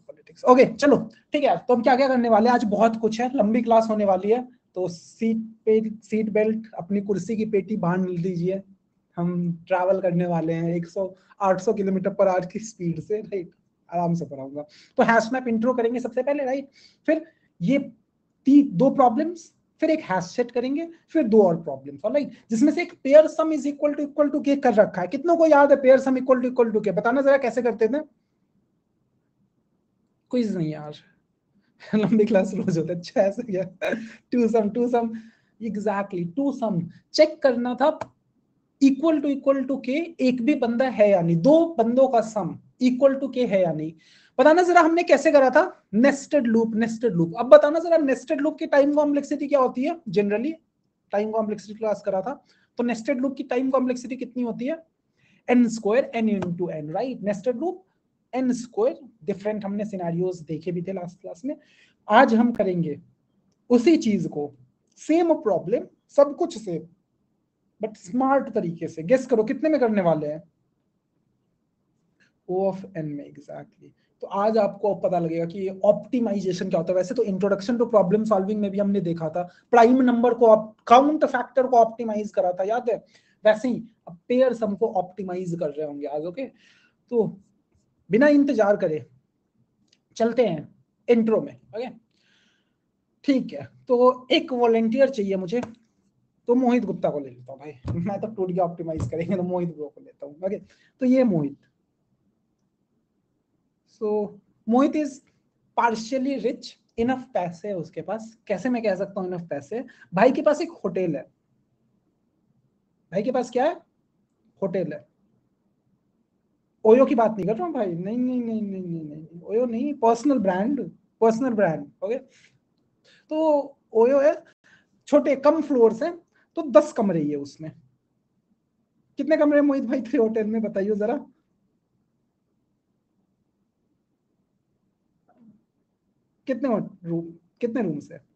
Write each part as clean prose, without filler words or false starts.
Politics. Okay चलो ठीक है, तो हम क्या क्या करने वाले हैं, आज बहुत कुछ है, लंबी क्लास होने वाली है, तो सीट बेल्ट अपनी कुर्सी की पेटी बांध लीजिए, हम ट्रैवल करने वाले हैं 800 किलोमीटर पर आवर की स्पीड से, राइट, आराम से पढ़ाऊंगा। तो हैश मैप इंट्रो करेंगे सबसे पहले, राइट, फिर ये 2 प्रॉब्लम्स, फिर एक हैश सेट करेंगे, फिर 2 और प्रॉब्लम्स, राइट, जिसमें से एक pair sum is equal to K कर रखा है। कितनों को याद है पेयर सम इक्वल टू के? बताना जरा कैसे करते थे। क्विज नहीं यार, लंबी क्लास रोज होता है। अच्छा ऐसे क्या, two sum exactly, two sum check करना था इक्वल टू के, एक भी बंदा है या नहीं, 2 बंदों का सम इक्वल टू के है या नहीं। बताना जरा हमने कैसे करा था, नेस्टेड लूप। अब बताना जरा नेस्टेड लूप की टाइम कॉम्प्लेक्सिटी क्या होती है, जनरली टाइम कॉम्प्लेक्सिटी क्लास करा था, तो नेस्टेड लूप की टाइम कॉम्प्लेक्सिटी कितनी होती है, n square n into n, right, nested loop n square. Different हमने सिनेरियोज देखे भी थे लास्ट क्लास में। आज हम करेंगे उसी चीज को, सेम प्रॉब्लम, सब कुछ सेम, बट स्मार्ट तरीके से। गेस करो कितने में करने वाले हैं, O ऑफ n में, एग्जैक्टली। तो आज आपको पता लगेगा कि ऑप्टिमाइजेशन क्या होता है। वैसे तो इंट्रोडक्शन टू प्रॉब्लम सॉल्विंग में भी हमने देखा था, प्राइम नंबर को, काउंट फैक्टर को ऑप्टिमाइज करा था, याद है? वैसे ही अब पेयर सम को ऑप्टिमाइज कर रहे होंगे आज। ओके, तो बिना इंतजार करे चलते हैं इंट्रो में। ओके ठीक है, तो एक वॉलेंटियर चाहिए मुझे, तो मोहित गुप्ता को ले लेता हूँ भाई, मैं तो टूट गया, ऑप्टिमाइज करेंगे तो मोहित ब्रो को लेता हूँ। ओके, तो ये Mohit, so Mohit is partially rich, enough पैसे है उसके पास। कैसे मैं कह सकता हूँ इनफ पैसे, भाई के पास एक होटल है, भाई के पास क्या है, होटल है। ओयो की बात नहीं कर रहा हूँ भाई, नहीं नहीं नहीं नहीं नहीं नहीं, ओयो नहीं, personal brand, personal brand. Okay, तो ओयो है, छोटे कम फ्लोर्स हैं, तो 10 कमरे ही है उसमें। कितने कमरे मोहित भाई थे होटल में, बताइए जरा। कितने रूम, कितने रूम्स है?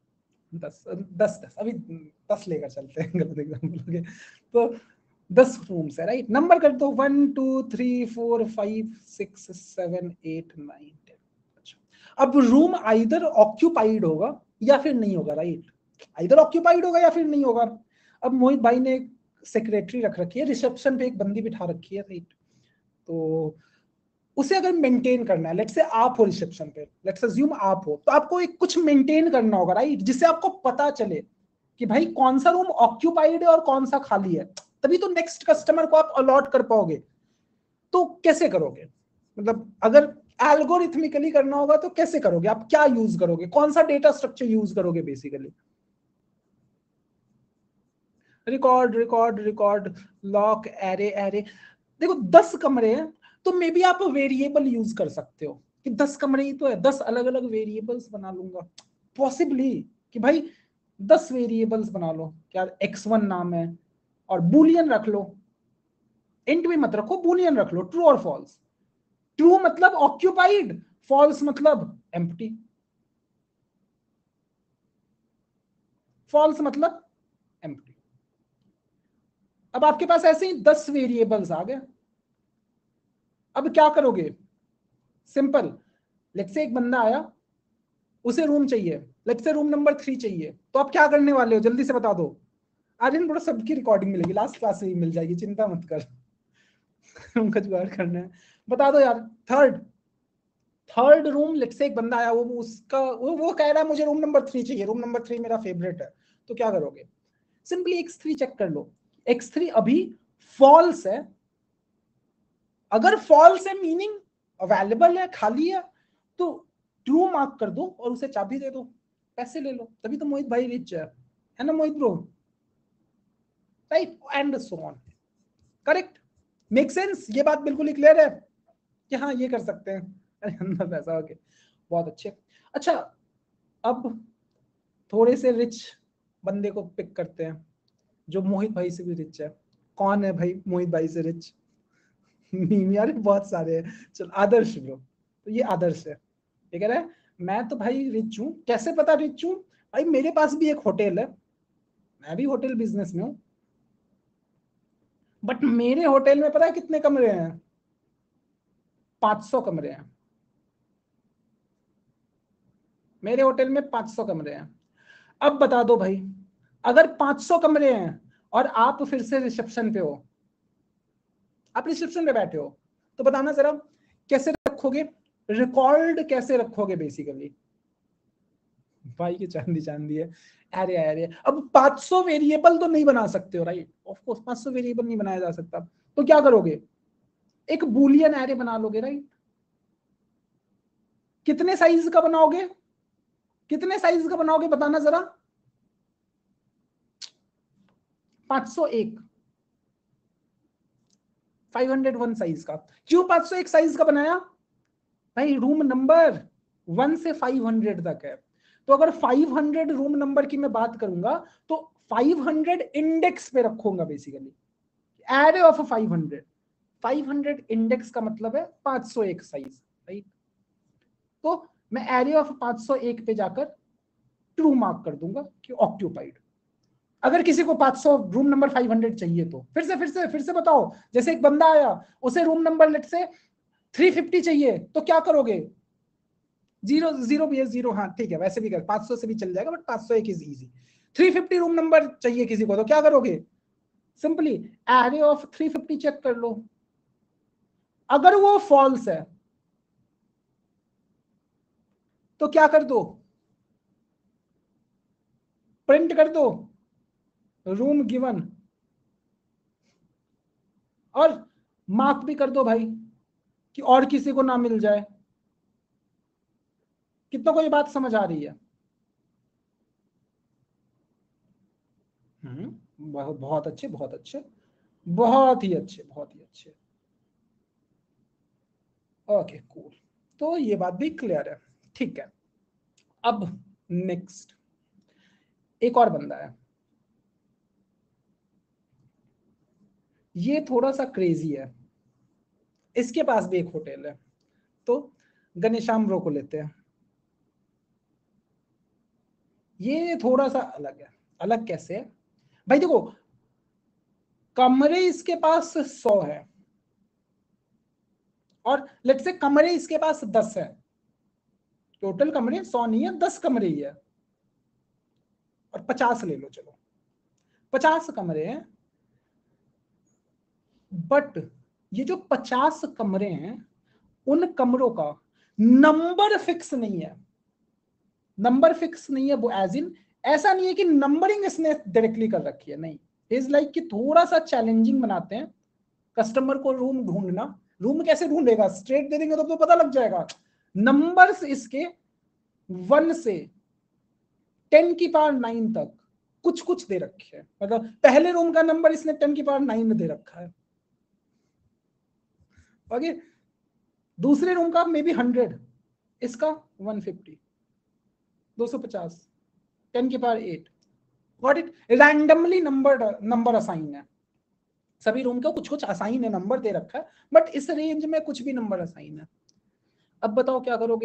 10 अभी 10 लेकर चलते हैं, गलत एग्जाम्पल। तो 10 रूम्स है, राइट, नंबर कर दो 1 2 3 4 5 6 7 8 9 10। अच्छा, अब रूम आइदर ऑक्यूपाइड होगा या फिर नहीं होगा, राइट, आइदर ऑक्यूपाइड होगा या फिर नहीं होगा। अब मोहित भाई ने सेक्रेटरी रख रखी है, रिसेप्शन पे एक बंदी बिठा रखी है, राइट, तो उसे अगर मेंटेन करना है, लेट्स से आप हो रिसेप्शन पे, लेट्स अज्यूम आप हो, तो आपको एक कुछ मेंटेन करना होगा, राइट, जिससे आपको पता चले कि भाई कौन सा रूम ऑक्यूपाइड है और कौन सा खाली है, तभी तो नेक्स्ट कस्टमर को आप अलॉट कर पाओगे। तो कैसे करोगे, मतलब अगर एल्गोरिथमिकली करना होगा तो कैसे करोगे, आप क्या यूज करोगे, कौन सा डेटा स्ट्रक्चर यूज करोगे basically? Record, lock, array array. देखो 10 कमरे हैं, तो मे बी आप वेरिएबल यूज कर सकते हो कि 10 कमरे ही तो है, 10 अलग अलग वेरिएबल्स बना लूंगा, पॉसिबली कि भाई 10 वेरिएबल्स बना लो, क्या x1 नाम है, और बुलियन रख लो, इंट भी मत रखो, बुलियन रख लो, ट्रू और फॉल्स। ट्रू मतलब ऑक्यूपाइड, फॉल्स मतलब एम्प्टी, फॉल्स मतलब एम्प्टी। अब आपके पास ऐसे ही 10 वेरिएबल्स आ गए, अब क्या करोगे, सिंपल, लेट्स से एक बंदा आया, उसे रूम चाहिए, लेट्स से रूम नंबर 3 चाहिए, तो आप क्या करने वाले हो, जल्दी से बता दो। आर्यन बड़ा, सबकी रिकॉर्डिंग मिलेगी, लास्ट क्लास से भी मिल जाएगी, चिंता मत कर। रूम का जुगाड़ करना है, बता दो यार। थर्ड रूम, लेट्स से एक बंदा आया, वो उसका वो कह रहा है मुझे रूम नंबर 3 चाहिए, रूम नंबर 3 मेरा फेवरेट है, तो क्या करोगे, सिंपली x3 चेक कर लो, x3 अभी फॉल्स है, अगर फॉल्स है मीनिंग अवेलेबल है, खाली है, तो ट्रू मार्क कर दो और उसे चाबी दे दो, पैसे ले लो, तभी तो मोहित भाई रिच है ना Mohit bro, right, and so on. Correct, make sense, ये बात बिल्कुल ही क्लियर है कि हाँ ये कर सकते हैं। अरे अंदर पैसा, ओके, बहुत अच्छे। अच्छा, अब थोड़े से रिच बंदे को पिक करते हैं, जो मोहित भाई से भी रिच है। कौन है भाई मोहित भाई से रिच? यार बहुत सारे हैं, चल आदर्श ब्रो, तो ये आदर्श है, ये कह रहा है मैं तो भाई रिच हूँ। कैसे पता रिच हूँ? भाई मेरे पास भी एक होटल है, मैं भी होटल बिजनेस में हूँ, बट मेरे होटल में पता है कितने कमरे हैं, 500 कमरे हैं। मेरे होटल में 500 कमरे हैं। अब बता दो भाई, अगर 500 कमरे हैं और आप फिर से रिसेप्शन पे हो, आप रिसेप्शन पे बैठे हो, तो बताना जरा कैसे रखोगे, रिकॉर्ड कैसे रखोगे बेसिकली। भाई की चांदी चांदी है। अरे अरे, अब 500 वेरिएबल तो नहीं बना सकते हो, राइट? ऑफ कोर्स 500 वेरिएबल नहीं बनाया जा सकता, तो क्या करोगे, एक बूलियन एरे बना लोगे, राइट? कितने साइज का बनाओगे, कितने साइज का बनाओगे बताना जरा। 501, 501 साइज का। क्यों 501 साइज का बनाया? भाई रूम नंबर 1 से 500 तक है, तो अगर 500 रूम नंबर की मैं बात करूंगा तो 500 इंडेक्स पे रखूंगा बेसिकली, एरे ऑफ 500। 500 इंडेक्स का मतलब है 501 साइज, राइट? तो मैं एरे ऑफ 501 पे जाकर ट्रू मार्क कर दूंगा कि ऑक्यूपाइड। अगर किसी को 500 रूम नंबर 500 चाहिए तो फिर से बताओ, जैसे एक बंदा आया, उसे रूम नंबर लेट से 350 चाहिए, तो क्या करोगे? जीरो जीरो भी है, जीरो, हाँ ठीक है, वैसे भी कर 500 से भी चल जाएगा, but 501 is easy. 350 room number चाहिए किसी को, तो क्या करोगे? सिंपली एरे ऑफ 350 चेक कर लो। अगर वो फॉल्स है तो क्या कर दो, प्रिंट कर दो रूम गिवन, और मार्क भी कर दो भाई कि और किसी को ना मिल जाए। कितनों को ये बात समझ आ रही है? बहुत बहुत अच्छे, बहुत अच्छे, बहुत ही अच्छे, बहुत ही अच्छे। ओके कूल, तो ये बात भी क्लियर है, ठीक है। अब नेक्स्ट एक और बंदा है, ये थोड़ा सा क्रेजी है, इसके पास भी एक होटल है, तो गणेशाम ब्रो को लेते हैं। ये थोड़ा सा अलग है। अलग कैसे है भाई? देखो, कमरे इसके पास 100 है, और लेट्स से कमरे इसके पास 10 है। टोटल कमरे 100 नहीं है, 10 कमरे ही है, और 50 ले लो, चलो 50 कमरे हैं। बट ये जो 50 कमरे हैं, उन कमरों का नंबर फिक्स नहीं है। नंबर फिक्स नहीं है वो एज इन, ऐसा नहीं है कि नंबरिंग इसने डायरेक्टली कर रखी है, नहीं। इज लाइक कि थोड़ा सा चैलेंजिंग बनाते हैं कस्टमर को रूम ढूंढना। रूम कैसे ढूंढेगा, स्ट्रेट दे देंगे तो पता लग जाएगा। नंबर्स इसके 1 से 10 की पावर 9 तक कुछ कुछ दे रखे हैं, मतलब पहले रूम का नंबर इसने 10 की पावर 9 में दे रखा है, ओके। दूसरे रूम का मे बी 100, इसका 150, 250, 10 की power 8। Got it? Randomly number assign है, सभी रूम का कुछ कुछ असाइन है, नंबर दे रखा है, बट इस रेंज में कुछ भी नंबर असाइन है। अब बताओ क्या करोगे?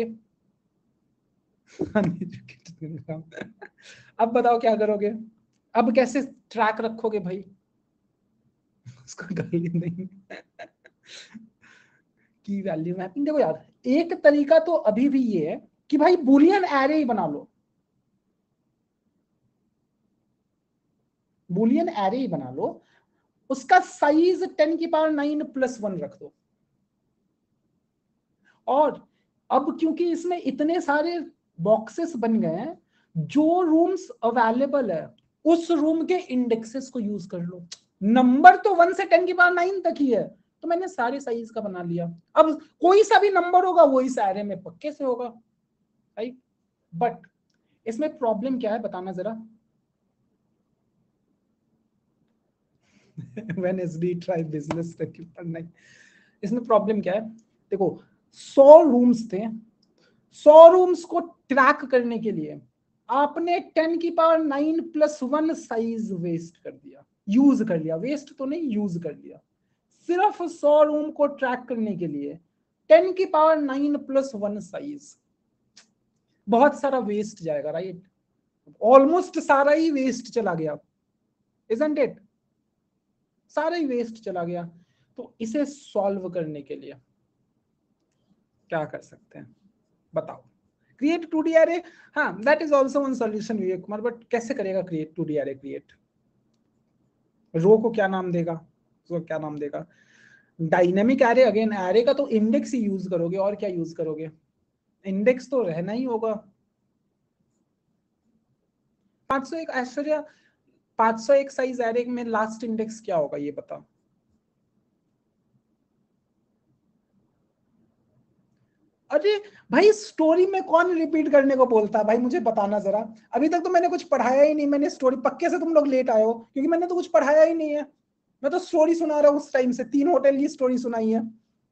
अब बताओ क्या करोगे? अब कैसे ट्रैक रखोगे भाई? उसको गाली नहीं की वैल्यू मैपिंग। देखो यार, एक तरीका तो अभी भी ये है कि भाई बुलियन एरे ही बना लो, बुलियन एरे ही बना लो, उसका साइज 10 की पावर 9 प्लस 1 रख दो। और अब क्योंकि इसमें इतने सारे बॉक्सेस बन गए हैं, जो रूम्स अवेलेबल है उस रूम के इंडेक्सेस को यूज कर लो। नंबर तो 1 से 10 की पावर 9 तक ही है, तो मैंने सारे साइज का बना लिया। अब कोई सा भी नंबर होगा वो इस एरे में पक्के से होगा, राइट? बट इसमें प्रॉब्लम क्या है बताना जरा। वेडनेसडे ट्राई बिजनेस पढ़ना। इसमें प्रॉब्लम क्या है? देखो, 100 रूम्स थे, 100 रूम्स को ट्रैक करने के लिए आपने 10 की पावर 9 प्लस 1 साइज वेस्ट कर दिया, यूज कर लिया, वेस्ट तो नहीं यूज कर लिया। सिर्फ 100 रूम को ट्रैक करने के लिए 10 की पावर 9 प्लस 1 साइज, बहुत सारा वेस्ट जाएगा, राइट? ऑलमोस्ट सारा ही वेस्ट चला गया, इजंट इट? सारा ही वेस्ट चला गया। तो इसे सॉल्व करने के लिए क्या कर सकते हैं बताओ? क्रिएट 2D एरे, हाँ that is also one solution Vivek Kumar, but कैसे करेगा क्रिएट 2D एरे क्रिएट? रो को क्या नाम देगा, तो क्या नाम देगा? डायनेमिक एरे, अगेन एरे का तो इंडेक्स ही यूज करोगे, और क्या यूज करोगे? इंडेक्स तो रहना ही होगा। 501 ऐश्वर्या, 501 साइज एरे में लास्ट इंडेक्स क्या होगा ये बता। अरे भाई स्टोरी में कौन रिपीट करने को बोलता है भाई, मुझे बताना जरा। अभी तक तो मैंने कुछ पढ़ाया ही नहीं, मैंने स्टोरी, पक्के से तुम लोग लेट आए हो क्योंकि मैंने तो कुछ पढ़ाया ही नहीं है। मैं तो स्टोरी सुना रहा हूँ उस टाइम से, 3 होटल की स्टोरी सुनाई है।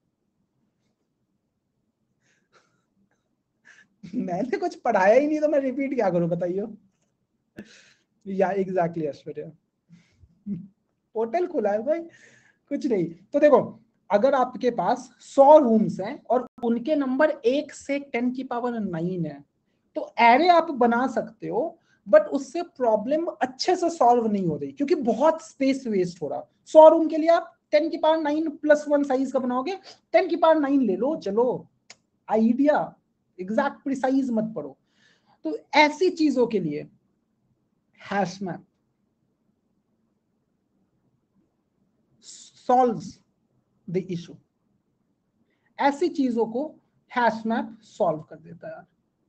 मैंने कुछ पढ़ाया ही नहीं तो मैं रिपीट क्या करूं बताइए। या एग्जैक्टली ऐश्वर्या, होटल खुला है भाई, कुछ नहीं। तो देखो, अगर आपके पास 100 रूम्स हैं और उनके नंबर 1 से 10 की पावर 9 है, तो एरे आप बना सकते हो, बट उससे प्रॉब्लम अच्छे से सॉल्व नहीं हो रही क्योंकि बहुत स्पेस वेस्ट हो रहा। 100 रूम के लिए आप 10 की पावर 9 प्लस 1 साइज का बनाओगे, 10 की पावर 9 ले लो, चलो आइडिया, एग्जैक्ट प्रिसाइज मत पढ़ो। तो ऐसी चीजों के लिए hash map solves the issue. ऐसी चीजों को हैश मैप सॉल्व कर देता है यार,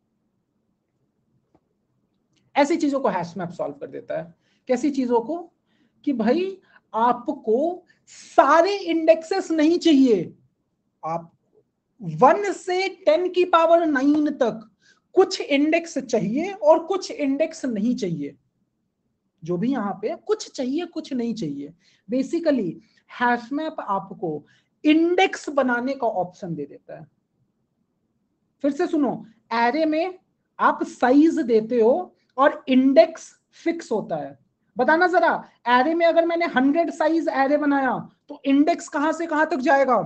ऐसी चीजों को हैश मैप सॉल्व कर देता है। कैसी चीजों को? कि भाई आपको सारे इंडेक्सेस नहीं चाहिए, आप 1 से 10 की पावर 9 तक कुछ इंडेक्स चाहिए और कुछ इंडेक्स नहीं चाहिए। जो भी यहां पे कुछ चाहिए कुछ नहीं चाहिए, बेसिकली हैश मैप आपको इंडेक्स बनाने का ऑप्शन दे देता है। फिर से सुनो, एरे में आप साइज देते हो और इंडेक्स फिक्स होता है। बताना जरा, एरे में अगर मैंने 100 साइज एरे बनाया तो इंडेक्स कहां से कहां तक जाएगा?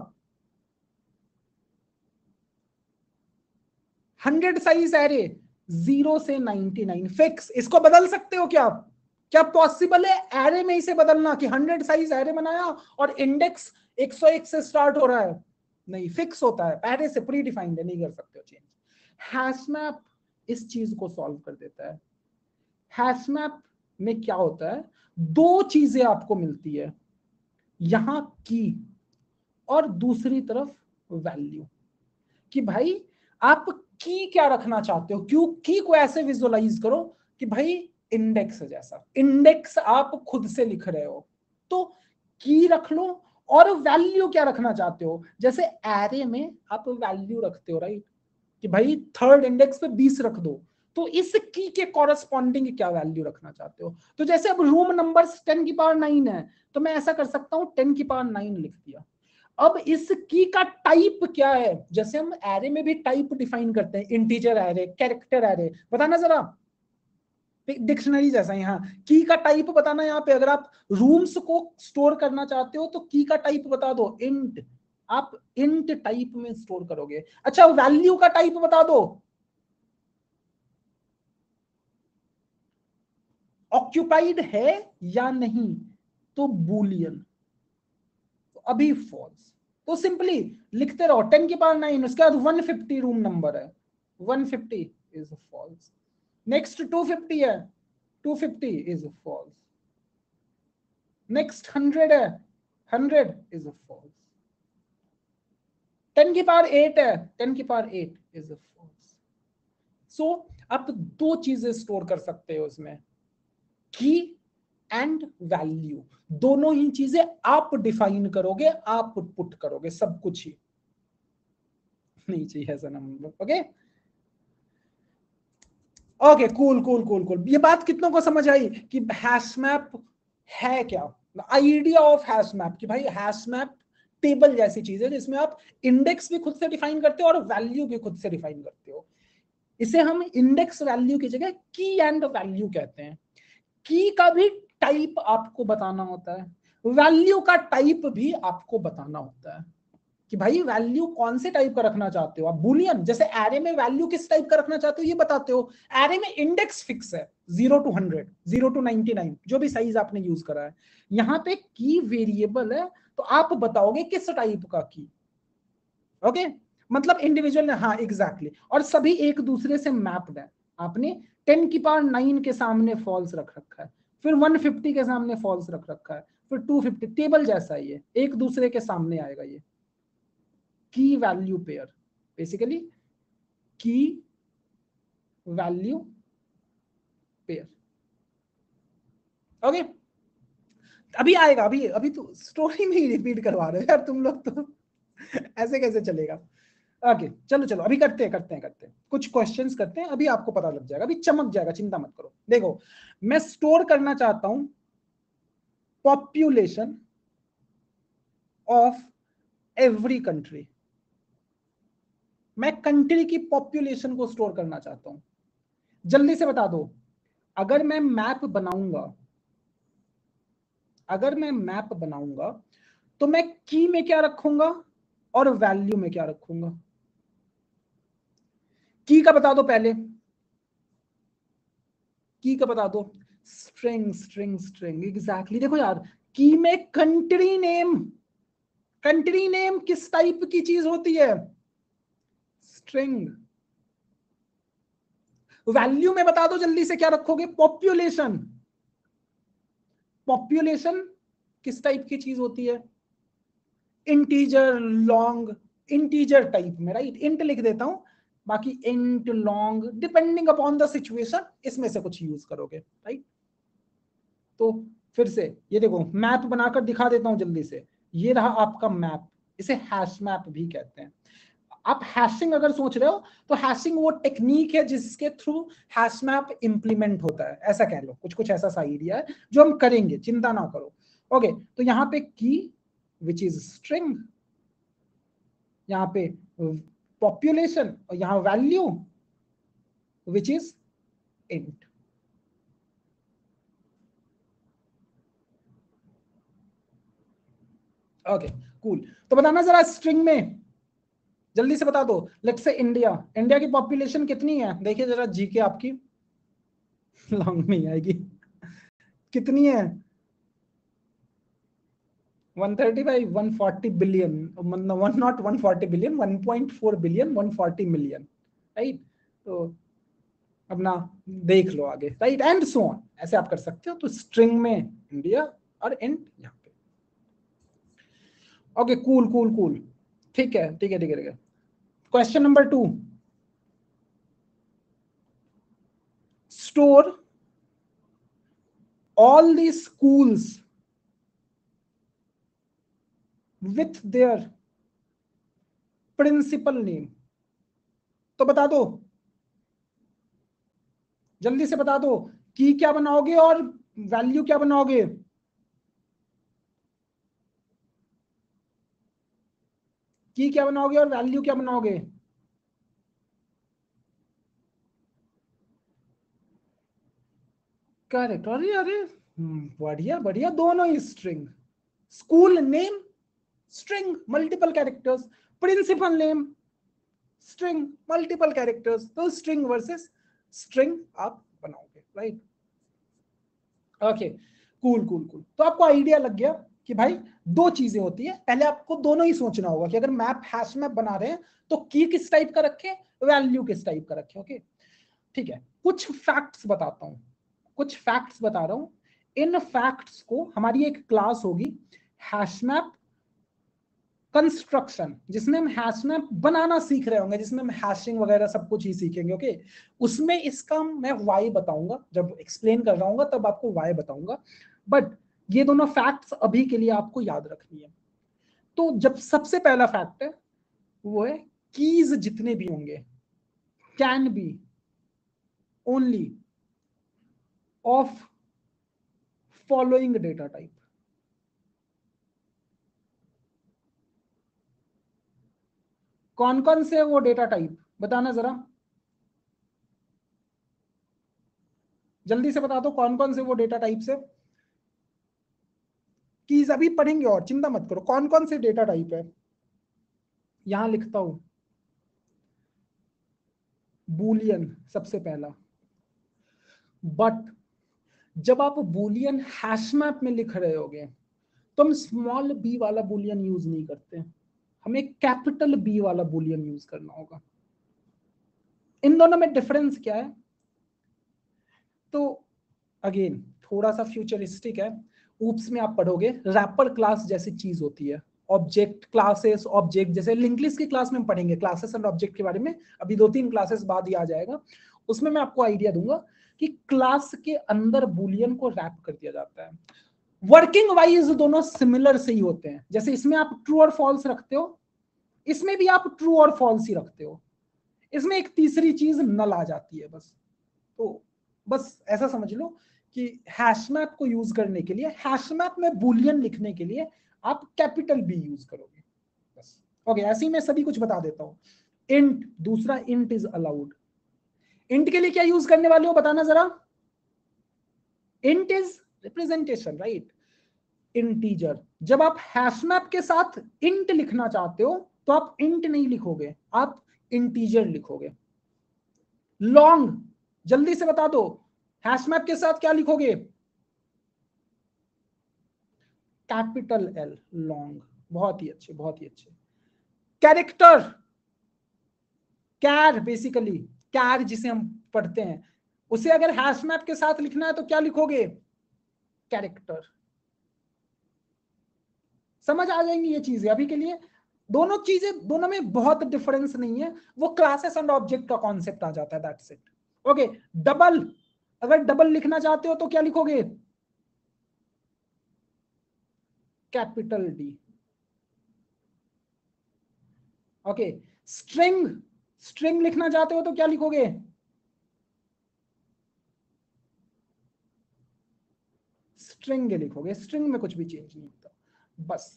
100 साइज एरे 0 से 99 फिक्स। इसको बदल सकते हो क्या? क्या पॉसिबल है एरे में इसे बदलना कि 100 साइज एरे बनाया और इंडेक्स 101 से स्टार्ट हो रहा है? नहीं, फिक्स होता है, एरे से प्री डिफाइंड है, नहीं कर सकते हो चेंज। हैश मैप इस चीज को सॉल्व कर देता है। हैश मैप में क्या होता है, 2 चीजें आपको मिलती है, यहां की और दूसरी तरफ वैल्यू। कि भाई आप की क्या रखना चाहते हो, क्यों की को ऐसे विजुअलाइज करो कि भाई इंडेक्स जैसा, इंडेक्स आप खुद से लिख रहे हो तो की रख लो। और वैल्यू क्या रखना चाहते हो, जैसे एरे में आप वैल्यू रखते हो राइट, कि भाई थर्ड इंडेक्स पे 20 रख दो, तो इस की के कॉरेस्पॉन्डिंग क्या वैल्यू रखना चाहते हो। तो जैसे अब रूम नंबर 10 की पावर 9 है, तो मैं ऐसा कर सकता हूं 10 की पावर 9 लिख दिया। अब इस की का टाइप क्या है, जैसे हम एरे में भी टाइप डिफाइन करते हैं, इंटीजर एरे, कैरेक्टर एरे, बताना जरा, डिक्शनरी जैसा यहाँ की का टाइप बताना। यहाँ पे अगर आप रूम्स को स्टोर करना चाहते हो तो की का टाइप बता दो इंट, आप इंट टाइप में स्टोर करोगे। अच्छा वैल्यू का टाइप बता दो, ऑक्यूपाइड है या नहीं, तो बूलियन, तो अभी फॉल्स। तो सिंपली लिखते रहो 10 की पावर 9, उसके बाद 150 रूम नंबर है, 150 इज फॉल्स। नेक्स्ट 250 है, 250 इज फॉल्स। नेक्स्ट 100 है, 100 इज फॉल्स। 10 की पावर 8 है, 10 की पावर 8 इज फॉल्स। सो आप 2 चीजें स्टोर कर सकते हो उसमें, की एंड वैल्यू, दोनों ही चीजें आप डिफाइन करोगे, आप पुट करोगे, सब कुछ ही नहीं चाहिए ऐसा number. Okay okay, cool cool cool cool. ये बात कितनों को समझ आई कि हैश मैप है क्या, आइडिया ऑफ हैश मैप, कि भाई हैश मैप टेबल जैसी चीज है जिसमें आप इंडेक्स भी खुद से डिफाइन करते हो और वैल्यू भी खुद से डिफाइन करते हो। इसे हम इंडेक्स वैल्यू की जगह की एंड वैल्यू कहते हैं। की का भी टाइप आपको बताना होता है, वैल्यू का टाइप भी आपको बताना होता है, कि भाई वैल्यू कौन से टाइप का रखना चाहते हो आप, बुलियन, जैसे एरे में वैल्यू किस टाइप का रखना चाहते हो ये बताते हो। एरे में इंडेक्स फिक्स है 0 to 100, 0 to 99, जो भी साइज आपने यूज करा है। यहाँ पे की वेरिएबल है, तो आप बताओगे किस टाइप का की। ओके मतलब इंडिविजुअल, हाँ एग्जैक्टली, और सभी एक दूसरे से मैप्ड है। आपने 10⁹ के सामने फॉल्स रख रखा है, फिर 150 के सामने फॉल्स रख रखा है, फिर 250, टेबल जैसा ही है, एक दूसरे के सामने आएगा ये key value pair, basically key value pair. Okay, अभी आएगा, अभी अभी तो स्टोरी में ही रिपीट करवा रहे हो यार तुम लोग तो ऐसे कैसे चलेगा। ओके चलो चलो, अभी करते हैं कुछ क्वेश्चंस करते हैं, अभी आपको पता लग जाएगा, अभी चमक जाएगा, चिंता मत करो। देखो, मैं स्टोर करना चाहता हूं पॉपुलेशन ऑफ एवरी कंट्री, मैं कंट्री की पॉपुलेशन को स्टोर करना चाहता हूं। जल्दी से बता दो, अगर मैं मैप बनाऊंगा, अगर मैं मैप बनाऊंगा तो मैं की में क्या रखूंगा और वैल्यू में क्या रखूंगा? की का बता दो पहले, की का बता दो। String string string, exactly. देखो यार, की में कंट्री नेम, कंट्री नेम किस टाइप की चीज होती है? स्ट्रिंग। वैल्यू में बता दो जल्दी से, क्या रखोगे? पॉपुलेशन। पॉपुलेशन किस टाइप की चीज होती है? इंटीजर, लॉन्ग, इंटीजर टाइप में, राइट? इंट लिख देता हूं, बाकी int, long, depending upon the situation इसमें से कुछ यूज करोगे, राइट? तो फिर से ये देखो, मैप बनाकर दिखा देता हूं जल्दी से। ये रहा आपका मैप, इसे हैश मैप भी कहते हैं। आप हैशिंग अगर सोच रहे हो तो हैशिंग वो टेक्निक है जिसके थ्रू हैश मैप इंप्लीमेंट होता है, ऐसा कह लो, कुछ कुछ ऐसा सा आइडिया है जो हम करेंगे, चिंता ना करो। ओके, तो यहाँ पे की विच इज स्ट्रिंग, यहाँ पे पॉपुलेशन, और यहाँ value which is int. Okay cool, तो बताना जरा स्ट्रिंग में, जल्दी से बता दो। लेट्स से इंडिया, इंडिया की पॉपुलेशन कितनी है? देखिए जरा जीके आपकी लॉन्ग में आएगी, कितनी है? 135, 140 बिलियन, मतलब not 140 billion, 1.4 billion, 140 million, right? तो अपना देख लो आगे, राइट, एंड सो ऑन, ऐसे आप कर सकते हो। तो स्ट्रिंग में इंडिया और इंट यहाँ पे। ओके कूल कूल कूल, ठीक है ठीक है ठीक है ठीक है। Question number 2, store all the schools with their principal name। तो बता दो, जल्दी से बता दो, की क्या बनाओगे और वैल्यू क्या बनाओगे? की क्या बनाओगे और वैल्यू क्या बनाओगे? करेक्ट, अरे अरे बढ़िया बढ़िया, दोनों ही string. School name string, multiple characters, principal name string, multiple characters, तो स्ट्रिंग वर्सेस स्ट्रिंग आप बनाओगे, right? Okay cool cool cool, तो आपको आइडिया लग गया कि भाई दो चीजें होती है, पहले आपको दोनों ही सोचना होगा कि अगर मैप हैश मैप बना रहे हैं तो की किस टाइप का रखें, वैल्यू किस टाइप का रखें। ओके ठीक है, कुछ फैक्ट्स बताता हूं, कुछ फैक्ट्स बता रहा हूं। इन फैक्ट्स को, हमारी एक क्लास होगी हैश मैप कंस्ट्रक्शन, जिसमें हम हैश मैप बनाना सीख रहे होंगे, जिसमें हम हैशिंग वगैरह सब कुछ ही सीखेंगे। ओके, उसमें इसका मैं वाई बताऊंगा, जब एक्सप्लेन कर रहा हूँ तब आपको वाई बताऊंगा, बट ये दोनों फैक्ट्स अभी के लिए आपको याद रखनी है। तो जब सबसे पहला फैक्ट है वो है, कीज जितने भी होंगे can be only of following data type. कौन कौन से वो डेटा टाइप बताना जरा, जल्दी से बता दो कौन कौन से वो डेटा टाइप से। कीज अभी पढ़ेंगे और चिंता मत करो, कौन कौन से डेटा टाइप है यहां लिखता हूं। बूलियन सबसे पहला, बट जब आप बूलियन हैश मैप में लिख रहे होगे तो हम स्मॉल बी वाला बूलियन यूज नहीं करते, हमें कैपिटल बी वाला बुलियन यूज करना होगा। इन दोनों में डिफरेंस क्या है? तो अगेन थोड़ा सा फ्यूचरिस्टिक है। ऊप्स में आप पढ़ोगे रैपर क्लास जैसी चीज होती है, ऑब्जेक्ट क्लासेस ऑब्जेक्ट, जैसे लिंक लिस्ट की क्लास में हम पढ़ेंगे क्लासेस एंड ऑब्जेक्ट के बारे में, अभी 2-3 क्लासेस बाद ही आ जाएगा। उसमें मैं आपको आइडिया दूंगा कि क्लास के अंदर बुलियन को रैप कर दिया जाता है। वर्किंग वाइज दोनों सिमिलर से ही होते हैं। जैसे इसमें आप ट्रू और फॉल्स रखते हो, इसमें भी आप ट्रू और फॉल्स ही रखते हो। इसमें एक तीसरी चीज नल आ जाती है बस। तो बस ऐसा समझ लो कि हैशमैप को यूज करने के लिए, हैशमैप में बुलियन लिखने के लिए आप कैपिटल बी यूज करोगे बस। ओके, ऐसे ही मैं सभी कुछ बता देता हूं। इंट, दूसरा इंट इज अलाउड। इंट के लिए क्या यूज करने वाले हो बताना जरा? Int is representation, right? Integer. जब आप हैशमैप के साथ इंट लिखना चाहते हो तो आप इंट नहीं लिखोगे, आप इंटीजर लिखोगे। लॉन्ग, जल्दी से बता दो, हैशमैप के साथ क्या लिखोगे? Capital L, long. बहुत ही अच्छे, बहुत ही अच्छे। कैरेक्टर, कैर, बेसिकली कैर जिसे हम पढ़ते हैं, उसे अगर हैशमैप के साथ लिखना है तो क्या लिखोगे? कैरेक्टर। समझ आ जाएंगी ये चीजें अभी के लिए। दोनों चीजें, दोनों में बहुत डिफरेंस नहीं है, वो क्लासेस एंड ऑब्जेक्ट का कॉन्सेप्ट आ जाता है, दैट्स इट। ओके, डबल, अगर डबल लिखना चाहते हो तो क्या लिखोगे? Capital D. Okay, string, string लिखना चाहते हो तो क्या लिखोगे? स्ट्रिंग लिखोगे। स्ट्रिंग में कुछ भी चेंज नहीं होता। बस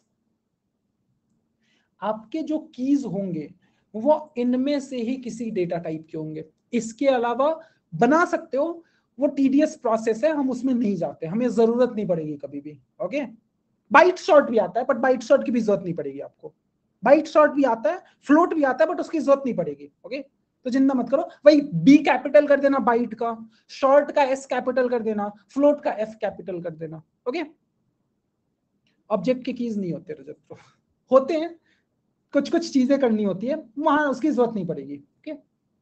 आपके जो कीज होंगे वो इनमें से ही किसी डेटा टाइप के होंगे। इसके अलावा बना सकते हो, वो टीडीएस प्रोसेस है, हम उसमें नहीं जाते, हमें जरूरत नहीं पड़ेगी कभी भी। ओके, बाइट शॉर्ट भी आता है बट बाइट शॉर्ट की भी जरूरत नहीं पड़ेगी आपको। बाइट शॉर्ट भी आता है, फ्लोट भी आता है बट उसकी जरूरत नहीं पड़ेगी। ओके, तो चिंता मत करो, वही बी कैपिटल कर देना बाइट का, शॉर्ट का एस कैपिटल कर देना, फ्लोट का एफ कैपिटल कर देना। ओके, ऑब्जेक्ट के कीज नहीं होते रजत, तो होते हैं, कुछ कुछ चीजें करनी होती है, वहां उसकी जरूरत नहीं पड़ेगी। ओके,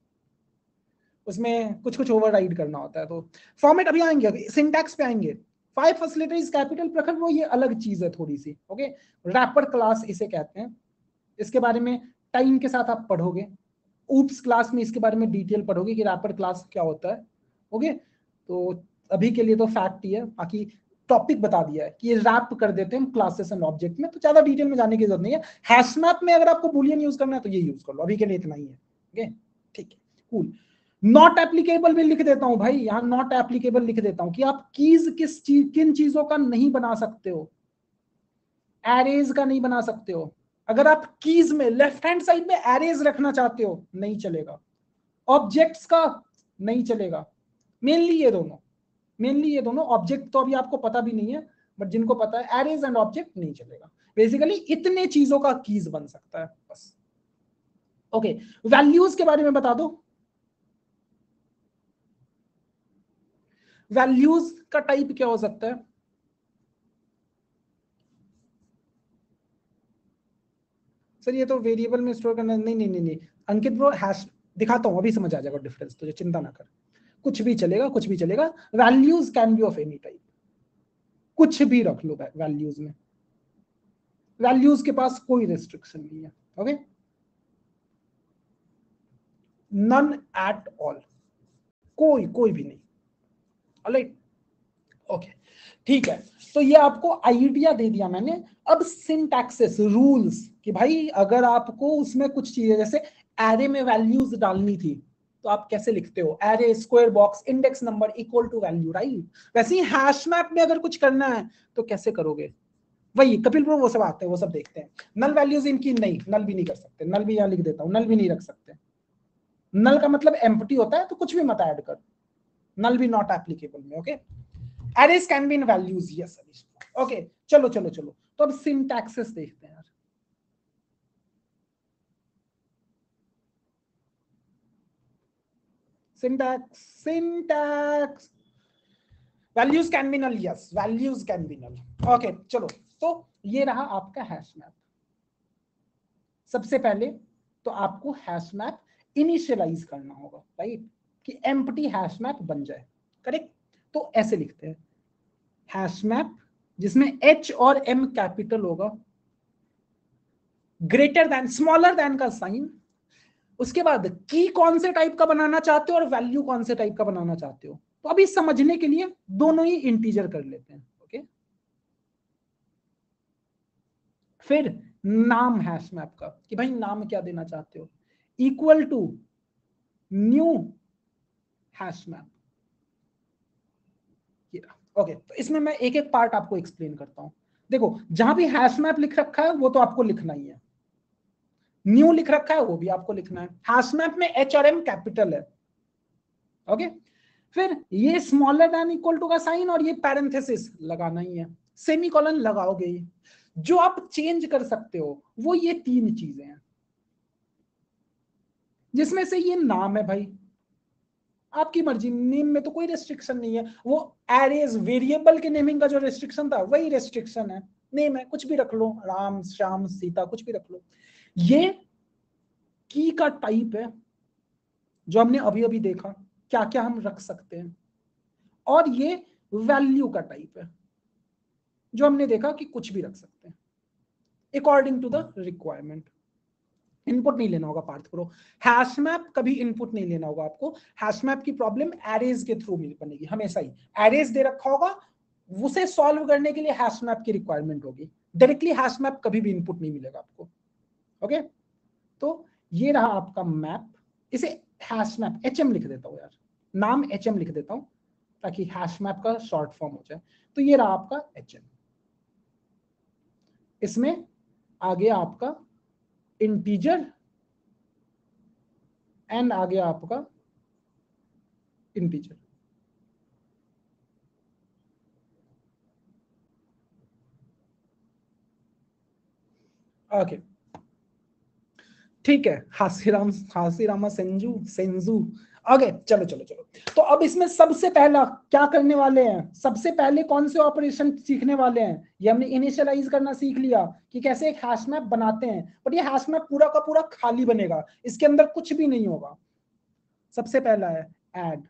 उसमें कुछ कुछ ओवरराइड करना होता है। तो फॉर्मेट अभी आएंगे, सिंटैक्स पे आएंगे। 5 फैसिलिटीज कैपिटल प्रखंड, वो ये अलग चीज है थोड़ी सी। ओके, रैपर क्लास इसे कहते हैं, इसके बारे में टाइम के साथ आप पढ़ोगे। ऊप्स क्लास में इसके बारे में डिटेल पढ़ोगे कि रैपर क्लास क्या होता है। ओके, तो अभी के लिए तो फैक्ट ही है, बाकी टॉपिक बता दिया है कि ये रैप कर देते हैं क्लासेस एंड ऑब्जेक्ट में, तो ज्यादा डिटेल में जाने की जरूरत नहीं है। हैशमैप में अगर आपको बुलियन यूज करना है तो ये यूज कर लो, अभी के लिए इतना ही है। ओके, ठीक है, कूल। नॉट एप्लीकेबल में लिख देता हूं भाई, यहां नॉट एप्लीकेबल लिख देता हूं कि आप कीज किन चीजों का नहीं बना सकते हो। एरेज का नहीं बना सकते हो। अगर आप कीज में लेफ्ट हैंड साइड में एरेज रखना चाहते हो नहीं चलेगा। ऑब्जेक्ट्स का नहीं चलेगा। मेनली ये दोनों, मेनली ये दोनों। ऑब्जेक्ट तो अभी आपको पता भी नहीं है, बट जिनको पता है एरेज एंड ऑब्जेक्ट नहीं चलेगा। बेसिकली इतने चीजों का कीज बन सकता है बस। ओके, वैल्यूज के बारे में बता दो। वैल्यूज का टाइप क्या हो सकता है? सर ये तो वेरिएबल में स्टोर करना, नहीं नहीं नहीं नहीं अंकित ब्रो, हैश दिखाता हूं, अभी समझ आ जाएगा डिफरेंस, तुझे चिंता ना कर। कुछ भी चलेगा, कुछ भी चलेगा। Values can be of any type, कुछ भी रख लो वैल्यूज में। वैल्यूज के पास कोई रेस्ट्रिक्शन नहीं है। ओके, नन एट ऑल, कोई कोई भी नहीं। ऑलराइट, ओके, ठीक है। तो ये आपको आइडिया दे दिया मैंने। अब सिंटैक्सेस रूल्स कि भाई अगर आपको उसमें कुछ चीजें, जैसे एरे में वैल्यूज डालनी थी तो आप कैसे लिखते हो? Array square box index number equal to value, right? वैसे ही हैश मैप में अगर कुछ करना है तो कैसे करोगे? वही कपिल ब्रो वो सब आते हैं, वो सब देखते हैं। नल वैल्यूज इनकी नहीं, नल भी नहीं कर सकते, नल भी यहाँ लिख देता हूँ, नल भी नहीं रख सकते। नल का मतलब एम्प्टी होता है, तो कुछ भी मत ऐड कर। नल भी नॉट एप्लीकेबल में। Okay, arrays can be in values, yes. Okay, चलो चलो चलो, तो अब सिंटैक्सेस देखते हैं यार। Syntax, syntax, values can be null, yes, values can be null. Okay चलो, तो ये रहा आपका हैश मैप। सबसे पहले तो आपको हैश मैप इनिशियलाइज करना होगा, राइट, कि एम्प्टी हैश मैप बन जाए, करेक्ट। तो ऐसे लिखते हैं हैश मैप जिसमें H और M कैपिटल होगा, ग्रेटर देन स्मॉलर देन का साइन, उसके बाद की कौन से टाइप का बनाना चाहते हो और वैल्यू कौन से टाइप का बनाना चाहते हो। तो अभी समझने के लिए दोनों ही इंटीजर कर लेते हैं, ओके। फिर नाम हैश मैप का, कि भाई नाम क्या देना चाहते हो, equal to new hash map, okay. तो इसमें मैं एक एक पार्ट आपको एक्सप्लेन करता हूं। देखो जहां भी हैश मैप लिख रखा है वो तो आपको लिखना ही है, न्यू लिख रखा है वो भी आपको लिखना है, हैश मैप में H और M कैपिटल है, ओके। फिर ये स्मॉलर देन इक्वल टू का साइन और ये पैरेंथेसिस लगाना ही है, सेमीकोलन लगाओगे ही। जो आप चेंज कर सकते हो वो ये तीन चीजें हैं, जिसमें से ये नाम है भाई, आपकी मर्जी, नेम में तो कोई रेस्ट्रिक्शन नहीं है, वो एरेज वेरिएबल के नेमिंग का जो रेस्ट्रिक्शन था वही रेस्ट्रिक्शन है, नेम है कुछ भी रख लो, राम श्याम सीता कुछ भी रख लो। ये की का टाइप है जो हमने अभी अभी देखा क्या क्या हम रख सकते हैं, और ये वैल्यू का टाइप है जो हमने देखा कि कुछ भी रख सकते हैं according to the requirement. Input नहीं लेना होगा पार्थ प्रो, हैश मैप कभी इनपुट नहीं लेना होगा आपको। हैश मैप की प्रॉब्लम एरेज के थ्रू मिल बनेगी हमेशा ही, एरेज दे रखा होगा, उसे सॉल्व करने के लिए हैश मैप की रिक्वायरमेंट होगी, डायरेक्टली हैश मैप कभी भी इनपुट नहीं मिलेगा आपको, ओके। तो ये रहा आपका मैप, इसे हैश मैप HM लिख देता हूं यार, नाम HM लिख देता हूं ताकि हैश मैप का शॉर्ट फॉर्म हो जाए। तो ये रहा आपका HM, इसमें आ गया आपका इंटीजर एंड आ गया आपका इंटीजर, ओके ठीक है। हासीरामा सेंजू सेंजू, ओके चलो चलो चलो। तो अब इसमें सबसे पहला क्या करने वाले हैं, सबसे पहले कौन से ऑपरेशन सीखने वाले हैं, ये हमने इनिशियलाइज करना सीख लिया कि कैसे एक हैश मैप बनाते हैं, बट ये हैश मैप पूरा का पूरा खाली बनेगा, इसके अंदर कुछ भी नहीं होगा। सबसे पहला है ऐड,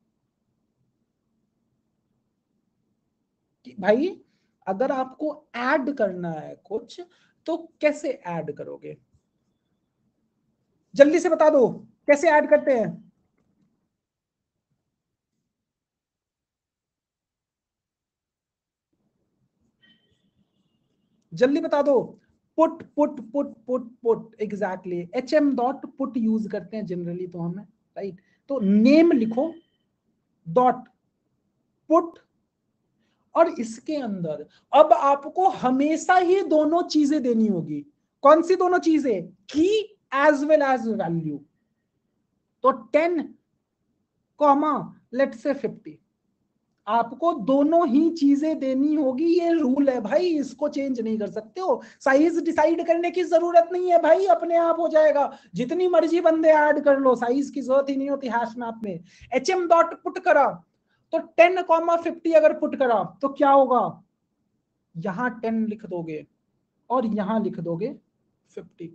भाई अगर आपको ऐड करना है कुछ तो कैसे ऐड करोगे, जल्दी से बता दो कैसे ऐड करते हैं। जल्दी बता दो, put put put put put, exactly HM dot put use करते हैं जनरली तो हमें, राइट। तो नेम लिखो डॉट पुट, और इसके अंदर अब आपको हमेशा ही दोनों चीजें देनी होगी। कौन सी दोनों चीजें, की एज वेल एज वैल्यू। तो 10 कॉमा लेट्स से 50, आपको दोनों ही चीजें देनी होगी, ये रूल है भाई, इसको चेंज नहीं कर सकते हो। साइज डिसाइड करने की जरूरत नहीं है भाई, अपने आप हो जाएगा, जितनी मर्जी बंदे ऐड कर लो, साइज की जरूरत ही नहीं होती हैश मैप में। HM डॉट पुट करा तो 10,50 अगर पुट करा तो क्या होगा, यहां 10 लिख दोगे और यहां लिख दोगे 50।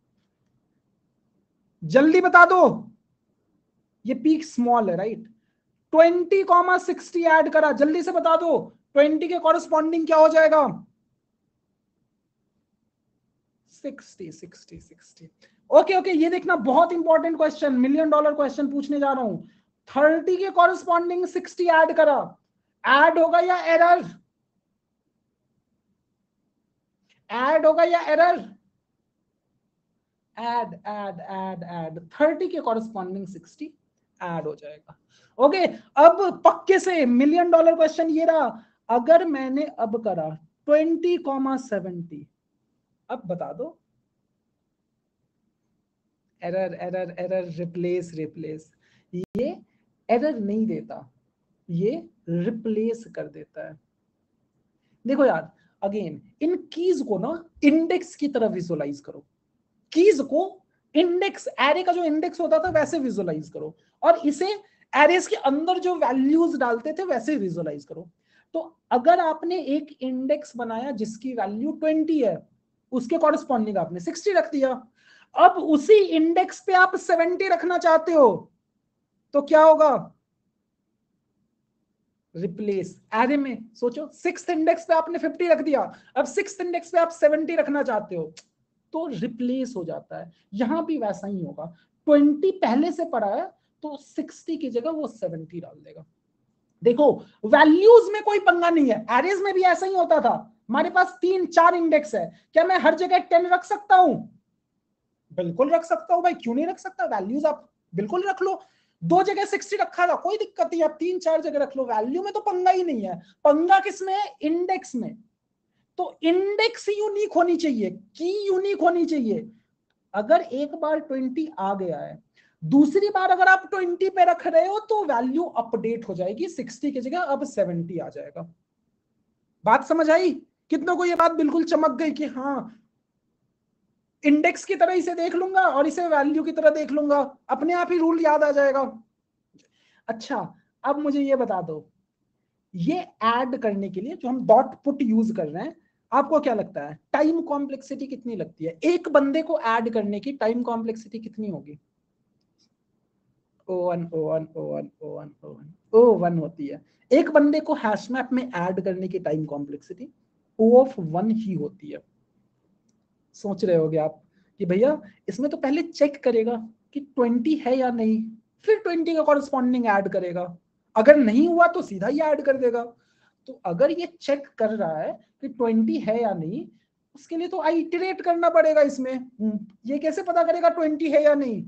जल्दी बता दो, ये पीक स्मॉल है राइट, 20,60 ऐड करा, जल्दी से बता दो 20 के कॉरेस्पॉन्डिंग क्या हो जाएगा, 60 60 60। ओके ओके, ये देखना बहुत इंपॉर्टेंट क्वेश्चन, $1,000,000 क्वेश्चन पूछने जा रहा हूं। 30 के कॉरेस्पॉन्डिंग 60 ऐड करा, ऐड होगा या एरर, ऐड होगा या error, add add add add, 30 के कॉरेस्पॉन्डिंग 60 ऐड हो जाएगा, ओके। अब पक्के से $1,000,000 क्वेश्चन ये रहा, अगर मैंने अब करा 20,70, अब बता दो, error error error, replace replace, ये एरर नहीं देता, ये रिप्लेस कर देता है। देखो यार अगेन, इन कीज को ना इंडेक्स की तरह विजुअलाइज करो, कीज को इंडेक्स, एरे का जो इंडेक्स होता था वैसे विजुअलाइज करो, और इसे एरेस के अंदर जो वैल्यूज डालते थे वैसे विजुअलाइज करो। तो अगर आपने एक इंडेक्स बनाया जिसकी वैल्यू 20 है, उसके कॉरेस्पॉन्डिंग आपने 60 रख दिया, अब उसी इंडेक्स पे आप 70 रखना चाहते हो तो क्या होगा, रिप्लेस एरे में। सोचो, सिक्स्थ इंडेक्स पे आपने 50 रख दिया, अब सिक्स्थ इंडेक्स पे आप 70 रखना चाहते हो तो रिप्लेस हो जाता है। यहां भी वैसा ही होगा, 20 पहले से पड़ा है तो 60 की जगह वो 70 डाल देगा। देखो, वैल्यूज में कोई पंगा नहीं है, एरेज में भी ऐसा ही होता था। हमारे पास 3-4 इंडेक्स है, क्या मैं हर जगह 10 रख सकता हूं? बिल्कुल रख सकता हूं भाई, क्यों नहीं रख सकता? वैल्यूज आप बिल्कुल रख लो। 2 जगह 60 रखा था, कोई दिक्कत नहीं, आप 3-4 जगह रख लो, वैल्यू में तो पंगा ही नहीं है। पंगा किसमें है? इंडेक्स में। तो इंडेक्स यूनिक होनी चाहिए, की यूनिक होनी चाहिए। अगर एक बार 20 आ गया है, दूसरी बार अगर आप 20 पे रख रहे हो तो वैल्यू अपडेट हो जाएगी, 60 की जगह अब 70 आ जाएगा। बात समझ आई? कितनों को ये बात बिल्कुल चमक गई कि हाँ, इंडेक्स की तरह इसे देख लूंगा और इसे वैल्यू की तरह देख लूंगा, अपने आप ही रूल याद आ जाएगा। अच्छा, अब मुझे ये बता दो, ये ऐड करने के लिए जो हम डॉट पुट यूज कर रहे हैं, आपको क्या लगता है टाइम कॉम्प्लेक्सिटी कितनी लगती है? एक बंदे को ऐड करने की टाइम कॉम्प्लेक्सिटी कितनी होगी? O1 O1 O1 O1 O1 O1 होती है। एक बंदे को हैश मैप में ऐड करने की टाइम कॉम्प्लेक्सिटी O(1) ही होती है। सोच रहे होगे आप कि भैया इसमें तो पहले चेक करेगा कि 20 है या नहीं, फिर 20 का कॉरेस्पॉन्डिंग ऐड करेगा, अगर नहीं हुआ तो सीधा ही ऐड कर देगा। तो अगर ये चेक कर रहा है कि 20 है या नहीं, उसके लिए तो आइटरेट करना पड़ेगा इसमें। ये कैसे पता करेगा 20 है या नहीं?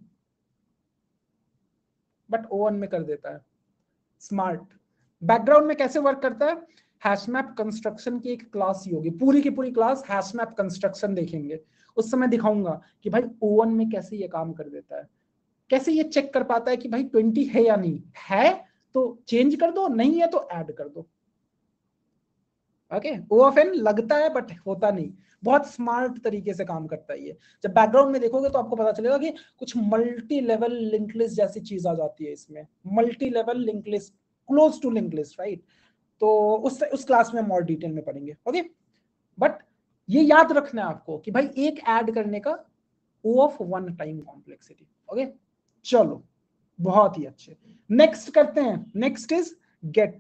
बट O1 में कर देता है, स्मार्ट। बैकग्राउंड में कैसे वर्क करता है? हैशमैप कंस्ट्रक्शन की एक क्लास ही होगी, पूरी की पूरी क्लास हैशमैप कंस्ट्रक्शन देखेंगे, उस समय दिखाऊंगा कि भाई O1 में कैसे ये काम कर देता है, कैसे ये चेक कर पाता है कि भाई 20 है या नहीं है, तो चेंज कर दो, नहीं है तो ऐड कर दो। ओके, O(n) लगता है बट होता नहीं, बहुत स्मार्ट तरीके से काम करता है ये। जब बैकग्राउंड में देखोगे तो आपको पता चलेगा कि कुछ मल्टी लेवल लिंक लिस्ट जैसी चीज आ जाती है इसमें, multi level link list, close to link list, right? तो उस क्लास में हम और डिटेल में पढ़ेंगे। ओके, बट ये याद रखना है आपको कि भाई एक ऐड करने का O(1) टाइम कॉम्प्लेक्सिटी। ओके, चलो बहुत ही अच्छे, नेक्स्ट करते हैं। Next is get.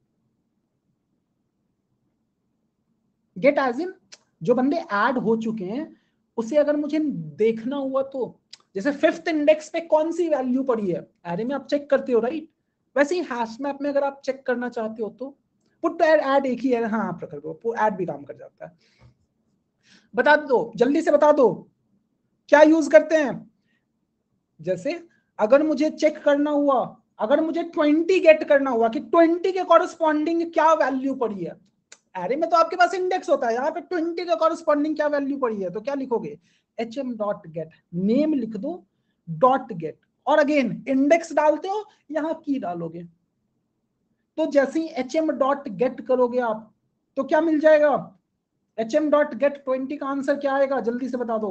Get as इन जो बंदे ऐड हो चुके हैं उसे अगर मुझे देखना हुआ तो, जैसे फिफ्थ इंडेक्स पे कौन सी वैल्यू पड़ी है, एरे में आप चेक करते हो राइट, वैसे ही हैश मैप में अगर आप चेक करना चाहते हो तो पुट ऐड एक ही है, हाँ आप कर दो, ऐड भी काम कर जाता है। बता दो, जल्दी से बता दो क्या यूज करते हैं। जैसे अगर मुझे चेक करना हुआ, अगर मुझे 20 गेट करना हुआ कि 20 के कॉरेस्पॉन्डिंग क्या वैल्यू पड़ी है, एरे में तो आपके पास इंडेक्स होता है, यहाँ पे 20 के कॉरेस्पॉन्डिंग क्या वैल्यू पड़ी है, तो क्या लिखोगे, hm.get, नेम लिख दो, डॉट गेट, और अगेन इंडेक्स डालते हो, यहाँ की डालोगे। तो जैसे ही hm.get करोगे आप तो क्या मिल जाएगा, hm.get 20 का आंसर क्या आएगा, जल्दी से बता दो,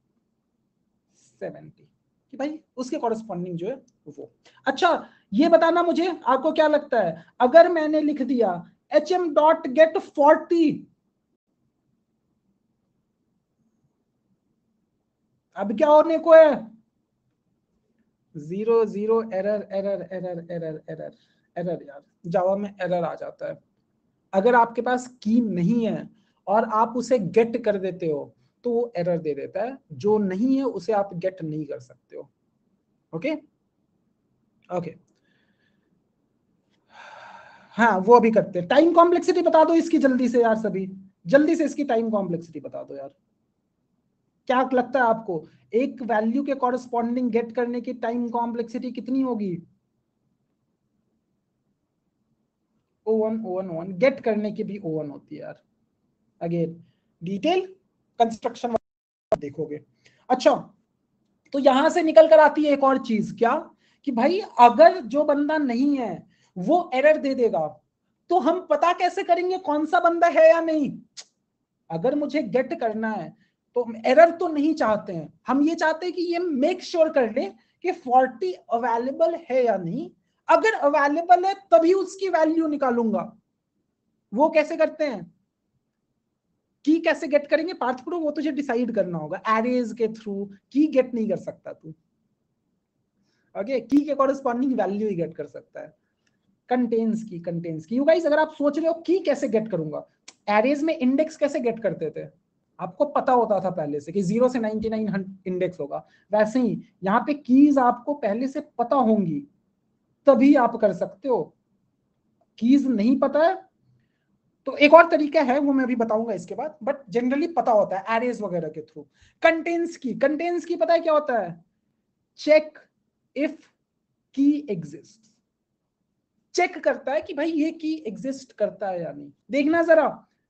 70, कि भाई उसके कॉरेस्पॉन्डिंग जो है वो। अच्छा, ये बताना मुझे, आपको क्या लगता है अगर मैंने लिख दिया hm.get 40, अब क्या होने को है, 0 0 error error error error error error, यार जावा में एरर आ जाता है अगर आपके पास की नहीं है और आप उसे गेट कर देते हो तो वो एरर दे देता है, जो नहीं है उसे आप गेट नहीं कर सकते हो। ओके ओके, हाँ वो अभी करते हैं। टाइम कॉम्प्लेक्सिटी बता दो इसकी जल्दी से यार, सभी जल्दी से इसकी टाइम कॉम्प्लेक्सिटी बता दो यार, क्या लगता है आपको एक वैल्यू के कॉरेस्पॉन्डिंग गेट करने की टाइम कॉम्प्लेक्सिटी कितनी होगी? O1 O1 O1, गेट करने की भी O1 होती है यार, अगेन डिटेल कंस्ट्रक्शन देखोगे। अच्छा, तो यहां से निकल कर आती है एक और चीज, क्या कि भाई अगर जो बंदा नहीं है वो एरर दे देगा तो हम पता कैसे करेंगे कौन सा बंदा है या नहीं? अगर मुझे गेट करना है तो एरर तो नहीं चाहते हैं हम, ये चाहते हैं कि ये मेक श्योर कर ले कि 40 अवेलेबल है या नहीं, अगर अवेलेबल है तभी उसकी वैल्यू निकालूंगा। वो कैसे करते हैं, की कैसे गेट करेंगे पाथ प्रूफ, वो तुझे डिसाइड करना होगा। एरेज के थ्रू की गेट नहीं कर सकता तू, ओके, की के कॉरेस्पॉन्डिंग वैल्यू ही गेट कर सकता है। कंटेन्स की यू गाइस, अगर आप सोच रहे हो की कैसे गेट करूंगा, एरेज में इंडेक्स कैसे गेट करते थे, आपको पता होता था पहले से कि 0 से 99 इंडेक्स होगा, वैसे ही यहाँ पे कीज आपको पहले से पता होंगी, तभी आप कर सकते हो। कीज नहीं पता है तो एक और तरीका है, वो मैं अभी बताऊंगा इसके बाद, बट जनरली पता होता है एरेज वगैरह के थ्रू। कंटेन्स की पता है क्या होता है, check if key exist, check करता है कि भाई ये की एग्जिस्ट करता है या नहीं। देखना जरा,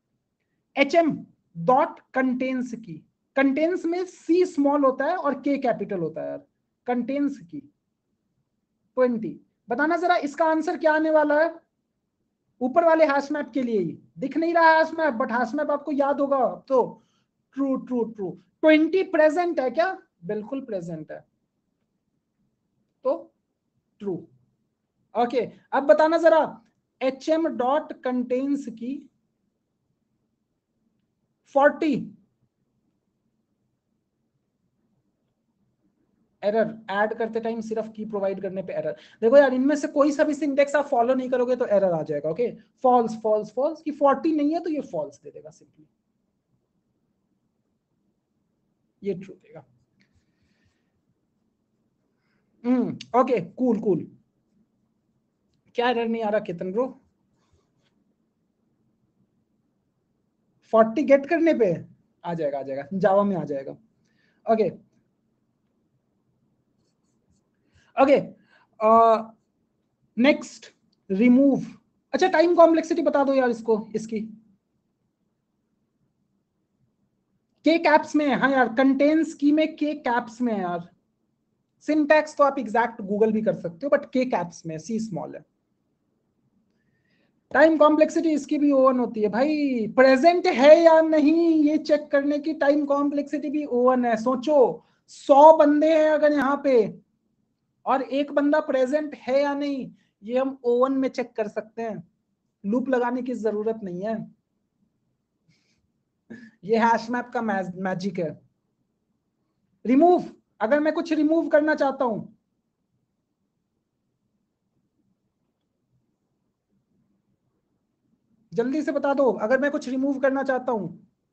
hm.contains की, कंटेन्स में सी स्मॉल होता है और के कैपिटल होता है यार, कंटेन्स की 20। बताना जरा इसका आंसर क्या आने वाला है, ऊपर वाले हैश मैप के लिए ही दिख नहीं रहा hash map, but hash map आपको याद होगा तो। ट्रू ट्रू ट्रू, 20 प्रेजेंट है क्या, बिल्कुल प्रेजेंट है, तो ट्रू। ओके, अब बताना जरा hm.contains की 40, एरर ऐड करते टाइम सिर्फ की प्रोवाइड करने पे एरर। देखो यार, इनमें से कोई सा भी सिंटेक्स आप फॉलो नहीं करोगे तो एरर आ जाएगा। ओके, फॉल्स फॉल्स फॉल्स की 40 नहीं है तो ये फॉल्स दे देगा सिंपली, ये ट्रू देगा। Okay, cool cool. क्या एरर नहीं आ रहा केतन ब्रो, 40 गेट करने पे आ जाएगा, आ जाएगा, जावा में आ जाएगा। Okay okay, next remove. अच्छा, टाइम कॉम्प्लेक्सिटी बता दो यार इसको, इसकी के कैप्स में है। हाँ यार, कंटेन्स की में के कैप्स में है यार, सिंटैक्स तो आप एग्जैक्ट गूगल भी कर सकते हो, बट के कैप्स में सी स्मॉल है। टाइम कॉम्प्लेक्सिटी इसकी भी ओवन होती है भाई, प्रेजेंट है या नहीं ये चेक करने की टाइम कॉम्प्लेक्सिटी भी ओवन है। सोचो 100 बंदे हैं अगर यहाँ पे, और एक बंदा प्रेजेंट है या नहीं, ये हम ओवन में चेक कर सकते हैं, लूप लगाने की जरूरत नहीं है। ये हैश मैप का मैजिक है। रिमूव, अगर मैं कुछ रिमूव करना चाहता हूं, जल्दी से बता दो, अगर मैं कुछ रिमूव करना चाहता हूं,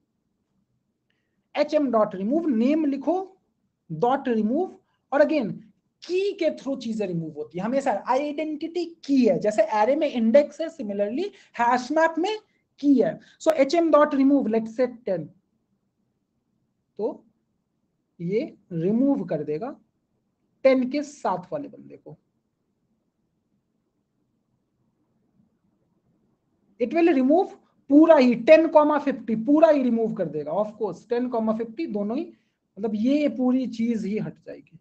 hm.remove, नेम लिखो, डॉट रिमूव, और अगेन की के थ्रू चीजें रिमूव होती है हमेशा। आइडेंटिटी की है, जैसे एरे में इंडेक्स है, सिमिलरली हैश मैप में की है। सो hm.remove, लेट्स से 10, तो ये रिमूव कर देगा 10 के साथ वाले बंदे को। इट विल रिमूव पूरा ही 10,50 पूरा ही रिमूव कर देगा। ऑफ कोर्स 10,50 दोनों ही, मतलब ये पूरी चीज ही हट जाएगी।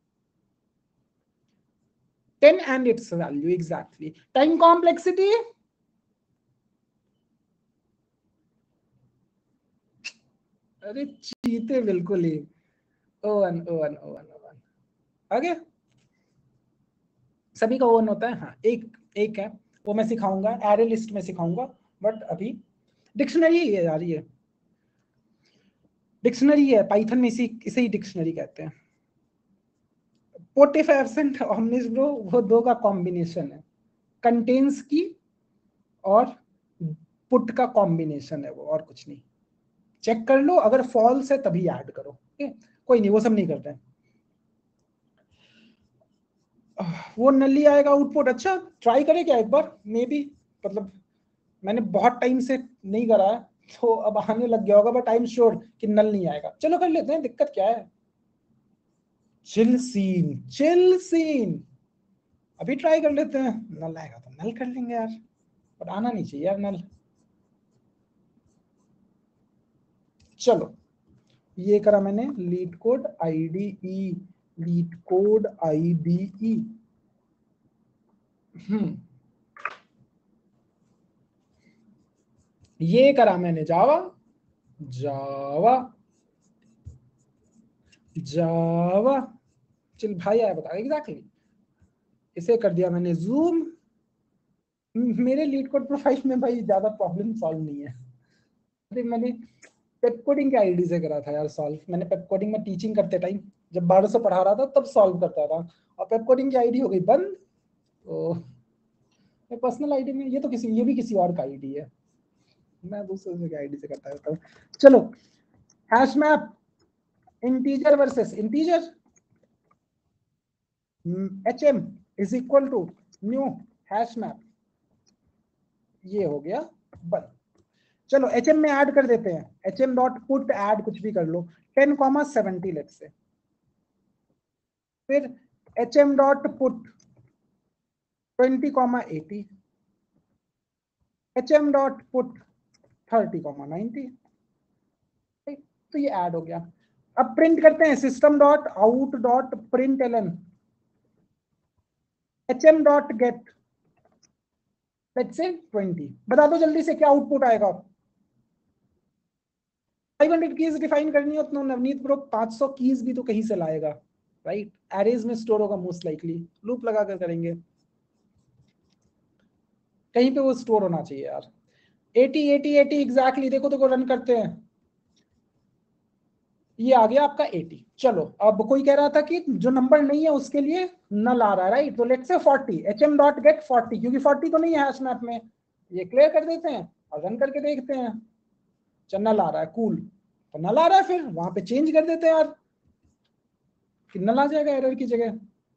10 and its value exactly. Time complexity, अरे चीते बिल्कुल ही, ओवन ओवन ओवन ओवन। आगे सभी का ओवन होता है, हाँ एक एक है, वो मैं सिखाऊंगा, एरे लिस्ट में सिखाऊंगा, बट अभी डिक्शनरी है यार, ये डिक्शनरी है, पाइथन में इसे ही डिक्शनरी कहते हैं। पोर्टिफ एब्सेंट ओमनिस ब्रो, वो दो का कॉम्बिनेशन है, कंटेन्स की और पुट का कॉम्बिनेशन है वो, और कुछ नहीं। चेक कर लो, अगर फॉल्स है तभी ऐड करो। कोई नहीं, वो सब नहीं करते हैं। वो नली आएगा आउटपुट, अच्छा ट्राई करें क्या एक बार, मे बी, मतलब मैंने बहुत टाइम से नहीं करा है तो अब आने लग गया होगा, बट आई एम श्योर कि नल नहीं आएगा। चलो कर लेते हैं, दिक्कत क्या है। चिल सीन, चिल सीन, अभी ट्राई कर लेते हैं, नल आएगा तो नल कर लेंगे यार, पर आना नहीं चाहिए यार नल। चलो ये करा मैंने, leet code IDE, leet code IDE। ये करा मैंने जावा, जावा जावा, चल भाई आया बता एग्जैक्टली। इसे कर दिया मैंने जूम, मेरे लीड कोड प्रोफाइल में भाई ज्यादा प्रॉब्लम सॉल्व नहीं है। अरे मैंने पेप कोडिंग के आईडी से करा था यार सॉल्व मैंने। पेप कोडिंग में टीचिंग करते टाइम जब 1200 पढ़ा रहा था तब सॉल्व करता था, और पेप कोडिंग की आईडी हो गई बंद। तो पर्सनल आईडी में ये तो ये भी किसी और का आईडी है, मैं दूसरे के आईडी से करता रहता हूँ। चलो hash map integer versus integer, HM is equal to new hash map, ये हो गया बंद। चलो HM में ऐड कर देते हैं, HM डॉट पुट ऐड कुछ भी कर लो 10,70 लेट से, फिर HM dot put 20,80, HM dot put 30,90, तो ये ऐड हो गया। अब प्रिंट करते हैं system dot out dot println HM dot get let's say 20। बता दो जल्दी से क्या आउटपुट आएगा। 500 कीज डिफाइन करनी हो तो नवनीत ब्रो 500 कीज भी तो कहीं से लाएगा, राइट? एरेज में स्टोर होगा मोस्ट लाइकली, लूप लगा कर करेंगे, कहीं पे वो स्टोर होना चाहिए यार। 80 80 80 एग्जैक्टली, देखो रन करते हैं, ये आ गया आपका 80। चलो अब कोई कह रहा था कि जो नंबर नहीं है उसके लिए नल आ रहा है, राइट? तो let's say 40 HM dot gate 40, क्योंकि 40 तो नहीं है हैश मैप में, ये क्लियर कर देते हैं और रन करके देखते हैं। नल आ रहा है, कूल, तो नल आ रहा है फिर वहां पे चेंज कर देते हैं यार, कि नल आ जाएगा एरर की जगह।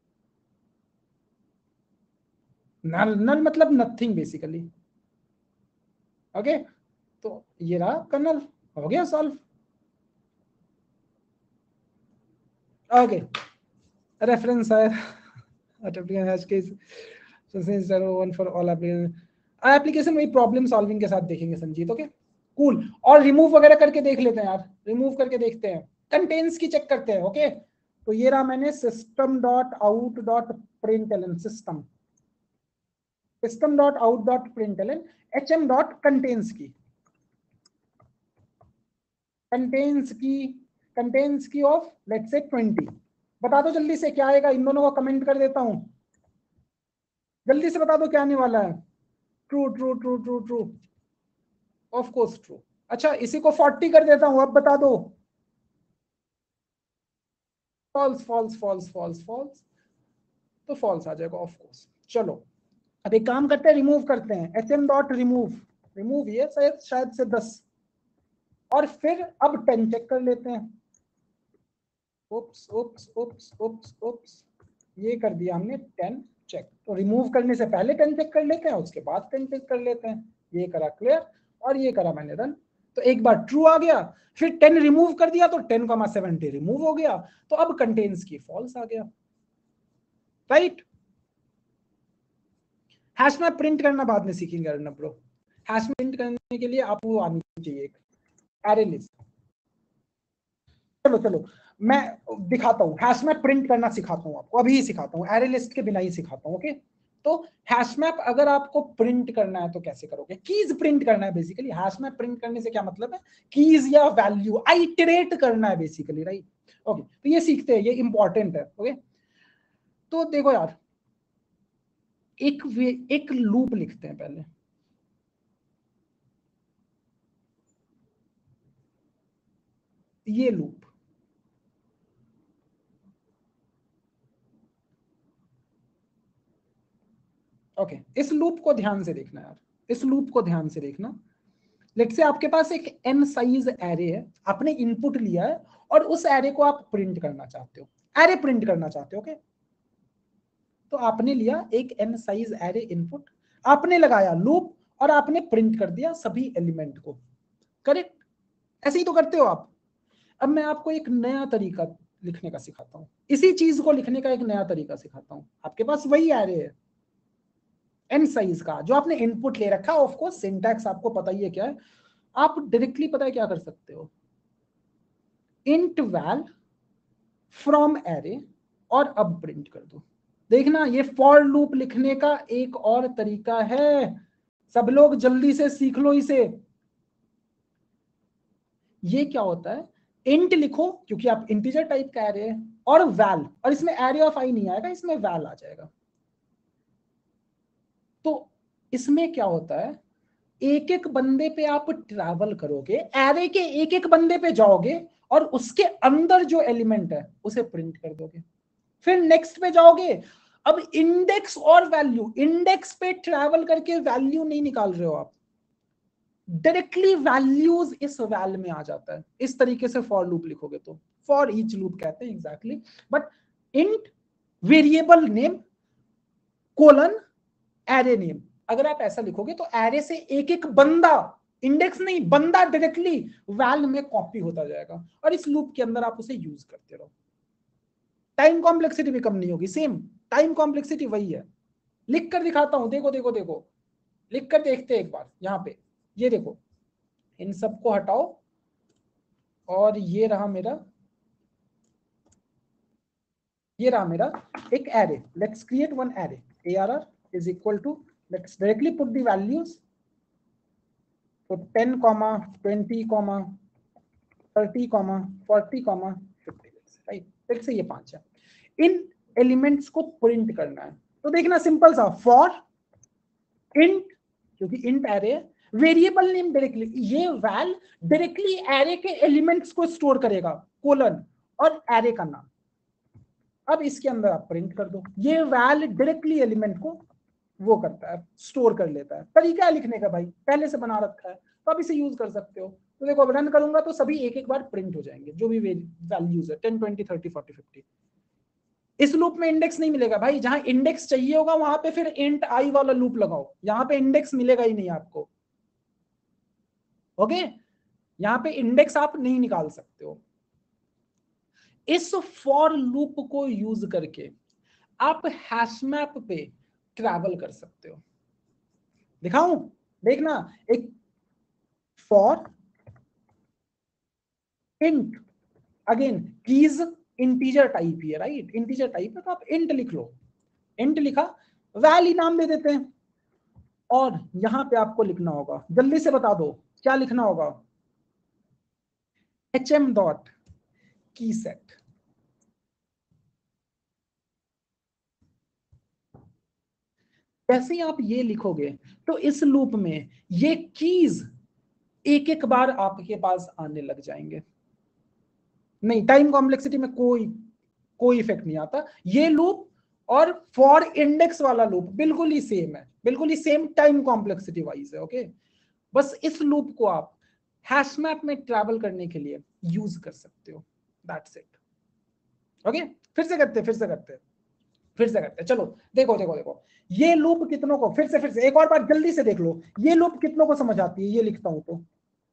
नल नल मतलब नथिंग बेसिकली, ओके? तो ये रहा कर्नल, हो गया सॉल्व। ओके, रेफरेंस है एप्लीकेशन में प्रॉब्लम सॉल्विंग के साथ देखेंगे संजीत, ओके कूल। और रिमूव वगैरह करके देख लेते हैं यार, रिमूव करके देखते हैं, कंटेंट्स की चेक करते हैं, ओके? तो ये रहा मैंने system dot out dot println, system dot out dot println HM dot contains key of let's say 20। बता दो जल्दी से क्या आएगा, इन दोनों को कमेंट कर देता हूं, जल्दी से बता दो क्या आने वाला है। True true true true true, of course true. अच्छा इसी को 40 कर देता हूं, अब बता दो। False false false false false, तो फॉल्स आ जाएगा ऑफ कोर्स। चलो अब एक काम करते हैं, रिमूव करते हैं, HM डॉट रिमूव ये शायद से 10, और फिर अब 10 चेक कर लेते हैं। उप्स उप्स उप्स उप्स उप्स, ये कर दिया हमने 10 चेक। तो रिमूव करने से पहले 10 चेक कर लेते हैं, उसके बाद 10 चेक कर लेते हैं। ये करा क्लियर, और ये करा मैंने रन, तो एक बार ट्रू आ गया, फिर 10 रिमूव कर दिया तो 10,70 रिमूव हो गया, तो अब कंटेन्स की फॉल्स आ गया, राइट? हैश मैप प्रिंट करना बाद में सीखेंगे Arnab bro. Hash map print करने के लिए आपको आनी चाहिए एक एरे लिस्ट। चलो मैं दिखाता हूँ, हैश मैप प्रिंट करना सिखाता हूँ आपको, अभी ही सिखाता हूँ, एरे लिस्ट के बिना ही सिखाता हूँ, ओके? तो हैश मैप अगर आपको प्रिंट करना है तो कैसे करोगे? कीज प्रिंट करना है बेसिकली। हैश मैप प्रिंट करने से क्या मतलब है? कीज या वैल्यू आइटरेट करना है बेसिकली, राइट? ओके, तो ये सीखते हैं, ये इंपॉर्टेंट है, ओके? तो देखो यार, एक लूप लिखते हैं पहले, ये लूप, ओके? इस लूप को ध्यान से देखना यार, इस लूप को ध्यान से देखना। लेट्स से आपके पास एक n साइज एरे है, आपने इनपुट लिया है और उस एरे को आप प्रिंट करना चाहते हो, एरे प्रिंट करना चाहते हो, ओके? तो आपने लिया एक n साइज एरे इनपुट, आपने लगाया लूप और आपने प्रिंट कर दिया सभी एलिमेंट को, करेक्ट? ऐसे ही तो करते हो आप। अब मैं आपको एक नया तरीका लिखने का सिखाता हूँ, इसी चीज को लिखने का एक नया तरीका सिखाता हूँ। आपके पास वही एरे है n साइज का जो आपने इनपुट ले रखा है, ऑफ कोर्स सिंटैक्स आपको पता ही है क्या है। आप डायरेक्टली पता है क्या कर सकते हो, इंट वैल फ्रॉम एरे, और अब प्रिंट कर दो। देखना, ये फॉर लूप लिखने का एक और तरीका है, सब लोग जल्दी से सीख लो इसे। ये क्या होता है, इंट लिखो क्योंकि आप इंटीजर टाइप का एरे है, और वैल, और इसमें एरे ऑफ आई नहीं आएगा, इसमें वैल आ जाएगा। तो इसमें क्या होता है, एक एक बंदे पे आप ट्रैवल करोगे, एरे के एक एक बंदे पे जाओगे और उसके अंदर जो एलिमेंट है उसे प्रिंट कर दोगे। फिर नेक्स्ट पे जाओगे, अब इंडेक्स और वैल्यू, इंडेक्स पे ट्रैवल करके वैल्यू नहीं निकाल रहे हो आप, डायरेक्टली वैल्यूज इस वैल में आ जाता है। इस तरीके से फॉर लूप लिखोगे तो फॉर ईच लूप कहते हैं exactly. But int variable name colon array name, अगर आप ऐसा लिखोगे तो एरे से एक एक बंदा, इंडेक्स नहीं बंदा, डायरेक्टली वैल में कॉपी होता जाएगा और इस लूप के अंदर आप उसे यूज करते रहो। टाइम कॉम्प्लेक्सिटी भी कम नहीं होगी, सेम टाइम कॉम्प्लेक्सिटी वही है। लिख कर दिखाता हूं, देखो देखो देखो, लिख कर देखते हैं एक बार। यहां पे ये देखो, इन सबको हटाओ और ये रहा मेरा, ये रहा मेरा एक array. Let's create one array, arr is equal to, let's directly put the values, तो 10 20 30 40 50, राइट। लेट्स से ये 5 है। इन एलिमेंट्स को प्रिंट करना है तो देखना सिंपल सा, फॉर इंट, क्योंकि int array, variable name directly, ये वैल डायरेक्टली एरे के एलिमेंट्स को स्टोर करेगा, कोलन और एरे का नाम। अब इसके अंदर आप प्रिंट कर दो, ये वैल डायरेक्टली एलिमेंट को वो करता है, स्टोर कर लेता है। तरीका है लिखने का भाई, पहले से बना रखा है तो आप इसे यूज कर सकते हो। तो देखो, अब रन करूंगा तो सभी एक एक बार प्रिंट हो जाएंगे, जो भी वैल्यूज है 10 20 30 40 50। इस लूप में इंडेक्स नहीं मिलेगा भाई, जहां इंडेक्स चाहिए होगा वहां पे फिर इंट आई वाला लूप लगाओ, यहां पे इंडेक्स मिलेगा ही नहीं आपको। ओके, यहां पे इंडेक्स आप नहीं निकाल सकते हो। इस फॉर लूप को यूज करके आप हैशमैप पे ट्रैवल कर सकते हो। दिखाऊं, देखना, एक for int, again keys integer type ही है, राइट, इंटीजर टाइप है तो आप इंट लिख लो। इंट लिखा, वैली नाम दे देते हैं और यहां पे आपको लिखना होगा, जल्दी से बता दो क्या लिखना होगा, hm डॉट की सेट। जैसे ही आप ये लिखोगे तो इस लूप में ये कीज एक एक बार आपके पास आने लग जाएंगे। नहीं, टाइम कॉम्प्लेक्सिटी में कोई कोई इफेक्ट नहीं आता। ये लूप और फॉर इंडेक्स वाला लूप बिल्कुल ही सेम है, बिल्कुल ही सेम टाइम कॉम्प्लेक्सिटी वाइज है। ओके, बस इस लूप को आप हैशमैप में ट्रैवल करने के लिए यूज कर सकते हो, दैट्स इट। ओके, फिर से करते, चलो देखो देखो देखो, ये लूप कितनों को, फिर से एक और बार जल्दी से देख लो, ये लूप कितनों को समझ आती है, ये लिखता हूं तो।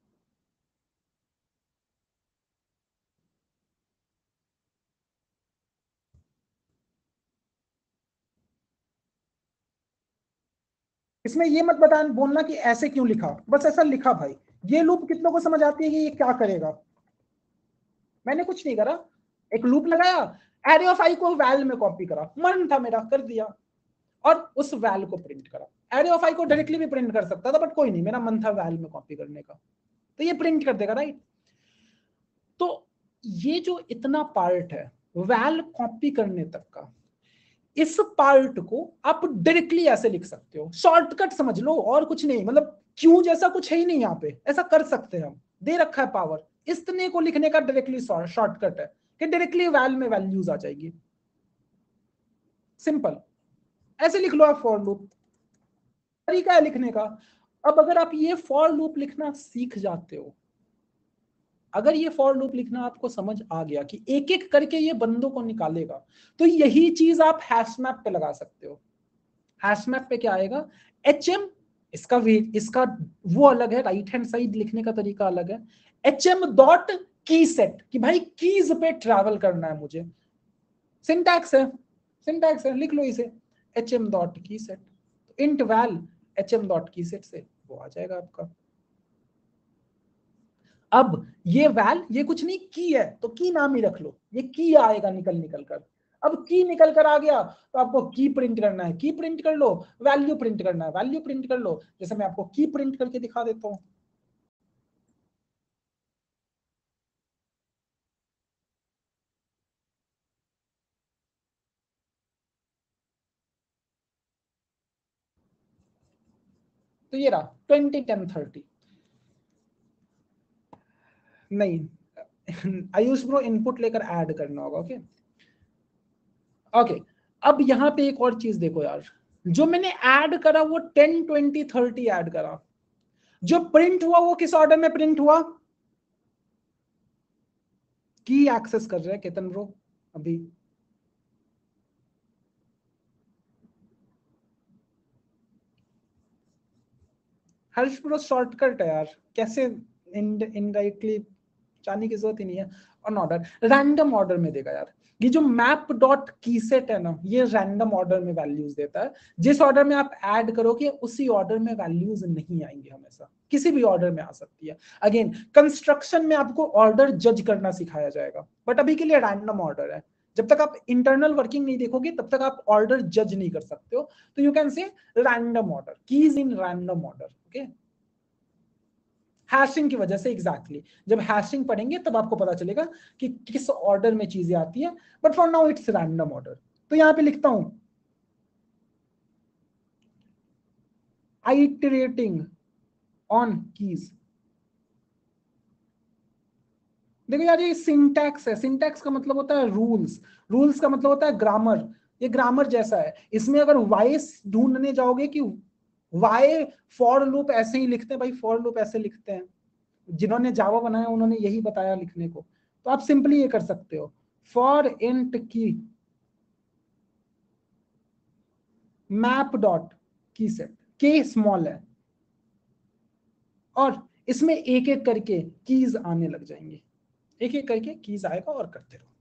इसमें ये मत बता बोलना कि ऐसे क्यों लिखा, बस ऐसा लिखा भाई। ये लूप कितनों को समझ आती है कि ये क्या करेगा। मैंने कुछ नहीं करा, एक लूप लगाया, एरे ऑफ आई को वैल में कॉपी करा, मन था मेरा कर दिया और उस वैल को प्रिंट करा। एरे ऑफ आई को डायरेक्टली भी प्रिंट कर सकता था बट कोई नहीं, मेरा मन था वैल में कॉपी करने का, तो ये प्रिंट कर देगा, राइट। तो ये जो इतना पार्ट है वैल कॉपी करने तक का, इस पार्ट को आप डायरेक्टली ऐसे लिख सकते हो, शॉर्टकट समझ लो और कुछ नहीं, मतलब क्यों जैसा कुछ है ही नहीं, यहाँ पे ऐसा कर सकते हैं हम, दे रखा है पावर। इतने को लिखने का डायरेक्टली शॉर्टकट है कि डायरेक्टली वैल में वैल्यूज आ जाएगी, सिंपल। ऐसे लिख लो आप फॉर लूप, तरीका है लिखने का। अब अगर आप ये फॉर लूप लिखना सीख जाते हो, अगर ये फॉर लूप लिखना आपको समझ आ गया कि एक एक करके ये बंदों को निकालेगा, तो यही चीज आप हैशमैप पे लगा सकते हो। हैशमैप पे क्या आएगा, एच एम, इसका इसका वो अलग है, राइट हैंड साइड लिखने का तरीका अलग है। H M dot key set, कि भाई कीज पे ट्रैवल करना है मुझे, सिंटैक्स है, सिंटैक्स है, लिख लो इसे, H M dot key set, int val H M dot key set से वो आ जाएगा आपका। अब ये वैल, ये कुछ नहीं की है तो की नाम ही रख लो, ये की आएगा निकल निकल कर। अब की निकल कर आ गया तो आपको की प्रिंट करना है, की प्रिंट कर लो, वैल्यू प्रिंट करना है, वैल्यू प्रिंट कर लो। जैसे मैं आपको की प्रिंट करके दिखा देता हूं, तो ये रहा 20 10 30 नहीं आयुष ब्रो इनपुट लेकर ऐड करना होगा। ओके ओके अब यहाँ पे एक और चीज देखो यार, जो मैंने ऐड करा वो 10 20 30 ऐड करा, जो प्रिंट हुआ वो किस ऑर्डर में प्रिंट हुआ? की एक्सेस कर रहे हैं केतन ब्रो अभी। हर्ष ब्रो शॉर्टकट है यार, कैसे इनडायरेक्टली जाने की जरूरत ही नहीं है। ऑन ऑर्डर रैंडम ऑर्डर में देगा यार। ये जो मैप डॉट की सेट है ना, ये रैंडम ऑर्डर में वैल्यूज देता है। जिस ऑर्डर में आप ऐड करोगे उसी ऑर्डर में वैल्यूज नहीं आएंगे, हमेशा किसी भी ऑर्डर में आ सकती है। अगेन कंस्ट्रक्शन में आपको ऑर्डर जज करना सिखाया जाएगा, बट अभी के लिए रैंडम ऑर्डर है। जब तक आप इंटरनल वर्किंग नहीं देखोगे तब तक आप ऑर्डर जज नहीं कर सकते हो। तो you can say random order, keys in random order. Okay hashing की वजह से एग्जैक्टली जब हैशिंग पढ़ेंगे तब आपको पता चलेगा कि किस ऑर्डर में चीजें आती है, but for now it's random order. तो यहां पे लिखता हूं आइटरेटिंग ऑन कीज। देखो यार ये सिंटैक्स है, सिंटैक्स का मतलब होता है रूल्स, रूल्स का मतलब होता है ग्रामर। ये ग्रामर जैसा है, इसमें अगर वाई ढूंढने जाओगे कि वाई फॉर लूप ऐसे ही लिखते हैं, भाई फॉर लूप ऐसे लिखते हैं, जिन्होंने जावा बनाया उन्होंने यही बताया लिखने को। तो आप सिंपली ये कर सकते हो for int key map dot key set, K small है और इसमें एक एक करके कीज आने लग जाएंगे, एक एक करके कीज आएगा और करते रहो।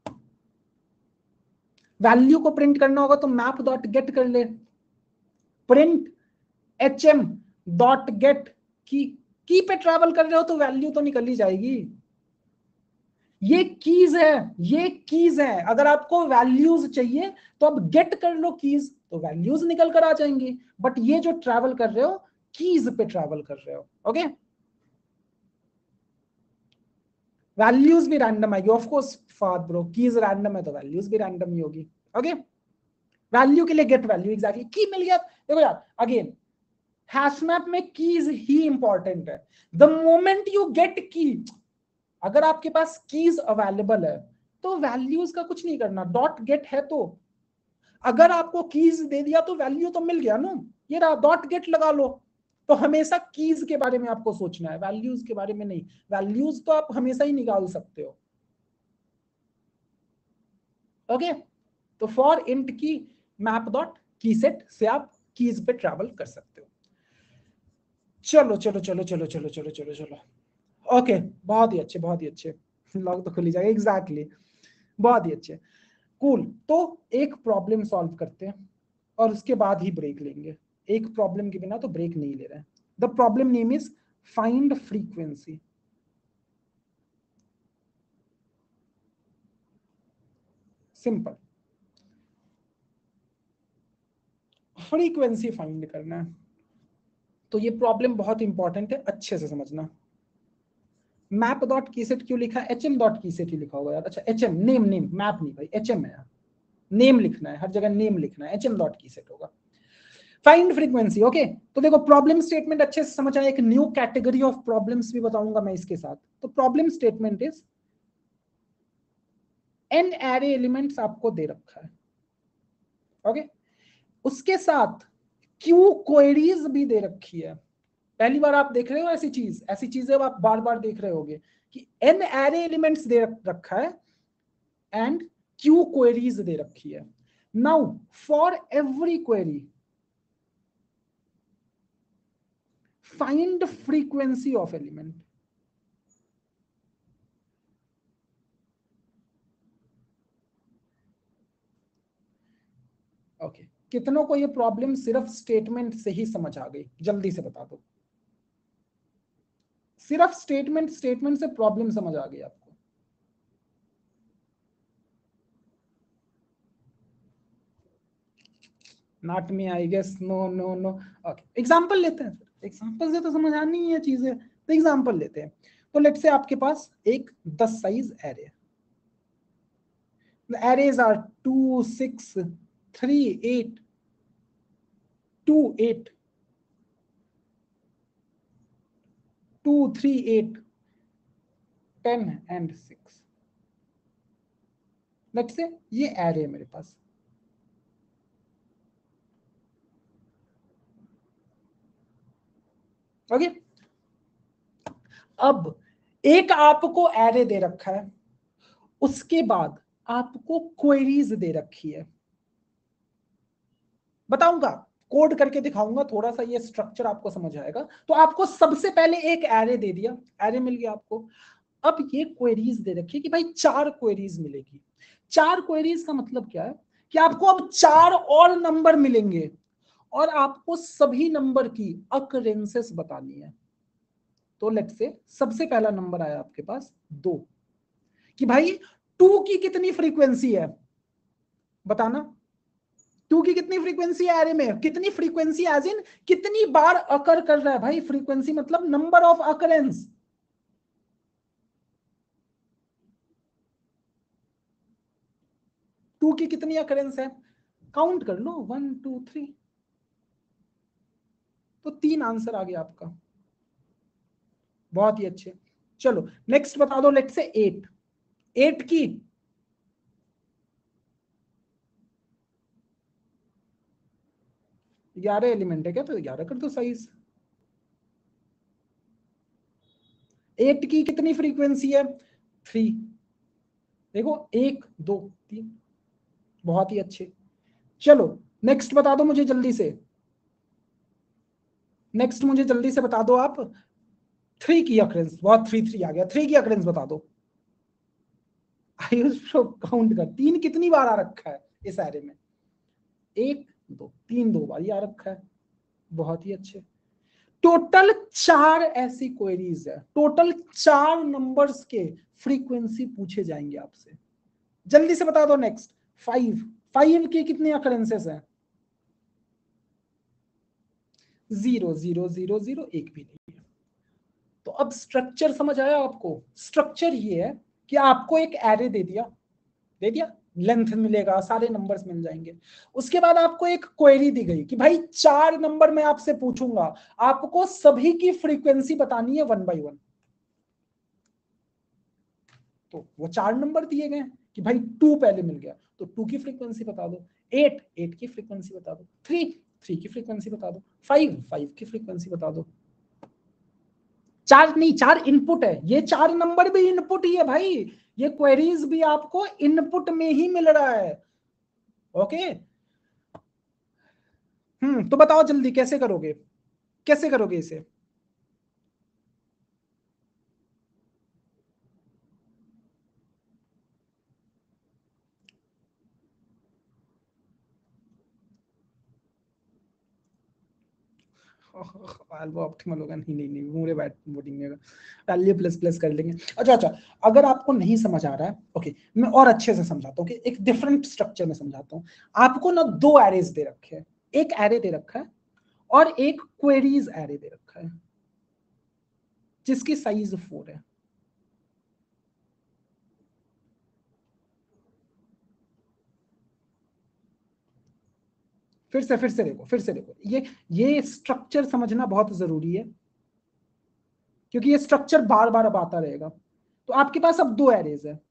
वैल्यू को प्रिंट करना होगा तो मैप डॉट गेट कर ले, print H M dot get key पे ट्रैवल कर रहे हो तो वैल्यू तो निकल ही जाएगी। ये कीज है, ये कीज है। अगर आपको वैल्यूज चाहिए तो अब गेट कर लो कीज, तो वैल्यूज निकल कर आ जाएंगी। बट ये जो ट्रैवल कर रहे हो कीज पे ट्रैवल कर रहे हो। ओके वैल्यूज भी रैंडम आएगी ऑफ कोर्स फाद ब्रो, कीज रैंडम है तो वैल्यूज भी रैंडम ही होगी। ओके वैल्यू के लिए गेट वैल्यू एग्जैक्टली की मिल गया। देखो यार अगेन हैशमैप में कीज ही इंपॉर्टेंट है। The moment you get key, अगर आपके पास कीज अवेलेबल है तो वैल्यूज का कुछ नहीं करना, डॉट गेट है तो अगर आपको कीज दे दिया तो वैल्यू तो मिल गया ना, ये रहा डॉट गेट लगा लो। तो हमेशा कीज के बारे में आपको सोचना है, वैल्यूज के बारे में नहीं। वैल्यूज तो आप हमेशा ही निकाल सकते हो। ओके तो for int key map dot key set से आप कीज पे ट्रैवल कर सकते हो। चलो चलो चलो चलो चलो चलो चलो चलो ओके बहुत ही अच्छे बहुत ही अच्छे, लॉग तो खुल ही जाएगा एग्जैक्टली बहुत ही अच्छे कूल। तो एक प्रॉब्लम सॉल्व करते हैं और उसके बाद ही ब्रेक लेंगे, एक प्रॉब्लम के बिना तो ब्रेक नहीं ले रहे हैं। The problem name is find frequency. Simple frequency find करना है। तो ये प्रॉब्लम बहुत इंपॉर्टेंट है, अच्छे से समझना। मैप डॉट की सेट क्यों लिखा है, H M dot key set ही लिखा होगा यार। अच्छा H M name, name map नहीं भाई, एच एम है यार, नेम लिखना है हर जगह, नेम लिखना है, H M dot key set होगा। Find frequency. ओके तो देखो प्रॉब्लम स्टेटमेंट अच्छे से समझ आए, एक न्यू कैटेगरी ऑफ प्रॉब्लम्स भी बताऊंगा मैं इसके साथ। तो problem statement is an array elements आपको दे रखा है। ओके उसके साथ क्यू क्वेरीज भी दे रखी है। पहली बार आप देख रहे हो ऐसी चीज, ऐसी चीजें आप बार बार देख रहे होगे कि एन एरे एलिमेंट्स दे रखा है एंड क्यू क्वेरीज दे रखी है। Now for every query find frequency of element. Okay कितनों को ये प्रॉब्लम सिर्फ स्टेटमेंट से ही समझ आ गई, जल्दी से बता दो। सिर्फ स्टेटमेंट, स्टेटमेंट से प्रॉब्लम समझ आ गई आपको? Not me I guess, no no no. Okay example लेते हैं, एग्जांपल से तो समझ आनी ही है चीजें, तो एग्जांपल लेते हैं। तो लेट्स से आपके पास एक 10 size array, the arrays are 2 6 3 8 2 8 2 3 8 10 and 6। Let's say ये एरे है मेरे पास। ओके, अब एक आपको एरे दे रखा है, उसके बाद आपको क्वेरीज दे रखी है। बताऊंगा, कोड करके दिखाऊंगा, थोड़ा सा ये स्ट्रक्चर आपको समझ आएगा। तो आपको सबसे पहले एक एरे दे दिया, एरे मिल गया आपको। अब ये क्वेरीज दे रखी है कि भाई 4 क्वेरीज मिलेगी। 4 क्वेरीज का मतलब क्या है कि आपको अब 4 और नंबर मिलेंगे और आपको सभी नंबर की अकरेंसेस बतानी है। तो लेट्स से सबसे पहला नंबर आया आपके पास 2, कि भाई 2 की कितनी फ्रीक्वेंसी है बताना। 2 की कितनी फ्रीक्वेंसी है एरे में, कितनी फ्रीक्वेंसी एज इन कितनी बार अकर कर रहा है भाई, फ्रीक्वेंसी मतलब नंबर ऑफ अकरेंस। टू की कितनी अकरेंस है, काउंट कर लो, 1 2 3, तो 3 आंसर आ गया आपका। बहुत ही अच्छे। चलो नेक्स्ट बता दो, लेट्स से 8। 8 की 11 एलिमेंट है क्या, तो 11 कर दो साइज। 8 की कितनी फ्रीक्वेंसी है, 3। देखो 1 2 3, बहुत ही अच्छे। चलो नेक्स्ट बता दो मुझे जल्दी से, नेक्स्ट मुझे जल्दी से बता दो आप। 3 की अकरेंस, बहुत 3 3 आ गया, 3 की अकरेंस बता दो। आयुष काउंट कर, 3 कितनी बार आ रखा है इस एरे में, 1 2 3, 2 बार ही आ रखा है। बहुत ही अच्छे। टोटल 4 ऐसी क्वेरीज है, टोटल 4 नंबर्स के फ्रीक्वेंसी पूछे जाएंगे आपसे। जल्दी से बता दो नेक्स्ट। 5, 5 की कितनी अकरेंसेस है, 0 0 0 0, एक भी नहीं है। तो अब स्ट्रक्चर समझ आया आपको। स्ट्रक्चर ये है कि आपको एक एरे दे दिया, दे दिया, लेंथ मिलेगा, सारे नंबर्स मिल जाएंगे। उसके बाद आपको एक क्वेरी दी गई कि भाई 4 नंबर मैं आपसे पूछूंगा, आपको सभी की फ्रीक्वेंसी बतानी है 1 बाय 1। तो वो 4 नंबर दिए गए कि भाई 2 पहले मिल गया, तो 2 की फ्रीक्वेंसी बता दो, 8 8 की फ्रीक्वेंसी बता दो, 3 3 की फ्रीक्वेंसी बता दो, 5 5 की फ्रीक्वेंसी बता दो। 4 नहीं, 4 इनपुट है, ये 4 नंबर भी इनपुट ही है भाई, ये क्वेरीज भी आपको इनपुट में ही मिल रहा है। ओके, तो बताओ जल्दी कैसे करोगे, कैसे करोगे इसे। वो ऑप्टिमल होगा, नहीं नहीं नहीं, पूरे बैट वोटिंग में पहले प्लस प्लस कर लेंगे। अच्छा अच्छा, अगर आपको नहीं समझ आ रहा है, ओके मैं और अच्छे से समझाता हूँ कि एक डिफरेंट स्ट्रक्चर में समझाता हूँ। आपको ना 2 एरेज दे रखे हैं, एक एरे दे रखा है और एक क्वेरीज एरे दे रखा है जिसकी साइज 4 है। फिर से देखो, फिर से देखो, ये स्ट्रक्चर समझना बहुत जरूरी है, क्योंकि ये स्ट्रक्चर बार बार अब आता रहेगा। तो आपके पास अब 2 एरेज है,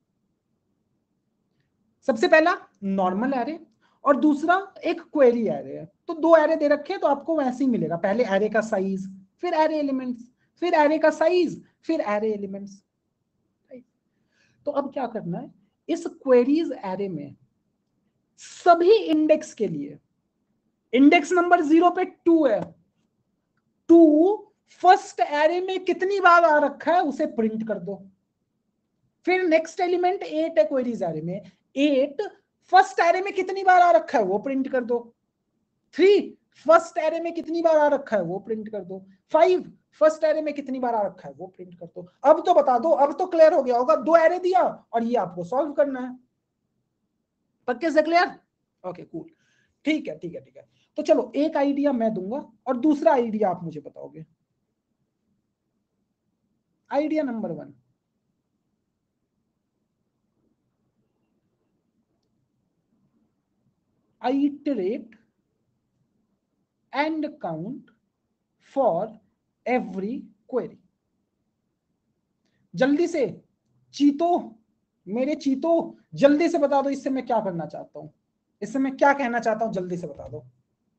सबसे पहला नॉर्मल एरे और दूसरा एक क्वेरी एरे है। तो 2 एरे दे रखे हैं, तो आपको वैसे ही मिलेगा, पहले एरे का साइज, फिर एरे एलिमेंट्स, फिर एरे का साइज, फिर एरे एलिमेंट्स। तो अब क्या करना है, इस क्वेरीज एरे में सभी इंडेक्स के लिए, इंडेक्स नंबर 0 पे 2 है, 2 फर्स्ट एरे में कितनी बार आ रखा है उसे प्रिंट कर दो। फिर नेक्स्ट एलिमेंट 8 है क्वेरीज एरे में, 8 फर्स्ट एरे में कितनी बार आ रखा है वो प्रिंट कर दो। 3 फर्स्ट एरे में कितनी बार आ रखा है वो प्रिंट कर दो। 5 फर्स्ट एरे में कितनी बार आ रखा है वो प्रिंट कर दो। अब तो बता दो, अब तो क्लियर हो गया होगा, 2 एरे दिया और ये आपको सॉल्व करना है। पक्के से क्लियर, ओके कूल, ठीक है ठीक है ठीक है। तो चलो एक आइडिया मैं दूंगा और दूसरा आइडिया आप मुझे बताओगे। Idea number 1, iterate and count for every query। जल्दी से चीतो, मेरे चीतो जल्दी से बता दो इससे मैं क्या करना चाहता हूं, इससे मैं क्या कहना चाहता हूं, जल्दी से बता दो।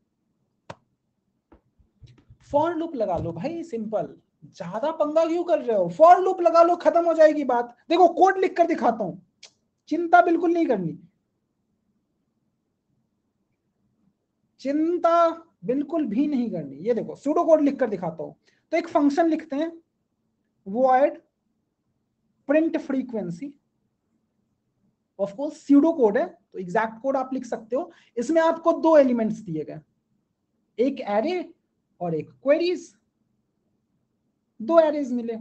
फॉर लूप लगा लो भाई, सिंपल, ज्यादा पंगा क्यों कर रहे हो, फॉर लूप लगा लो, खत्म हो जाएगी बात। देखो कोड लिख कर दिखाता हूं, चिंता बिल्कुल नहीं करनी, चिंता बिल्कुल भी नहीं करनी। ये देखो सूडो कोड लिख कर दिखाता हूं। तो एक फंक्शन लिखते हैं, void print frequency, of course pseudo code है तो एग्जैक्ट कोड आप लिख सकते हो। इसमें आपको दो एलिमेंट्स दिए गए, एक एरे और एक क्वेरीज, दो एरेज मिले।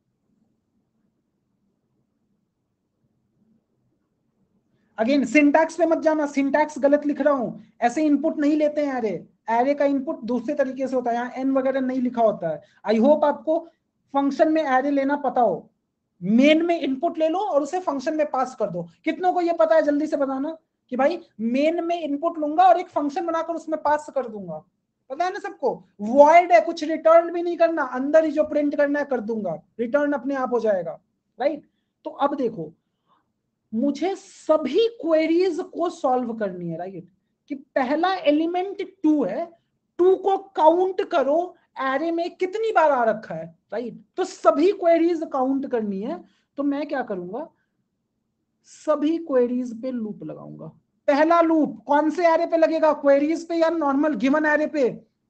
अगेन सिंटैक्स पे मत जाना, सिंटैक्स गलत लिख रहा हूं, ऐसे इनपुट नहीं लेते हैं एरे, एरे का इनपुट दूसरे तरीके से होता है, यहाँ एन वगैरह नहीं लिखा होता है। आई होप आपको फंक्शन में एरे लेना पता हो, मेन में इनपुट ले लो और उसे फंक्शन में पास कर दो। कितनों को ये पता है, जल्दी से बताना कि भाई मेन में इनपुट लूंगा और एक फंक्शन बनाकर उसमें पास कर दूंगा, पता है ना सबको। वॉइड है, कुछ रिटर्न भी नहीं करना, अंदर ही जो प्रिंट करना है कर दूंगा, रिटर्न अपने आप हो जाएगा, राइट। तो अब देखो मुझे सभी क्वेरीज को सॉल्व करनी है, राइट, कि पहला एलिमेंट 2 है, 2 को काउंट करो एरे में कितनी बार आ रखा है, राइट। तो सभी क्वेरीज काउंट करनी है, तो मैं क्या करूंगा, सभी क्वेरीज पे लूप लगाऊंगा। पहला लूप कौन से एरे पे लगेगा, क्वेरीज पे या नॉर्मल गिवन एरे पे,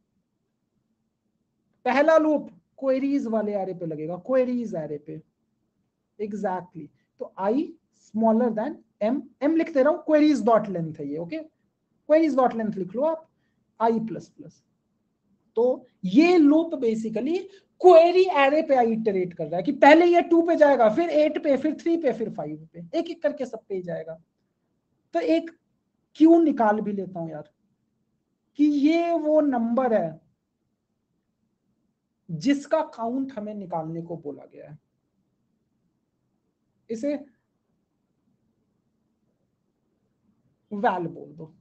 पहला लूप क्वेरीज वाले एरे पे लगेगा, क्वेरीज एरे पे, एग्जैक्टली। तो I smaller than M, M लिख दे रहा हूं, क्वेरीज डॉट लेंथ है ये, ओके, क्वेरीज डॉट लेंथ लिख लो आप, आई प्लस प्लस। तो ये लूप बेसिकली क्वेरी एरे पे इटरेट कर रहा है कि पहले ये 2 पे जाएगा, फिर 8 पे, फिर 3 पे, फिर 5 पे, एक एक करके सब पे जाएगा। तो एक क्यू निकाल भी लेता हूं यार, कि ये वो नंबर है जिसका काउंट हमें निकालने को बोला गया है। इसे वैल बोल दो,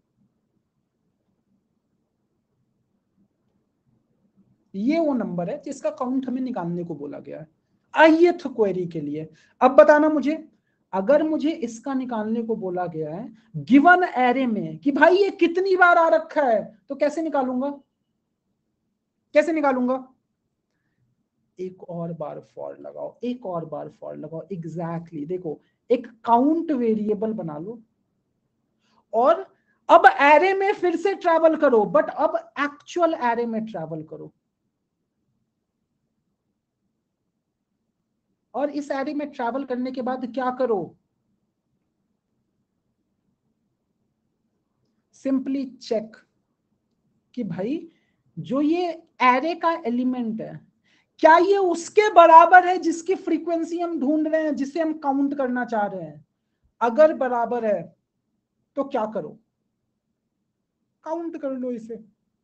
ये वो नंबर है जिसका काउंट हमें निकालने को बोला गया है ith क्वेरी के लिए। अब बताना मुझे, अगर मुझे इसका निकालने को बोला गया है गिवन एरे में कि भाई ये कितनी बार आ रखा है, तो कैसे निकालूंगा, कैसे निकालूंगा, एक और बार फॉर लगाओ, एक और बार फॉर लगाओ, एग्जैक्टली देखो एक काउंट वेरिएबल बना लो और अब एरे में फिर से ट्रैवल करो, बट अब एक्चुअल एरे में ट्रैवल करो, और इस एरे में ट्रैवल करने के बाद क्या करो, सिंपली चेक कि भाई जो ये एरे का एलिमेंट है क्या ये उसके बराबर है जिसकी फ्रीक्वेंसी हम ढूंढ रहे हैं, जिसे हम काउंट करना चाह रहे हैं। अगर बराबर है तो क्या करो, काउंट कर लो इसे।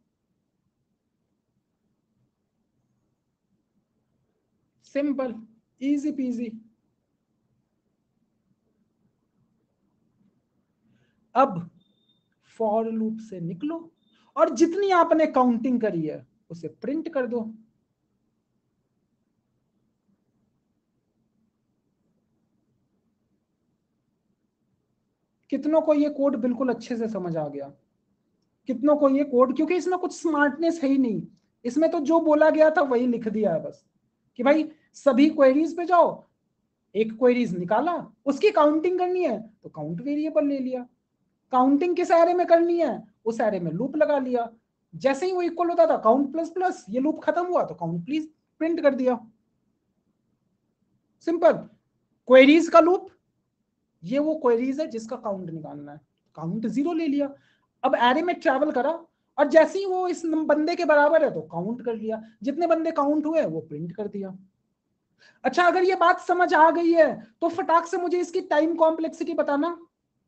Simple, easy peasy. अब फॉर लूप से निकलो और जितनी आपने काउंटिंग करी है उसे प्रिंट कर दो। कितनों को ये कोड बिल्कुल अच्छे से समझ आ गया, कितनों को ये कोड, क्योंकि इसमें कुछ स्मार्टनेस है ही नहीं, इसमें तो जो बोला गया था वही लिख दिया है बस, कि भाई सभी क्वेरीज पे जाओ, एक क्वेरीज निकाला, उसकी काउंटिंग करनी है तो काउंट वेरिएबल ले लिया, काउंटिंग किस एरे में करनी है उस एरे में लूप लगा लिया, जैसे ही वो इक्वल होता था काउंट प्लस प्लस, ये लूप खत्म हुआ तो काउंट प्लीज प्रिंट कर दिया, सिंपल। क्वेरीज का लूप, ये वो क्वेरीज है जिसका काउंट निकालना है, काउंट 0 ले लिया, अब एरे में ट्रैवल करा और जैसे ही वो इस बंदे के बराबर है तो काउंट कर लिया, जितने बंदे काउंट हुए वो प्रिंट कर दिया। अच्छा अगर ये बात समझ आ गई है तो फटाक से मुझे इसकी टाइम कॉम्प्लेक्सिटी बताना,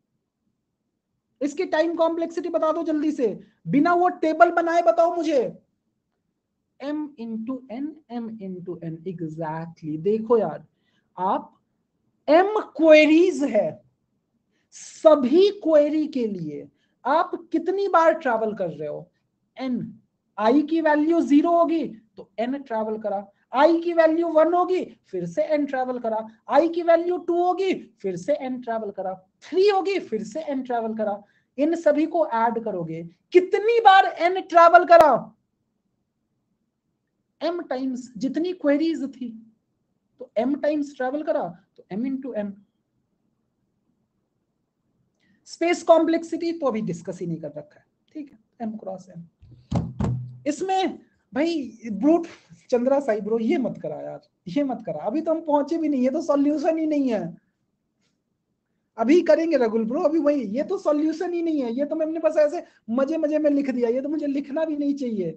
इसकी टाइम कॉम्प्लेक्सिटी बता दो जल्दी से, बिना वो टेबल बनाए बताओ मुझे। m into N, m into N, exactly. देखो यार आप m क्वेरीज है, सभी क्वेरी के लिए आप कितनी बार ट्रैवल कर रहे हो, n, i की वैल्यू 0 होगी तो n ट्रैवल करा, आई की वैल्यू 1 होगी, फिर से n ट्रैवल करा, आई की वैल्यू 2 होगी, फिर से n ट्रैवल करा, 3 होगी, फिर से n ट्रैवल करा। इन सभी को ऐड करोगे, कितनी बार n ट्रैवल करा? m टाइम्स, जितनी क्वेरीज थी तो m टाइम्स ट्रैवल करा, तो m into n। Space complexity तो अभी डिस्कस ही नहीं कर रखा है, ठीक है, m क्रॉस n। इसमें भाई ब्रूट चंद्रा साई ब्रो ये मत करा यार, ये मत करा, अभी तो हम पहुंचे भी नहीं, ये तो सॉल्यूशन ही नहीं है। अभी करेंगे रघुल ब्रो, अभी वही, ये तो सॉल्यूशन ही नहीं है, ये तो मैंने बस ऐसे मजे मजे में लिख दिया, ये तो मुझे लिखना भी नहीं चाहिए।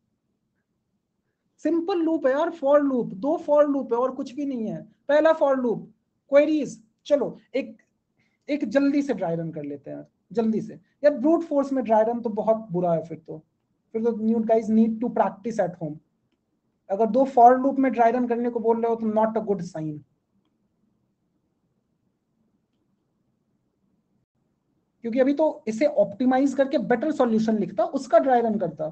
सिंपल लूप है यार, फॉर लूप, 2 फॉर लूप है और कुछ भी नहीं है। पहला फॉर लूप क्वेरीज, चलो एक जल्दी से ड्राई रन कर लेते हैं जल्दी से यार। ब्रूट फोर्स में ड्राई रन तो बहुत बुरा है, फिर तो you guys need to practice at home. अगर 2 फॉर लूप में ड्राई रन करने को बोल रहे हो तो नॉट अ गुड साइन। क्योंकि अभी तो इसे ऑप्टिमाइज करके बेटर सॉल्यूशन लिखता, उसका ड्राई रन करता।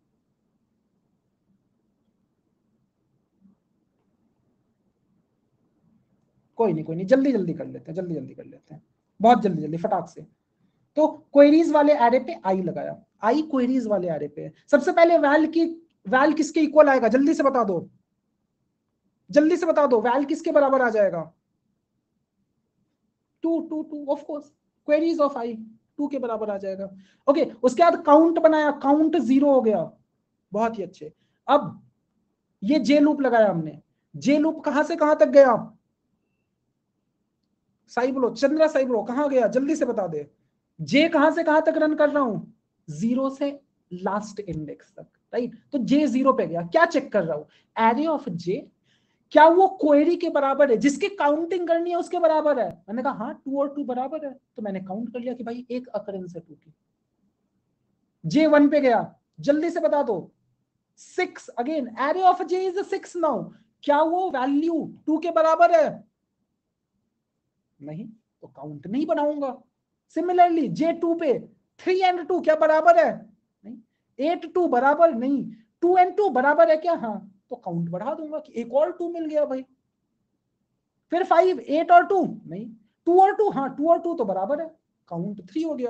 कोई नहीं कोई नहीं, जल्दी जल्दी कर लेते हैं, जल्दी जल्दी कर लेते हैं, बहुत जल्दी जल्दी फटाक से। तो क्वेरीज वाले एरे पे आई लगाया, आई क्वेरीज वाले एरे पे। सबसे पहले वैल किसके इक्वल आएगा, जल्दी से बता दो, जल्दी से बता दो, वैल किसके बराबर आ जाएगा? 2 of course, queries of I 2 के बराबर आ जाएगा। ओके, उसके बाद काउंट बनाया, काउंट 0 हो गया, बहुत ही अच्छे। अब ये जे लूप लगाया हमने, जे लूप कहां से कहां तक गया? साई बोलो, चंद्रा साई बोलो, कहां गया, जल्दी से बता दे। जे कहां से कहां तक रन कर रहा हूं? 0 से लास्ट इंडेक्स तक, राइट। तो जे 0 पे गया, क्या चेक कर रहा हूं? एरे ऑफ जे, क्या वो क्वेरी के बराबर है, जिसकी काउंटिंग करनी है उसके बराबर है? मैंने कहा हाँ 2 और 2 बराबर है, तो मैंने काउंट कर लिया कि भाई एक अकरेंस है 2 की। जे 1 पे गया, जल्दी से बता दो। 6 again, array of J is 6 now, क्या वो वैल्यू 2 के बराबर है? नहीं, तो काउंट नहीं बनाऊंगा। सिमिलरली जे 2 पे 3 एंड 2 क्या बराबर है? नहीं। 8 2 बराबर नहीं, 2 एंड 2 बराबर है क्या? हाँ, तो काउंट बढ़ा दूंगा कि एक और 2 मिल गया भाई। फिर 5 8 और 2 नहीं, 2 और 2, हाँ 2 और 2 तो बराबर है, काउंट 3 हो गया।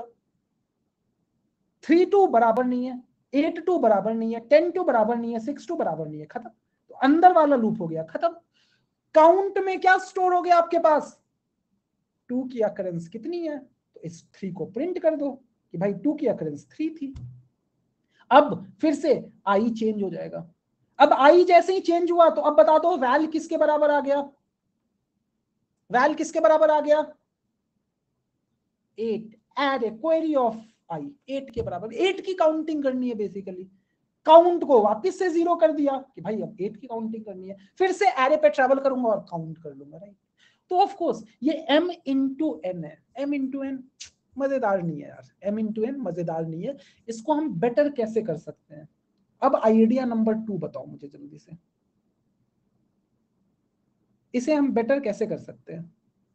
3 2 बराबर नहीं है, 8 2 बराबर नहीं है, 10 2 बराबर नहीं है, 6 2 बराबर नहीं है, खत्म। तो अंदर वाला लूप हो गया खत्म। काउंट में क्या स्टोर हो गया आपके पास? 2 की अकरेंस कितनी है, तो इस 3 को प्रिंट कर दो कि भाई 2 की अकरेंस 3 थी। अब फिर से आई चेंज हो जाएगा। अब आई जैसे ही चेंज हुआ तो अब बता दो वैल किसके बराबर आ गया? वैल किसके बराबर आ गया? 8, एड क्वेरी ऑफ आई 8 के बराबर। 8 की काउंटिंग करनी है बेसिकली, काउंट को वापस से 0 कर दिया कि भाई अब 8 की काउंटिंग करनी है, फिर से एरे पे ट्रैवल करूंगा और काउंट कर लूंगा, राइट। तो ऑफ कोर्स ये m इंटू एन है, m इंटू एन मजेदार नहीं है यार, m इंटू एन मजेदार नहीं है। इसको हम बेटर कैसे कर सकते हैं? अब आइडिया नंबर 2 बताओ मुझे जल्दी से, इसे हम बेटर कैसे कर सकते हैं?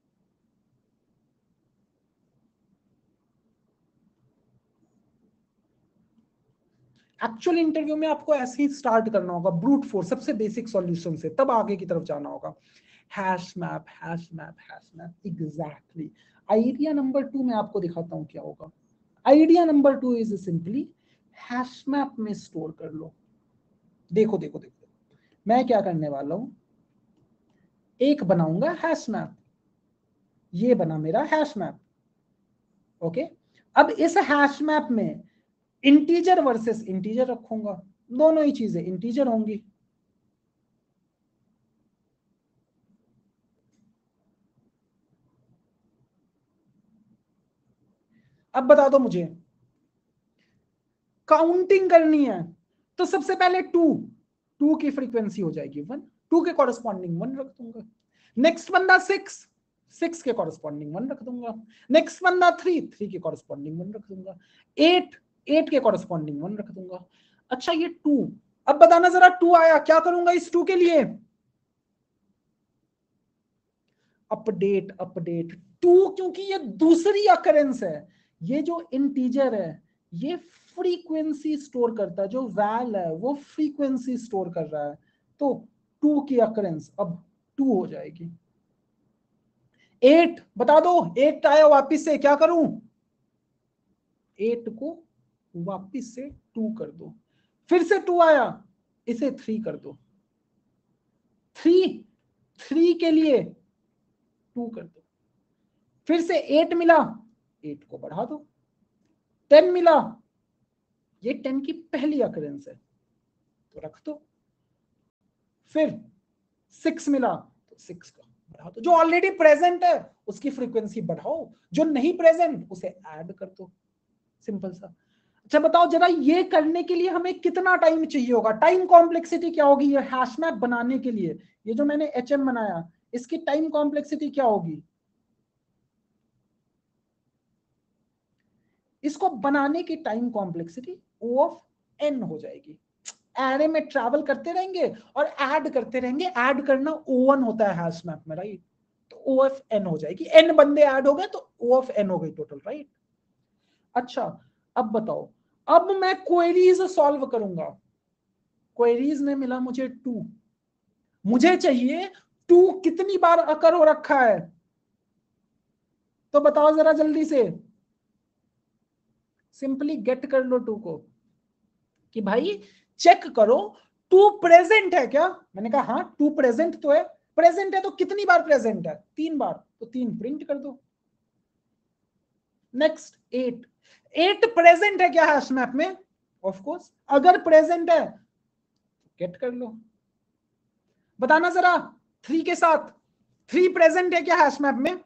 एक्चुअल इंटरव्यू में आपको ऐसे ही स्टार्ट करना होगा, ब्रूट फोर्स सबसे बेसिक सॉल्यूशन से, तब आगे की तरफ जाना होगा। Hash map, hash map, hash map, exactly. Idea number 2 में आपको दिखाता हूं क्या होगा। आइडिया number 2 is simply hash map में स्टोर कर लो। देखो देखो देखो, मैं क्या करने वाला हूं, एक बनाऊंगा हैश मैप, ये बना मेरा हैश मैप। ओके, अब इस हैश मैप में इंटीजर वर्सेस इंटीजर रखूंगा, दोनों ही चीजें इंटीजर होंगी। अब बता दो मुझे, काउंटिंग करनी है तो सबसे पहले 2 की फ्रीक्वेंसी हो जाएगी 1, 2 के कॉरेस्पॉन्डिंग 1 रख दूंगा। नेक्स्ट बंदा 6 के कॉरेस्पॉन्डिंग 1 रख दूंगा। नेक्स्ट बंदा 3 के कॉरेस्पॉन्डिंग 1 रख दूंगा। 8 के कॉरेस्पॉन्डिंग 1 रख दूंगा। अच्छा ये 2, अब बताना जरा 2 आया, क्या करूंगा इस 2 के लिए? अपडेट अपडेट 2, क्योंकि ये दूसरी अकरेंस है। ये जो इंटीजर है ये फ्रीक्वेंसी स्टोर करता है, जो वैल है वो फ्रीक्वेंसी स्टोर कर रहा है। तो 2 की अकरेंस अब 2 हो जाएगी। 8 बता दो, 8 आया वापिस से, क्या करूं? 8 को वापिस से 2 कर दो, फिर से 2 आया, इसे 3 कर दो, 3 के लिए 2 कर दो, फिर से 8 मिला, 8 को बढ़ा दो, 10 मिला, ये 10 की पहली अकरेंस है तो रख दो, फिर 6 मिला तो 6 का बढ़ा दो, जो ऑलरेडी प्रेजेंट है उसकी फ्रीक्वेंसी बढ़ाओ, जो नहीं प्रेजेंट उसे ऐड कर दो, सिंपल सा। अच्छा बताओ जरा, ये करने के लिए हमें कितना टाइम चाहिए होगा? टाइम कॉम्प्लेक्सिटी क्या होगी ये हैश मैप बनाने के लिए? ये जो मैंने HM बनाया, इसकी टाइम कॉम्प्लेक्सिटी क्या होगी? इसको बनाने की time complexity O of N हो जाएगी। एरे में ट्रैवल करते रहेंगे और ऐड करते रहेंगे, ऐड करना O1 होता है हैश मैप में, राइट? तो O ऑफ N हो जाएगी, N बंदे ऐड हो गए तो O ऑफ N हो गई टोटल, राइट? अच्छा अब बताओ, अब मैं क्वेरीज सॉल्व करूंगा, क्वेरीज में मिला मुझे 2, मुझे चाहिए 2 कितनी बार अकर हो रखा है, तो बताओ जरा जल्दी से, सिंपली गेट कर लो 2 को कि भाई चेक करो 2 प्रेजेंट है क्या? मैंने कहा हाँ 2 प्रेजेंट तो है, प्रेजेंट है तो कितनी बार प्रेजेंट है? 3 बार, तो 3 प्रिंट कर दो। नेक्स्ट 8 प्रेजेंट है क्या हैश मैप में? ऑफ कोर्स, अगर प्रेजेंट है गेट कर लो। बताना जरा 3 के साथ, 3 प्रेजेंट है क्या हैश मैप में?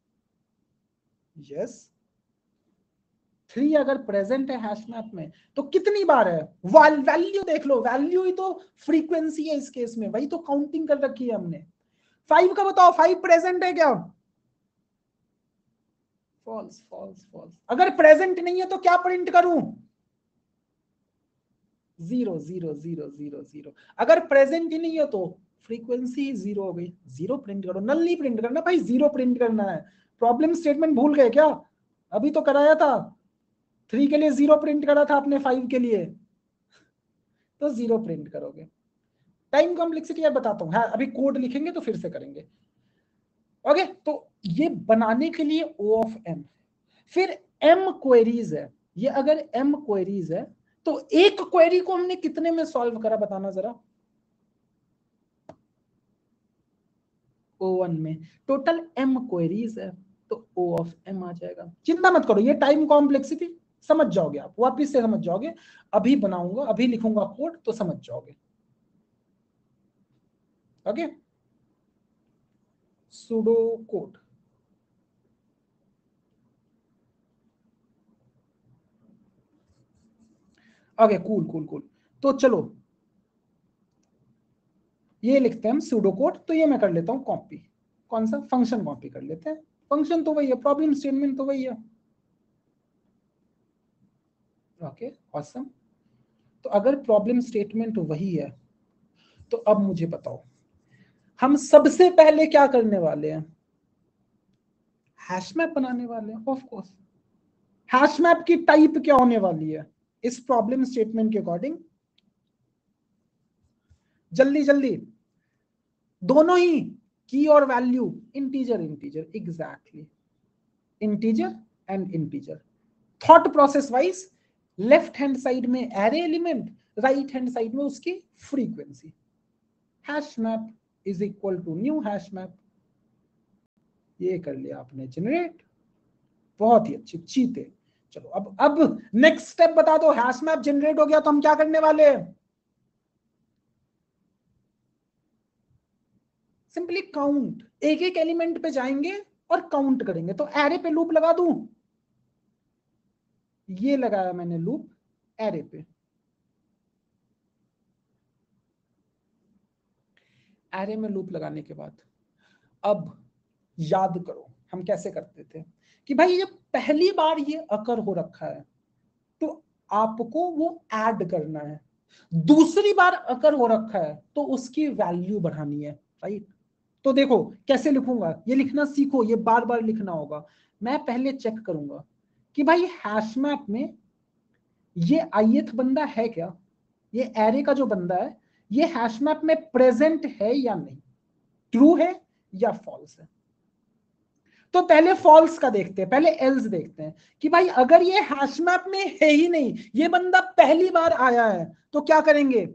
यस, 3 अगर प्रेजेंट है हैश मैप में तो कितनी बार है? वैल्यू देख लो, वैल्यू ही तो फ्रीक्वेंसी है इस केस में, वही तो काउंटिंग कर रखी है हमने। 5 का बताओ, 5 प्रेजेंट है क्या? False false false. अगर प्रेजेंट नहीं है तो क्या प्रिंट करूं? 0 0 0 0 0। अगर प्रेजेंट ही नहीं है तो फ्रीक्वेंसी 0 हो गई, 0 प्रिंट करो, नल नहीं प्रिंट करना भाई, 0 प्रिंट करना है। प्रॉब्लम स्टेटमेंट भूल गए क्या? अभी तो कराया था, 3 के लिए 0 प्रिंट करा था आपने, 5 के लिए तो 0 प्रिंट करोगे। टाइम कॉम्प्लेक्सिटी यार बताता हूँ, हाँ अभी कोड लिखेंगे तो फिर से करेंगे। ओके, तो ये बनाने के लिए O ऑफ M, फिर M क्वेरीज है, ये अगर M क्वेरीज है तो एक क्वेरी को हमने कितने में सॉल्व करा बताना जरा? O1 में। टोटल M क्वेरीज है तो O ऑफ M आ जाएगा। चिंता मत करो, ये टाइम कॉम्प्लेक्सिटी समझ जाओगे आप, वापिस से समझ जाओगे, अभी बनाऊंगा, अभी लिखूंगा कोड तो समझ जाओगे। Okay, pseudo code. Okay cool cool cool, तो चलो ये लिखते हैं हम सुडो कोड, तो ये मैं कर लेता हूं कॉपी, कौन सा फंक्शन कॉपी कर लेते हैं, फंक्शन तो वही है, प्रॉब्लम स्टेटमेंट तो वही है। ओके ऑसम, तो अगर प्रॉब्लम स्टेटमेंट वही है तो अब मुझे बताओ हम सबसे पहले क्या करने वाले हैं? हैश मैप बनाने वाले हैं ऑफ कोर्स। हैश मैप की टाइप क्या होने वाली है इस प्रॉब्लम स्टेटमेंट के अकॉर्डिंग? जल्दी जल्दी, दोनों ही की और value integer integer, exactly integer and integer. Thought process wise left hand side में array element, right hand side में उसकी frequency. Hash map is equal to new hash map, ये कर लिया आपने जनरेट, बहुत ही अच्छी चीते। चलो अब नेक्स्ट स्टेप बता दो, हैश मैप जनरेट हो गया तो हम क्या करने वाले हैं? सिंपली काउंट, एक एक एलिमेंट पे जाएंगे और काउंट करेंगे। तो एरे पे लूप लगा दूं, ये लगाया मैंने लूप एरे पे, एरे में लूप लगाने के बाद अब याद करो हम कैसे करते थे कि भाई ये पहली बार ये अकर हो रखा है तो आपको वो ऐड करना है, दूसरी बार अकर हो रखा है तो उसकी वैल्यू बढ़ानी है, राइट? तो देखो कैसे लिखूंगा, ये लिखना सीखो, ये बार बार लिखना होगा। मैं पहले चेक करूंगा कि भाई हैश मैप में ये ith बंदा है क्या, ये एरे का जो बंदा है ये हैश मैप में प्रेजेंट है या नहीं, ट्रू है या फॉल्स है। तो पहले फॉल्स का देखते हैं, पहले एल्स देखते हैं कि भाई अगर ये हैश मैप में है ही नहीं, ये बंदा पहली बार आया है, तो क्या करेंगे,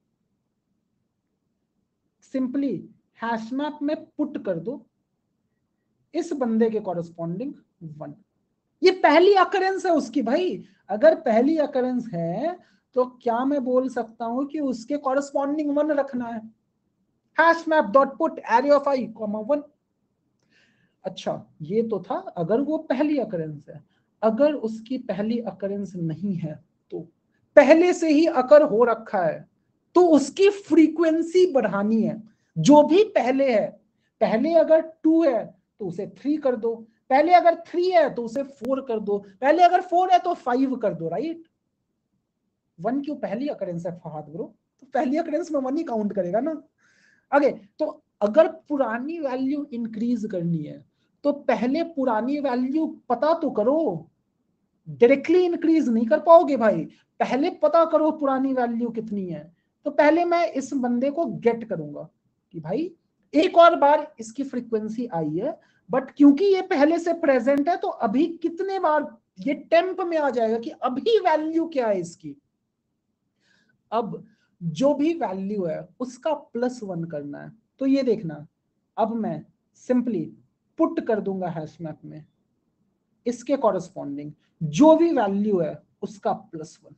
सिंपली हैश मैप में पुट कर दो इस बंदे के कॉरेस्पॉन्डिंग 1। ये पहली अकरेंस है उसकी भाई, अगर पहली अकरेंस है तो क्या मैं बोल सकता हूं कि उसके कॉरेस्पॉन्डिंग 1 रखना है, hash map dot put array of i comma 1। अच्छा ये तो था अगर वो पहली अकरेंस है। अगर उसकी पहली अकरेंस नहीं है, तो पहले से ही अकर हो रखा है, तो उसकी फ्रीक्वेंसी बढ़ानी है। जो भी पहले है, पहले अगर 2 है तो उसे 3 कर दो, पहले अगर 3 है तो उसे 4 कर दो, पहले अगर 4 है तो 5 कर दो, राइट। 1 क्यों, पहली अकरेंस है फहद ब्रो, तो पहली अकरेंस में 1 ही काउंट करेगा ना। आगे तो अगर पुरानी वैल्यू इंक्रीज करनी है तो पहले पुरानी वैल्यू पता तो करो, डायरेक्टली इंक्रीज नहीं कर पाओगे भाई, पहले पता करो पुरानी वैल्यू कितनी है। तो पहले मैं इस बंदे को गेट करूंगा कि भाई एक और बार इसकी फ्रीक्वेंसी आई है, बट क्योंकि ये पहले से प्रेजेंट है तो अभी कितने बार ये टेम्प में आ जाएगा कि अभी वैल्यू क्या है इसकी। अब जो भी वैल्यू है उसका +1 करना है, तो ये देखना, अब मैं सिंपली पुट कर दूंगा हैश मैप में इसके कॉरेस्पॉन्डिंग जो भी वैल्यू है उसका +1।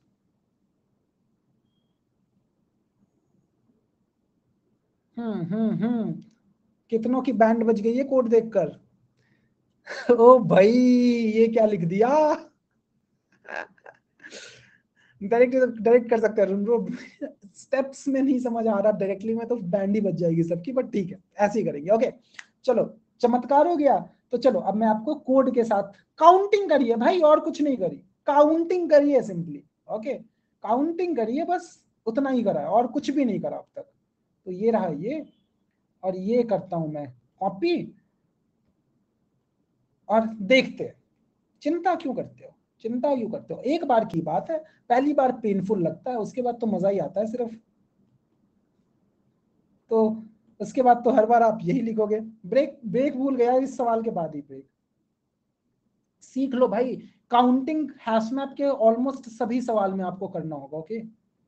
कितनों की बैंड बज गई है कोड देखकर। ओ भाई ये क्या लिख दिया, डायरेक्ट डायरेक्ट कर सकते हैं, स्टेप्स में नहीं समझ आ रहा, डायरेक्टली में तो बैंड ही बज जाएगी सबकी, बट ठीक है ऐसे ही करेंगे। ओके चलो चमत्कार हो गया। तो चलो अब मैं आपको कोड के साथ काउंटिंग करिए भाई, और कुछ नहीं करी, काउंटिंग करिए सिंपली। ओके काउंटिंग करिए, बस उतना ही करा है और कुछ भी नहीं करा अब तक। तो ये रहा ये, और ये करता हूं मैं कॉपी, और देखते हैं। चिंता क्यों करते हो, चिंता क्यों करते हो, एक बार की बात है, पहली बार पेनफुल लगता है, उसके बाद तो मजा ही आता है सिर्फ। तो उसके बाद तो हर बार आप यही लिखोगे। ब्रेक ब्रेक भूल गया इस सवाल के बाद ही, ब्रेक सीख लो भाई। काउंटिंग हैशमैप के ऑलमोस्ट सभी सवाल में आपको करना होगा। ओके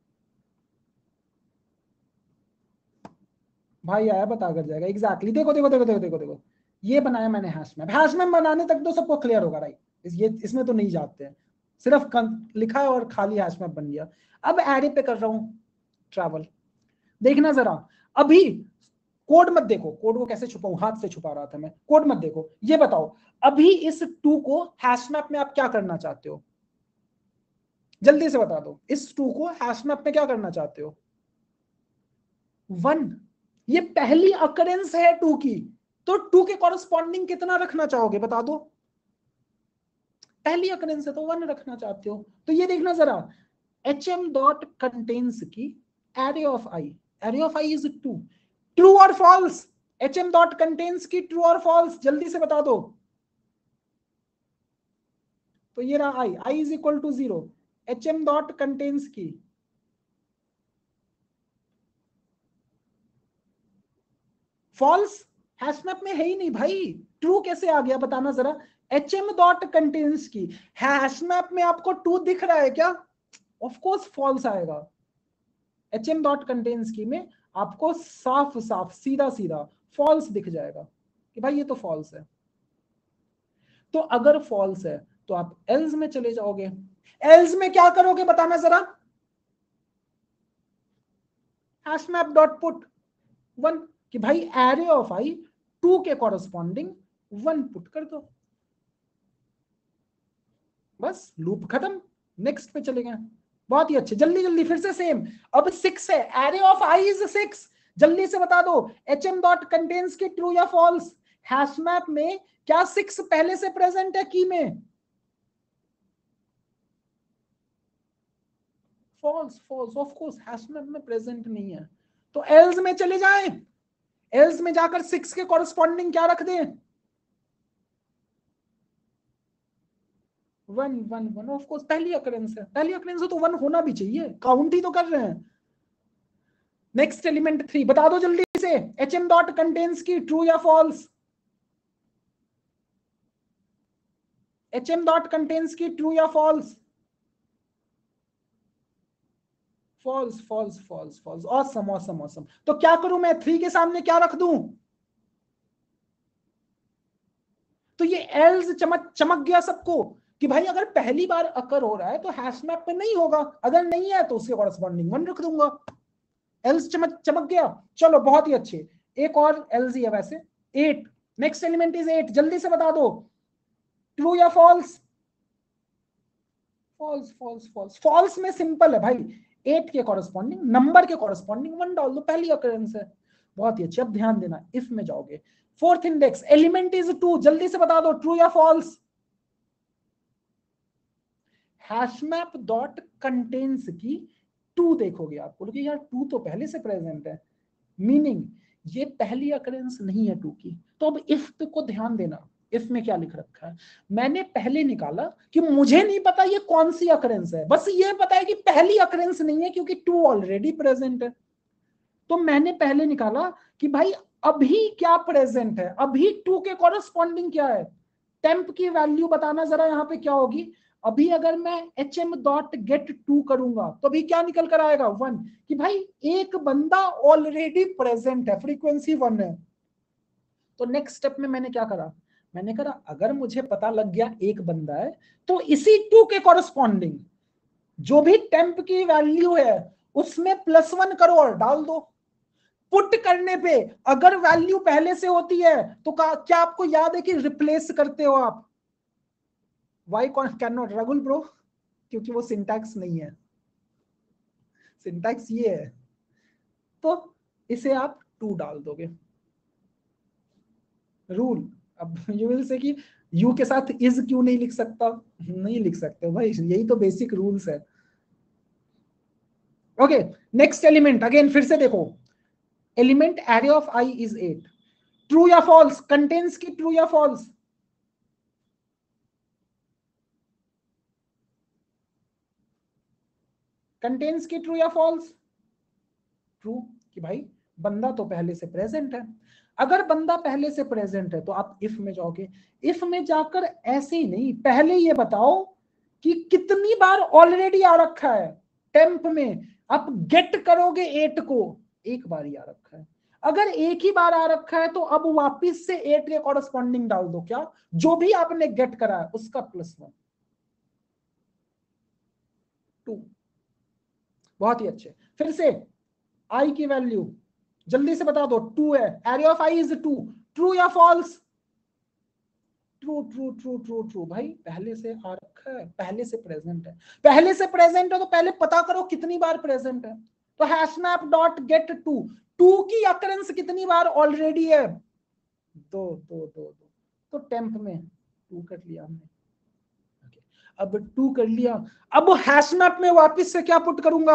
भाई आया बता कर जाएगा, एग्जैक्टली देखो देखो देखो देखो देखो देखो, ये बनाया मैंने हैशमैप, हैशमैप बनाने तक तो सबको क्लियर होगा राइट, ये इसमें तो नहीं जाते हैं, सिर्फ लिखा है और खाली हैशमैप बन गया। अब एरे पे कर रहा हूं ट्रैवल, देखना जरा। अभी कोड मत देखो, कोड को कैसे छुपाऊं, हाथ से छुपा रहा था मैं, कोड मत देखो, ये बताओ अभी इस 2 को हैशमैप में आप क्या करना चाहते हो, जल्दी से बता दो, इस 2 को हैशमैप में क्या करना चाहते हो। 1, ये पहली अकरेंस है 2 की, तो 2 के कॉरेस्पॉन्डिंग कितना रखना चाहोगे बता दो, पहली अकरेंस है तो 1 रखना चाहते हो। तो ये देखना जरा, hm dot contains key array of i, array of i is 2, true और false, hm dot contains key true और फॉल्स जल्दी से बता दो। तो ये रहा i is equal to 0, hm dot contains key false, hashmap में है ही नहीं भाई, ट्रू कैसे आ गया बताना जरा। hm डॉट कंटेन्स की हैशमैप में आपको 2 दिख रहा है क्या, ऑफ कोर्स फॉल्स आएगा। hm डॉट कंटेन्स की में आपको साफ साफ सीधा सीधा फॉल्स दिख जाएगा कि भाई ये तो फॉल्स है। तो अगर फॉल्स है तो आप एल्स में चले जाओगे, एल्स में क्या करोगे बताना जरा, हैशमैप डॉट पुट 1 कि भाई एरे ऑफ आई 2 के कॉरेस्पॉन्डिंग 1 पुट कर दो, बस लूप खत्म, नेक्स्ट पे चले गए। बहुत ही अच्छे, जल्दी जल्दी फिर से सेम। अब 6 है, एरे ऑफ आई इज 6, जल्दी से बता दो hm dot contains key true या फॉल्स, हैशमैप में क्या 6 पहले से प्रेजेंट है की में, false false of course hashmap में प्रेजेंट नहीं है। तो एल्स में चले जाए, एल्स में जाकर 6 के कॉरेस्पॉन्डिंग क्या रख दें, 1 1 1 ऑफ कोर्स पहली अकरेंस है, पहली अकरेंस है तो 1 होना भी चाहिए, काउंट ही तो कर रहे हैं। नेक्स्ट एलिमेंट 3, बता दो जल्दी से, HM dot contains key true या false? HM dot contains key true या false? False false false false. Awesome awesome awesome. तो क्या करूं मैं, 3 के सामने क्या रख दूं? तो ये एल्स चमक गया सबको कि भाई अगर पहली बार अकर हो रहा है तो हैश मैप में नहीं होगा, अगर नहीं है तो उसके कॉरेस्पॉन्डिंग 1 रख दूंगा। एल्स चमक गया। चलो बहुत ही अच्छे, एक और एल्स ही है वैसे, 8। नेक्स्ट एलिमेंट इज 8, जल्दी से बता दो, ट्रू या फॉल्स? False false false. फॉल्स में सिंपल है भाई, 8 के कॉरेस्पॉन्डिंग, नंबर के कॉरेस्पॉन्डिंग 1 डाल दो, पहली अकरेंस है। बहुत ही अच्छी। अब ध्यान देना, इफ में जाओगे, 4th इंडेक्स, एलिमेंट इज 2, जल्दी से बता दो, ट्रू या फॉल्स? हैशमैप डॉट कंटेन्स की 2 देखोगे आप, बोलोगे यार 2 तो पहले से प्रेजेंट है, मीनिंग ये पहली अकरेंस नहीं है 2 की। तो अब इफ को ध्यान देना, इफ में क्या लिख रखा है, मैंने पहले निकाला कि मुझे नहीं पता ये कौन सी अकरेंस है, बस ये पता है कि पहली अकरेंस नहीं है क्योंकि 2 ऑलरेडी प्रेजेंट है। तो मैंने पहले निकाला कि भाई अभी क्या प्रेजेंट है, अभी 2 के कॉरेस्पॉन्डिंग क्या है, टेम्प की वैल्यू बताना जरा यहाँ पे क्या होगी। अभी अगर मैं hm डॉट गेट 2 करूंगा तो अभी क्या निकल कर आएगा, 1, कि भाई एक बंदा ऑलरेडी प्रेजेंट है, फ्रीक्वेंसी 1 है। तो नेक्स्ट स्टेप में मैंने क्या करा, मैंने कहा अगर मुझे पता लग गया एक बंदा है तो इसी 2 के कॉरेस्पॉन्डिंग जो भी टेम्प की वैल्यू है उसमें +1 करो और डाल दो। पुट करने पे अगर वैल्यू पहले से होती है तो क्या आपको याद है कि रिप्लेस करते हो आप? Why can not Ragul bro? क्योंकि वो सिंटैक्स नहीं है, सिंटैक्स ये है, तो इसे आप 2 डाल दोगे। रूल, अब यू विल से कि यू के साथ इज क्यों नहीं लिख सकता? नहीं लिख सकते भाई, यही तो बेसिक रूल्स है। ओके, नेक्स्ट एलिमेंट अगेन फिर से देखो, element array of i is 8, true या फॉल्स? कंटेन्स की ट्रू या फॉल्स? कंटेन्स की ट्रू या फॉल्स? ट्रू, कि भाई बंदा तो पहले से प्रेजेंट है। अगर बंदा पहले से प्रेजेंट है तो आप इफ में जाओगे, इफ में जाकर ऐसे ही नहीं, पहले ये बताओ कि कितनी बार ऑलरेडी आ रखा है टेम्प में। आप गेट करोगे 8 को, एक बार ही आ रखा है। अगर एक ही बार आ रखा है तो अब वापिस से 8 के कॉरेस्पॉन्डिंग डाल दो, क्या जो भी आपने गेट करा है उसका +1, 2। बहुत ही अच्छे। फिर से आई की वैल्यू जल्दी से बता दो, 2 है, array of i is 2, true या false? True true true true true. भाई पहले से आ रखा है, पहले से प्रेजेंट है, पहले से प्रेजेंट है तो पहले पता करो कितनी बार प्रेजेंट है। तो हैशमैप डॉट गेट 2, 2 की अकरेंस कितनी बार ऑलरेडी है, 2 2 2 2। तो टेम्प में 2 कर लिया हमने। अब 2 कर लिया, अब हैशमैप में वापस से क्या पुट करूंगा,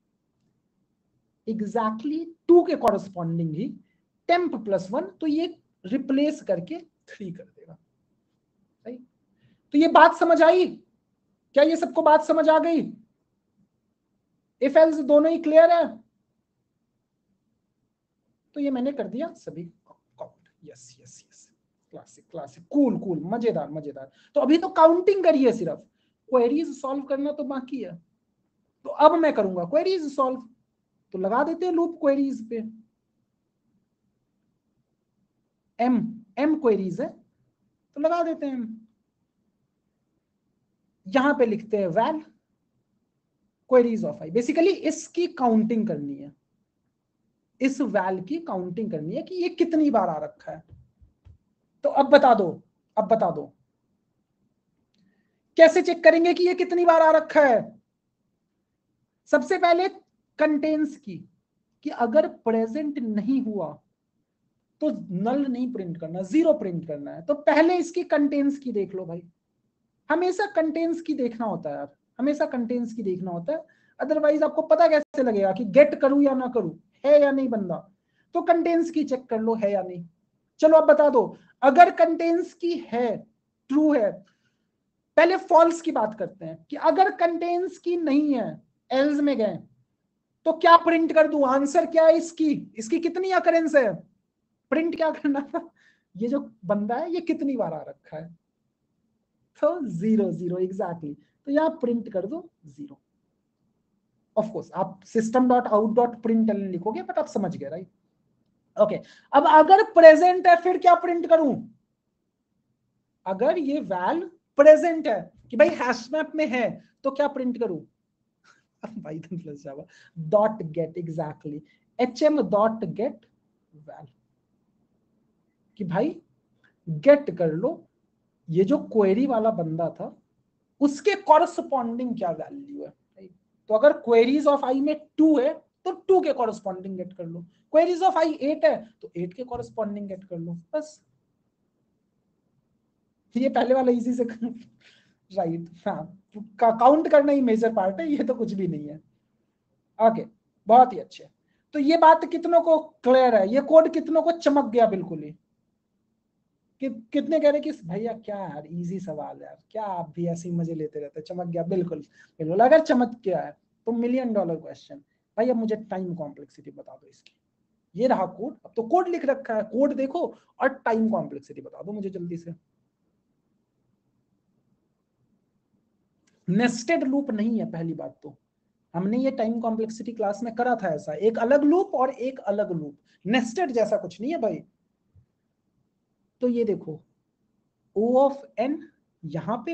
एग्जैक्टली 2 के कॉरेस्पॉन्डिंग ही टेम्प +1, तो ये रिप्लेस करके 3 कर देगा। सही, तो ये बात समझ आई? क्या ये सबको बात समझ आ गई? इफ एल्स दोनों ही क्लियर है? तो ये मैंने कर दिया सभी count. Yes yes yes, classic classic, cool cool, मजेदार मजेदार। तो अभी तो काउंटिंग करी है, सिर्फ क्वेरीज सॉल्व करना तो बाकी है। तो अब मैं करूंगा क्वेरीज सॉल्व, तो लगा देते हैं लूप क्वेरीज पे। एम एम क्वेरीज है तो लगा देते हैं, यहां पे लिखते हैं val queries of i. Basically इसकी काउंटिंग करनी है, इस वैल की काउंटिंग करनी है कि ये कितनी बार आ रखा है। तो अब बता दो, अब बता दो कैसे चेक करेंगे कि ये कितनी बार आ रखा है। सबसे पहले कंटेन्स की, कि अगर प्रेजेंट नहीं हुआ तो नल नहीं प्रिंट करना, 0 प्रिंट करना है। तो पहले इसकी कंटेन्स की देख लो भाई, हमेशा कंटेन्स की देखना होता है यार, हमेशा कंटेन्स की देखना होता है, अदरवाइज आपको पता कैसे लगेगा कि गेट करूं या ना करूं, है या नहीं बंदा। तो कंटेन्स की चेक कर लो है या नहीं। चलो अब बता दो, अगर कंटेन्स की है, ट्रू है, पहले फॉल्स की बात करते हैं कि अगर कंटेन्स की नहीं है, एल्स में गए, तो क्या प्रिंट कर दूं? आंसर क्या है इसकी? इसकी कितनी अकरेंस है? प्रिंट क्या करना था? ये जो बंदा है ये कितनी बार आ रखा है? तो 0 0 एग्जैक्टली। तो यहां प्रिंट कर दो 0। ऑफ कोर्स आप system dot out dot print लिखोगे, बट आप समझ गए राइट? ओके। अब अगर प्रेजेंट है फिर क्या प्रिंट करूं? अगर ये वैल प्रेजेंट है कि भाई हैश मैप में है, तो क्या प्रिंट करूं? Python plus Java dot get, exactly hm dot get val, कि भाई गेट कर लो ये जो क्वेरी वाला बंदा था उसके कॉरस्पॉन्डिंग क्या वैल्यू है। तो अगर क्वेरीज ऑफ आई में 2 है तो 2 के कॉरस्पॉन्डिंग गेट कर लो, क्वेरीज ऑफ आई 8 है तो 8 के कॉरस्पॉन्डिंग गेट कर लो, बस। ये पहले वाला इजी से राइट। हाँ, काउंट करना ही मेजर पार्ट है, ये तो कुछ भी नहीं है। ओके, बहुत ही अच्छे। तो ये बात कितनों को क्लियर है? ये कोड कितनों को चमक गया बिल्कुल ही? कितने कह रहे कि भैया क्या यार इजी सवाल है यार, क्या आप भी ऐसे ही मजे लेते रहते? चमक गया बिल्कुल। बिल्कुल, अगर चमक गया है तो $1,000,000 क्वेश्चन, भाई अब मुझे टाइम कॉम्प्लेक्सिटी बता दो इसकी। ये रहा कोड, अब तो कोड लिख रखा है, कोड देखो और टाइम कॉम्प्लेक्सिटी बता दो मुझे जल्दी से। नेस्टेड लूप नहीं है पहली बात तो, हमने ये टाइम कॉम्प्लेक्सिटी क्लास में करा था ऐसा, एक अलग लूप और एक अलग लूप, नेस्टेड जैसा कुछ नहीं है भाई। तो ये देखो O ऑफ n यहां पे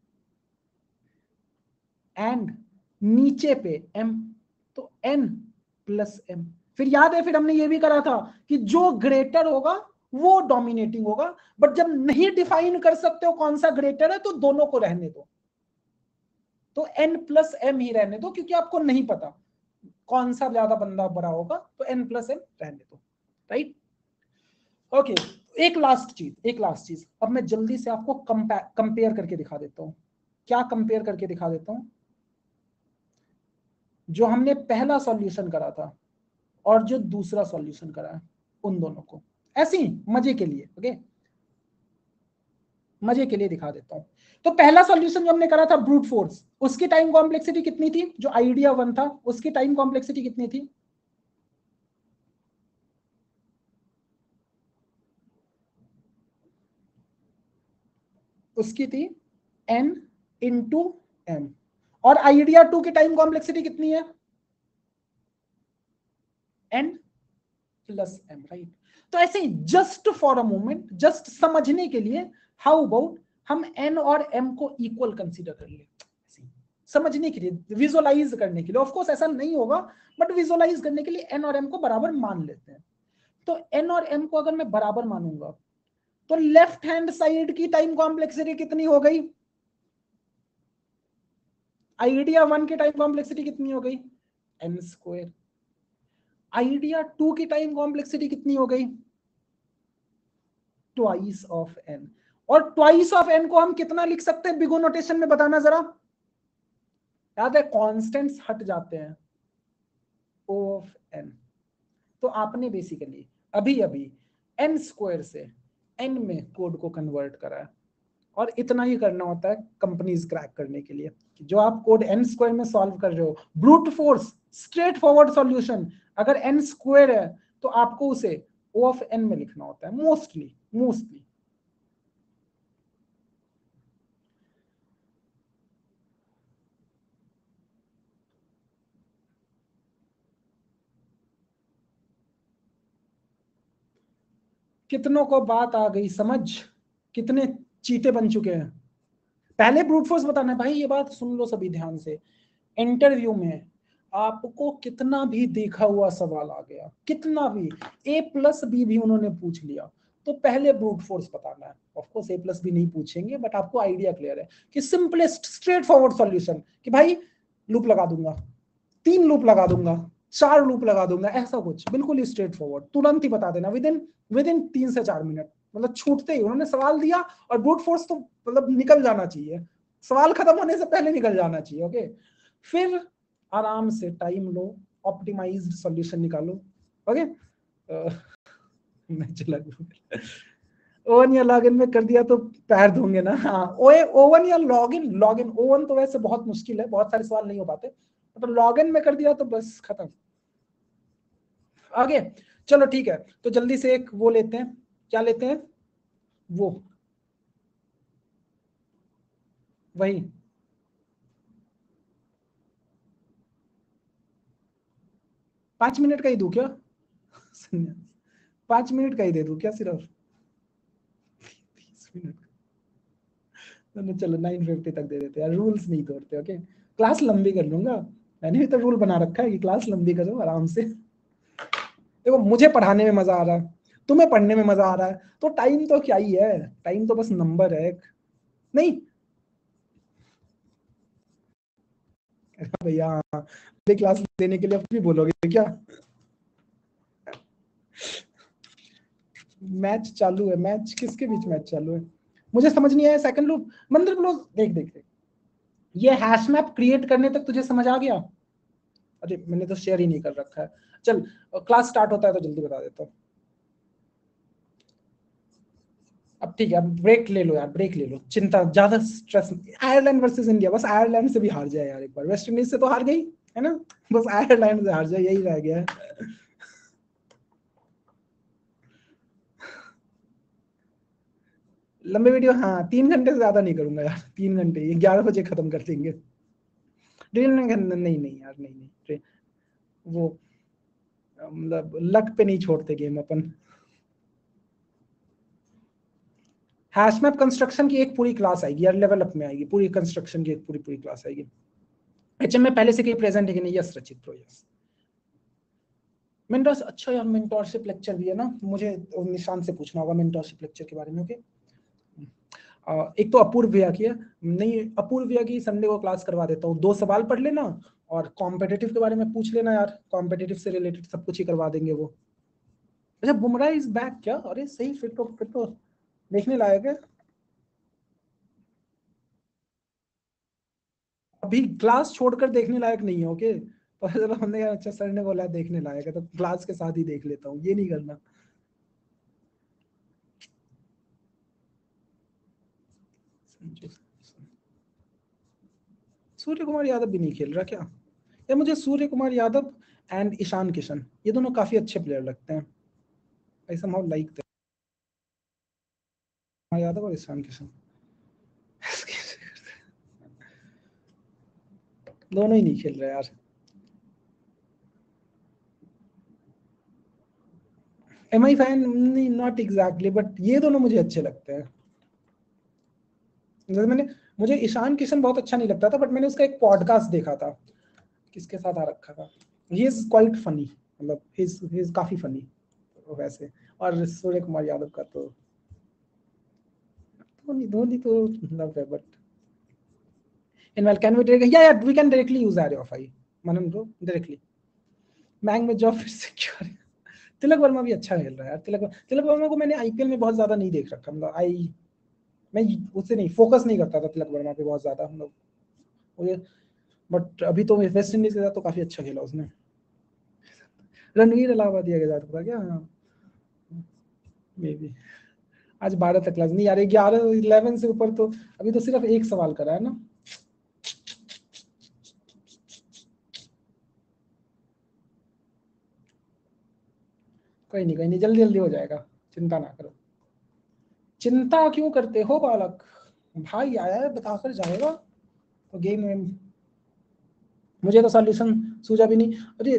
एंड नीचे पे m, तो n प्लस m। फिर याद है, फिर हमने ये भी करा था कि जो ग्रेटर होगा वो डोमिनेटिंग होगा, बट जब नहीं डिफाइन कर सकते हो कौन सा ग्रेटर है तो दोनों को रहने दो, तो n प्लस m ही रहने दो, क्योंकि आपको नहीं पता कौन सा ज्यादा बंदा बड़ा होगा, तो n प्लस m रहने दो, राइट? ओके, एक लास्ट चीज अब मैं जल्दी से आपको कंपेयर करके दिखा देता हूं। क्या कंपेयर करके दिखा देता हूं? जो हमने पहला सॉल्यूशन करा था और जो दूसरा सॉल्यूशन करा है, उन दोनों को ऐसे ही मजे के लिए, ओके, मजे के लिए दिखा देता हूं। तो पहला सॉल्यूशन जो हमने करा था ब्रूट फोर्स, उसकी टाइम कॉम्प्लेक्सिटी कितनी थी? जो आइडिया 1 था उसकी टाइम कॉम्प्लेक्सिटी कितनी थी? उसकी थी n इंटू m। और आइडिया 2 की टाइम कॉम्प्लेक्सिटी कितनी है? n plus m, right? तो ऐसे ही just for a moment, just समझने के लिए, हाउ अबाउट हम n और m को इक्वल कंसीडर कर ले, समझने के लिए, विजुअलाइज करने के लिए। ऑफ कोर्स ऐसा नहीं होगा, बट विजुअलाइज करने के लिए n और m को बराबर मान लेते हैं। तो n और m को अगर मैं बराबर मानूंगा तो लेफ्ट हैंड साइड की टाइम कॉम्प्लेक्सिटी कितनी हो गई? आइडिया 1 की टाइम कॉम्प्लेक्सिटी कितनी हो गई? n square. आइडिया 2 की टाइम कॉम्प्लेक्सिटी कितनी हो गई? Twice of n। और ट्वाइस ऑफ n को हम कितना लिख सकते हैं बिगो नोटेशन में, बताना जरा। याद है, कॉन्स्टेंट्स हट जाते हैं, O ऑफ n। तो आपने बेसिकली अभी अभी n स्क्वायर से n में कोड को कन्वर्ट करा है, और इतना ही करना होता है कंपनीज क्रैक करने के लिए। जो आप कोड n स्क्वायर में सॉल्व कर रहे हो, brute force straightforward solution, अगर n स्क्वायर है तो आपको उसे O ऑफ n में लिखना होता है मोस्टली। कितनों को बात आ गई समझ? कितने चीते बन चुके हैं? पहले ब्रूट फोर्स बताना है भाई, ये बात सुन लो सभी ध्यान से। इंटरव्यू में आपको कितना भी देखा हुआ सवाल आ गया, कितना भी A प्लस बी भी उन्होंने पूछ लिया, तो पहले ब्रूट फोर्स बताना है। Of course A plus B नहीं पूछेंगे, बट आपको आइडिया क्लियर है कि सिंपलेस्ट स्ट्रेट फॉरवर्ड सॉल्यूशन, कि भाई लूप लगा दूंगा, 3 लूप लगा दूंगा, 4 लूप लगा दूंगा, ऐसा कुछ बिल्कुल ही स्ट्रेट फॉरवर्ड, तुरंत ही बता देना, विद इन 3 से 4 मिनट। मतलब छूटते ही उन्होंने सवाल दिया, और ब्रूट फोर्स तो मतलब निकल जाना चाहिए, सवाल खत्म होने से पहले निकल जाना चाहिए, ओके। फिर आराम से टाइम लो, ऑप्टिमाइज्ड सॉल्यूशन निकालो, ओके। मैं चला ओवन या लॉगिन में कर दिया तो पैर धोंगे ना। हाँ, ओवन या लॉगिन, ओवन तो वैसे बहुत मुश्किल है, बहुत सारे सवाल नहीं हो पाते, तो लॉग इन में कर दिया तो बस खत्म। आगे चलो ठीक है, तो जल्दी से एक वो लेते हैं, क्या लेते हैं, वो वही 5 मिनट का ही दूं क्या? 5 मिनट का ही दे दूं क्या सिर्फ? 30 मिनट चलो 9:50 तक दे देते हैं, रूल्स नहीं तोड़ते। ओके क्लास लंबी कर लूंगा, मैंने भी तो रूल बना रखा है कि क्लास लंबी करो आराम से। देखो मुझे पढ़ाने में मजा आ रहा है, तुम्हें पढ़ने में मजा आ रहा है, तो टाइम तो क्या ही है, टाइम तो बस नंबर है एक। नहीं भैया, क्लास लेने के लिए अब भी बोलोगे क्या? मैच चालू है, मैच किसके बीच मैच चालू है? मुझे समझ नहीं आया सेकंड लूप। मंदिर क्लोज, देख देख देख, ये हैश मैप क्रिएट करने तक तुझे समझ आ गया? अरे मैंने तो शेयर ही नहीं कर रखा है। चल क्लास स्टार्ट होता है तो जल्दी बता देता हूँ। अब ठीक है, अब ब्रेक ले लो यार, ब्रेक ले लो, चिंता ज्यादा स्ट्रेस। आयरलैंड वर्सेस इंडिया, बस आयरलैंड से भी हार जाए यार एक बार, वेस्ट इंडीज से तो हार गई है ना, बस आयरलैंड से हार जाए, यही रह गया है। लंबे वीडियो, हाँ 3 घंटे से ज्यादा नहीं करूंगा यार, 3 घंटे, 11 बजे खत्म कर देंगे। ड्रिल नहीं नहीं यार, नहीं नहीं, वो मतलब लक पे नहीं छोड़ते गेम अपन। हैश मैप कंस्ट्रक्शन की एक पूरी क्लास आएगी यार, लेवल अप में आएगी, पूरी कंस्ट्रक्शन की एक पूरी पूरी क्लास आएगी। एचएम में पहले से कहीं प्रेजेंट है कि नहीं? यस रचित प्रो, यस। मेंटोर्स, अच्छा यार मेंटोरशिप लेक्चर भी है ना, मुझे निशान से पूछना होगा मेंटोरशिप लेक्चर के बारे में। ओके एक तो अपूर्व भैया की है, नहीं अपूर्व भैया की संडे को क्लास करवा देता हूँ, 2 सवाल पढ़ लेना और कॉम्पिटिटिव के बारे में पूछ लेना यार, कॉम्पिटिटिव से रिलेटेड सब कुछ ही करवा देंगे वो। अच्छा बुमराह इज बैक क्या? अरे सही, फिर तो देखने लायक है। अभी क्लास छोड़कर देखने लायक नहीं है। ओके पता चला हमने कहा अच्छा सर ने बोला देखने लायक है तो क्लास के साथ ही देख लेता हूँ, ये नहीं करना। सूर्य कुमार यादव भी नहीं खेल रहा क्या? या मुझे सूर्य कुमार यादव एंड ईशान किशन, ये दोनों काफी अच्छे प्लेयर लगते हैं, I somehow like them, Yadav और ईशान किशन। दोनों ही नहीं खेल रहे यार। एम आई फैन नहीं, नॉट एग्जैक्टली, बट ये दोनों मुझे अच्छे लगते हैं। जैसे मैंने, मुझे ईशान किशन बहुत अच्छा नहीं लगता था, बट मैंने उसका एक पॉडकास्ट देखा था, किसके साथ आ रखा था, ही इज क्वाइट फनी, मतलब ही इज काफी फनी वैसे। और सूर्य कुमार यादव का तो, धोनी धोनी तो लव है, but in can we direct, या we can directly use arr of i, Manan bro directly. MAANG में जॉब फिर से क्यों? तिलक वर्मा भी अच्छा खेल रहा है यार, तिलक वर्मा को मैंने आईपीएल में बहुत ज्यादा नहीं देख रखा, मतलब आई, मैं उससे नहीं फोकस नहीं करता था तिलक वर्मा पे बहुत ज्यादा, मतलब मुझे, बट अभी तो वेस्ट इंडीज के साथ तो काफी अच्छा खेला उसने। रणवीर इलाहाबादी के साथ था क्या? हाँ मे बी। आज 12 तक क्लास नहीं यार, 11 से ऊपर तो अभी तो सिर्फ एक सवाल करा है ना। कोई नहीं जल्दी जल्दी हो जाएगा, चिंता ना करो। चिंता क्यों करते हो बालक, भाई आया है बताकर जाएगा, तो गेम वेम, मुझे तो सॉल्यूशन सूझा भी नहीं। अरे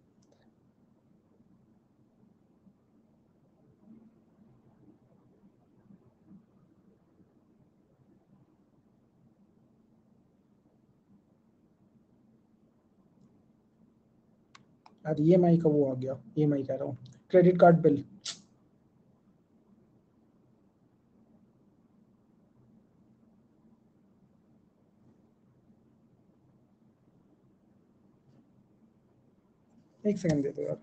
यार ईएमआई का वो आ गया, ईएमआई कह रहा हूँ, क्रेडिट कार्ड बिल। एक सेकंड दे दो यार।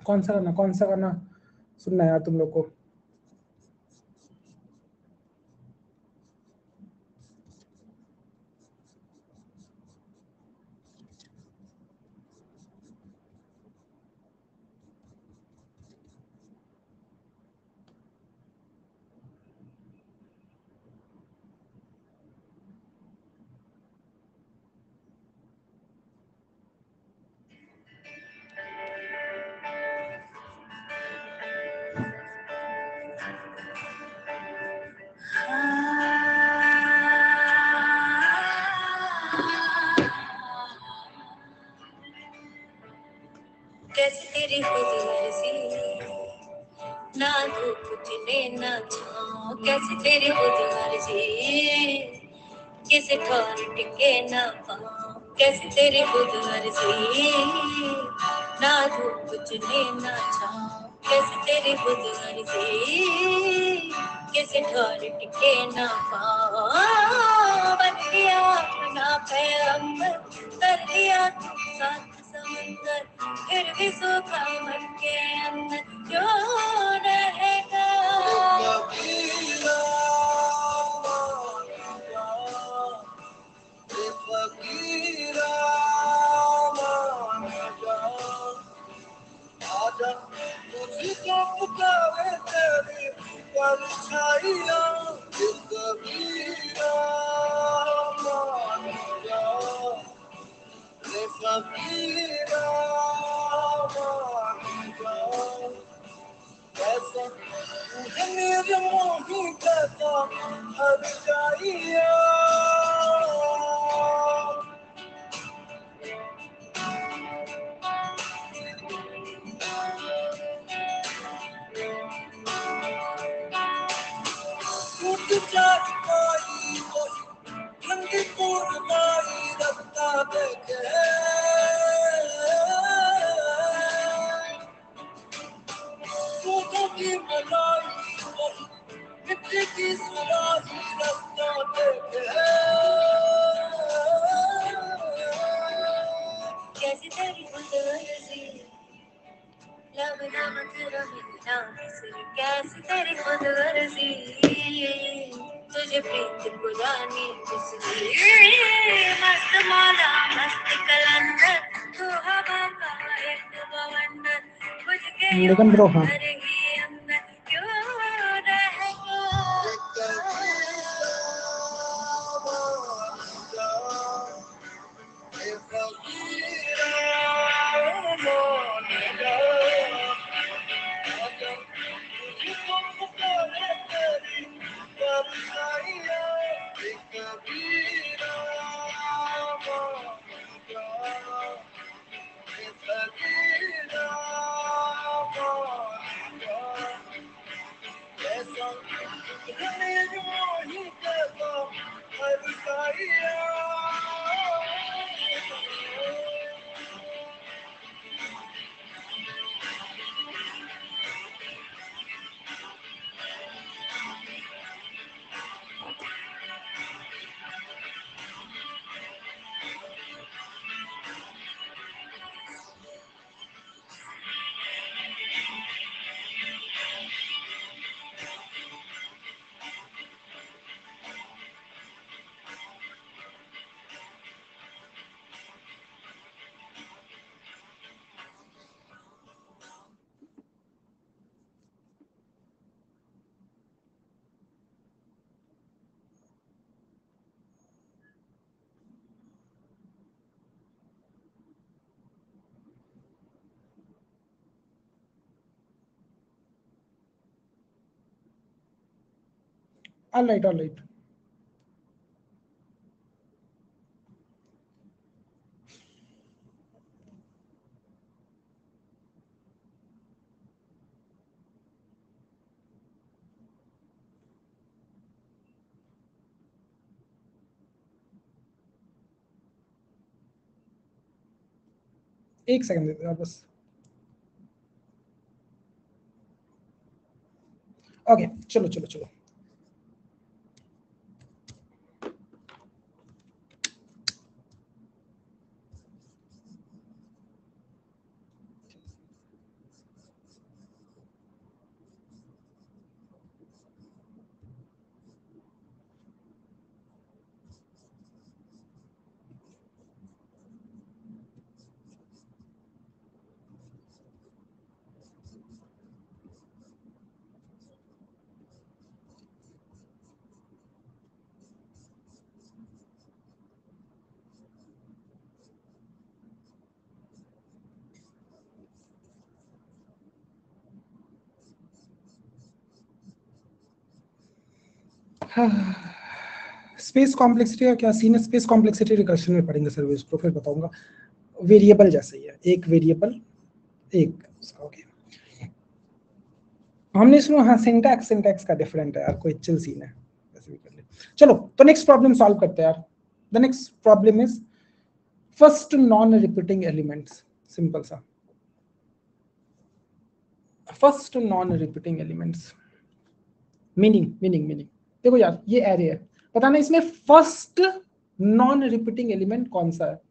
कौन सा गाना सुनना है यार तुम लोग को? कैसे तेरी खुद मर्जी, ना धूप चले ना छाँव, कैसे तेरी खुद मर्जी, किसे ठौर टिके ना पाँव, कैसे तेरी खुद मर्जी, ना धूप चले ना छाँव, कैसे तेरी खुद मर्जी, किसे ठौर टिके ना पाँव। बन गया अपना पैगंबर, कर दिया तू साथ समंदर, फिर भी सूखा मन के अंदर क्यों रहेगा? आजा तुझको पुकारे तेरी परछाइयाँ, कबीरा मान जा, रे कबीरा मान जा। कैसा तुझे मेरे मोही कैसा हर जाइया, टूट जाए कोई कोई ठंडी पूर्णाई रखता देखे, सूखों की मलाई कोई मिट्टी की सुराही रखता देखे। कैसी तेरी खुदगर्जी, लब नमक रमीना से, कैसी तेरी खुदगर्जी, तुझे प्रीत पुरानी किसकी, मस्त मौला मस्त कलंदर, तू हवा का एक बवंडर, बुझ के लेकिन ब्रो हाँ अंदर ही अंदर क्यों रहेगा? ऑल राइट एक सेकंड दे दो बस। ओके चलो चलो चलो स्पेस कॉम्प्लेक्सिटी का क्या सीन है? स्पेस कॉम्प्लेक्सिटी रिकर्शन में पढ़ेंगे सर, इसको फिर बताऊंगा। वेरिएबल जैसे ही है, एक वेरिएबल एक उसका। ओके, हमने सुना, हाँ सिंटैक्स का डिफरेंट है यार, कोई चिल सीन है, ऐसे भी कर ले। चलो तो नेक्स्ट प्रॉब्लम सॉल्व करते हैं यार। The next problem is first non repeating elements. Simple सा, first non repeating elements. Meaning देखो यार, ये एरे है, पता नहीं इसमें फर्स्ट नॉन रिपीटिंग एलिमेंट कौन सा है।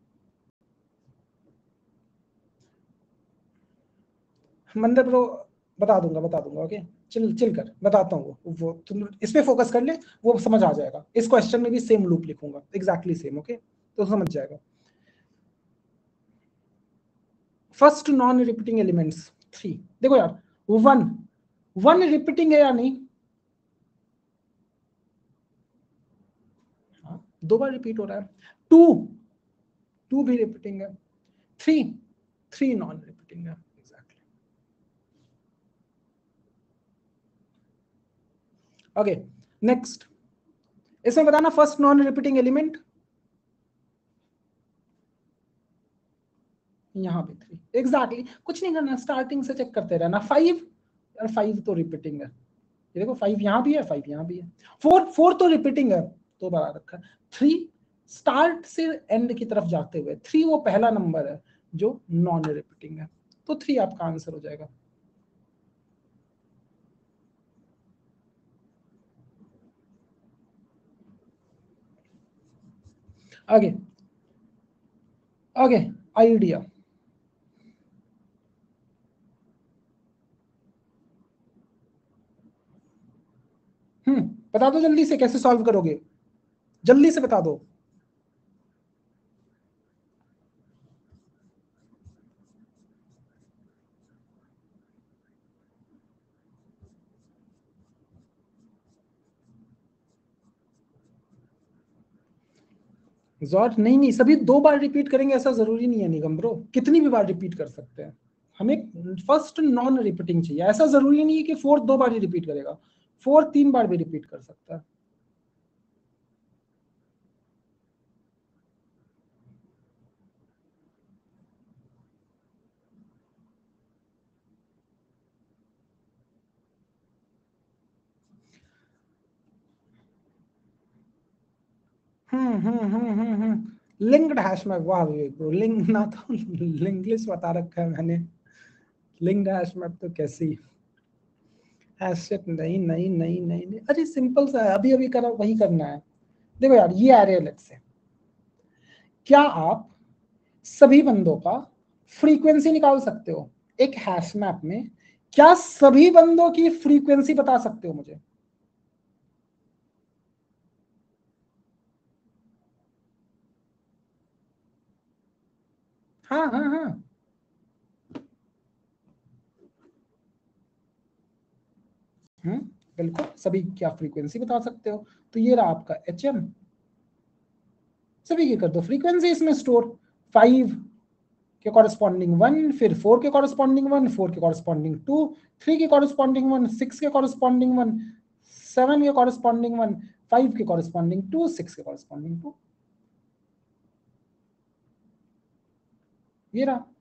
मंदिर ब्रो बता दूंगा ओके, चिल कर बताता हूँ। वो तुम इस पे फोकस कर ले, वो समझ आ जाएगा। इस क्वेश्चन में भी सेम लूप लिखूंगा, एग्जैक्टली सेम। ओके, तो समझ जाएगा। First non repeating elements 3। देखो यार, वन रिपीटिंग है या नहीं? हाँ, 2 बार रिपीट हो रहा है। टू भी रिपीटिंग है। थ्री नॉन रिपीटिंग है। एग्जैक्टली। ओके, नेक्स्ट, इसमें बताना फर्स्ट नॉन रिपीटिंग एलिमेंट। यहाँ पे 3, एग्जैक्टली। कुछ नहीं करना, स्टार्टिंग से चेक करते रहना। 5, और 5 तो रिपीटिंग है। ये देखो 5 यहाँ भी है, 5 यहाँ भी है। 4 तो रिपीटिंग है, तो बना रखा है। 3 स्टार्ट से एंड की तरफ जाते हुए, 3 वो पहला नंबर है जो नॉन रिपीटिंग है, तो 3 आपका आंसर हो जाएगा। आगे आगे आइडिया। बता दो जल्दी से, कैसे सॉल्व करोगे, जल्दी से बता दो। जॉर्ज नहीं, सभी 2 बार रिपीट करेंगे ऐसा जरूरी नहीं है निगम ब्रो, कितनी भी बार रिपीट कर सकते हैं। हमें फर्स्ट नॉन रिपीटिंग चाहिए, ऐसा जरूरी नहीं है कि फोर्थ 2 बार ही रिपीट करेगा, फोर्थ 3 बार भी रिपीट कर सकता है। लिंक्ड हैश मैप, वाह ब्रो, लिंक ना तो लिंक्लिस्ट बता रखा है मैंने। लिंक्ड हैश मैप तो कैसी एसेट, नहीं, अरे सिंपल सा है, अभी अभी करा वही करना है। देखो यार, ये एरे लेट्स से, क्या आप सभी बंदों का फ्रीक्वेंसी निकाल सकते हो एक हैश मैप में? क्या सभी बंदों की फ्रीक्वेंसी बता सकते हो मुझे? हाँ, हम्म बिल्कुल, सभी क्या फ्रीक्वेंसी बता सकते हो। तो ये रहा आपका HM, सभी की कर दो फ्रीक्वेंसी इसमें स्टोर। 5 के कॉरेस्पॉन्डिंग 1, फिर 4 के कॉरेस्पॉन्डिंग 1, 4 के कॉरेस्पॉन्डिंग 2, 3 के कॉरेस्पॉन्डिंग 1, 6 के कॉरेस्पॉन्डिंग 1, 7 के कॉरेस्पॉन्डिंग 1, 5 के कॉरेस्पॉन्डिंग 2, 6 के कॉरेस्पॉन्डिंग 2। ये रहा।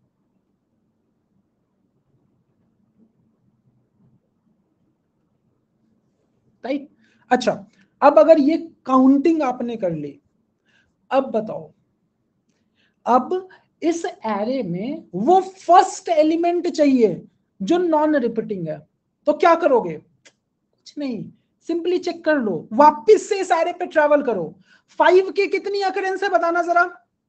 राइट। अच्छा, अब अगर ये काउंटिंग आपने कर ली, अब बताओ, अब इस एरे में वो फर्स्ट एलिमेंट चाहिए जो नॉन रिपीटिंग है, तो क्या करोगे? कुछ नहीं, सिंपली चेक कर लो, वापस से इस एरे पे ट्रैवल करो। 5 की कितनी अकरेंस है बताना जरा।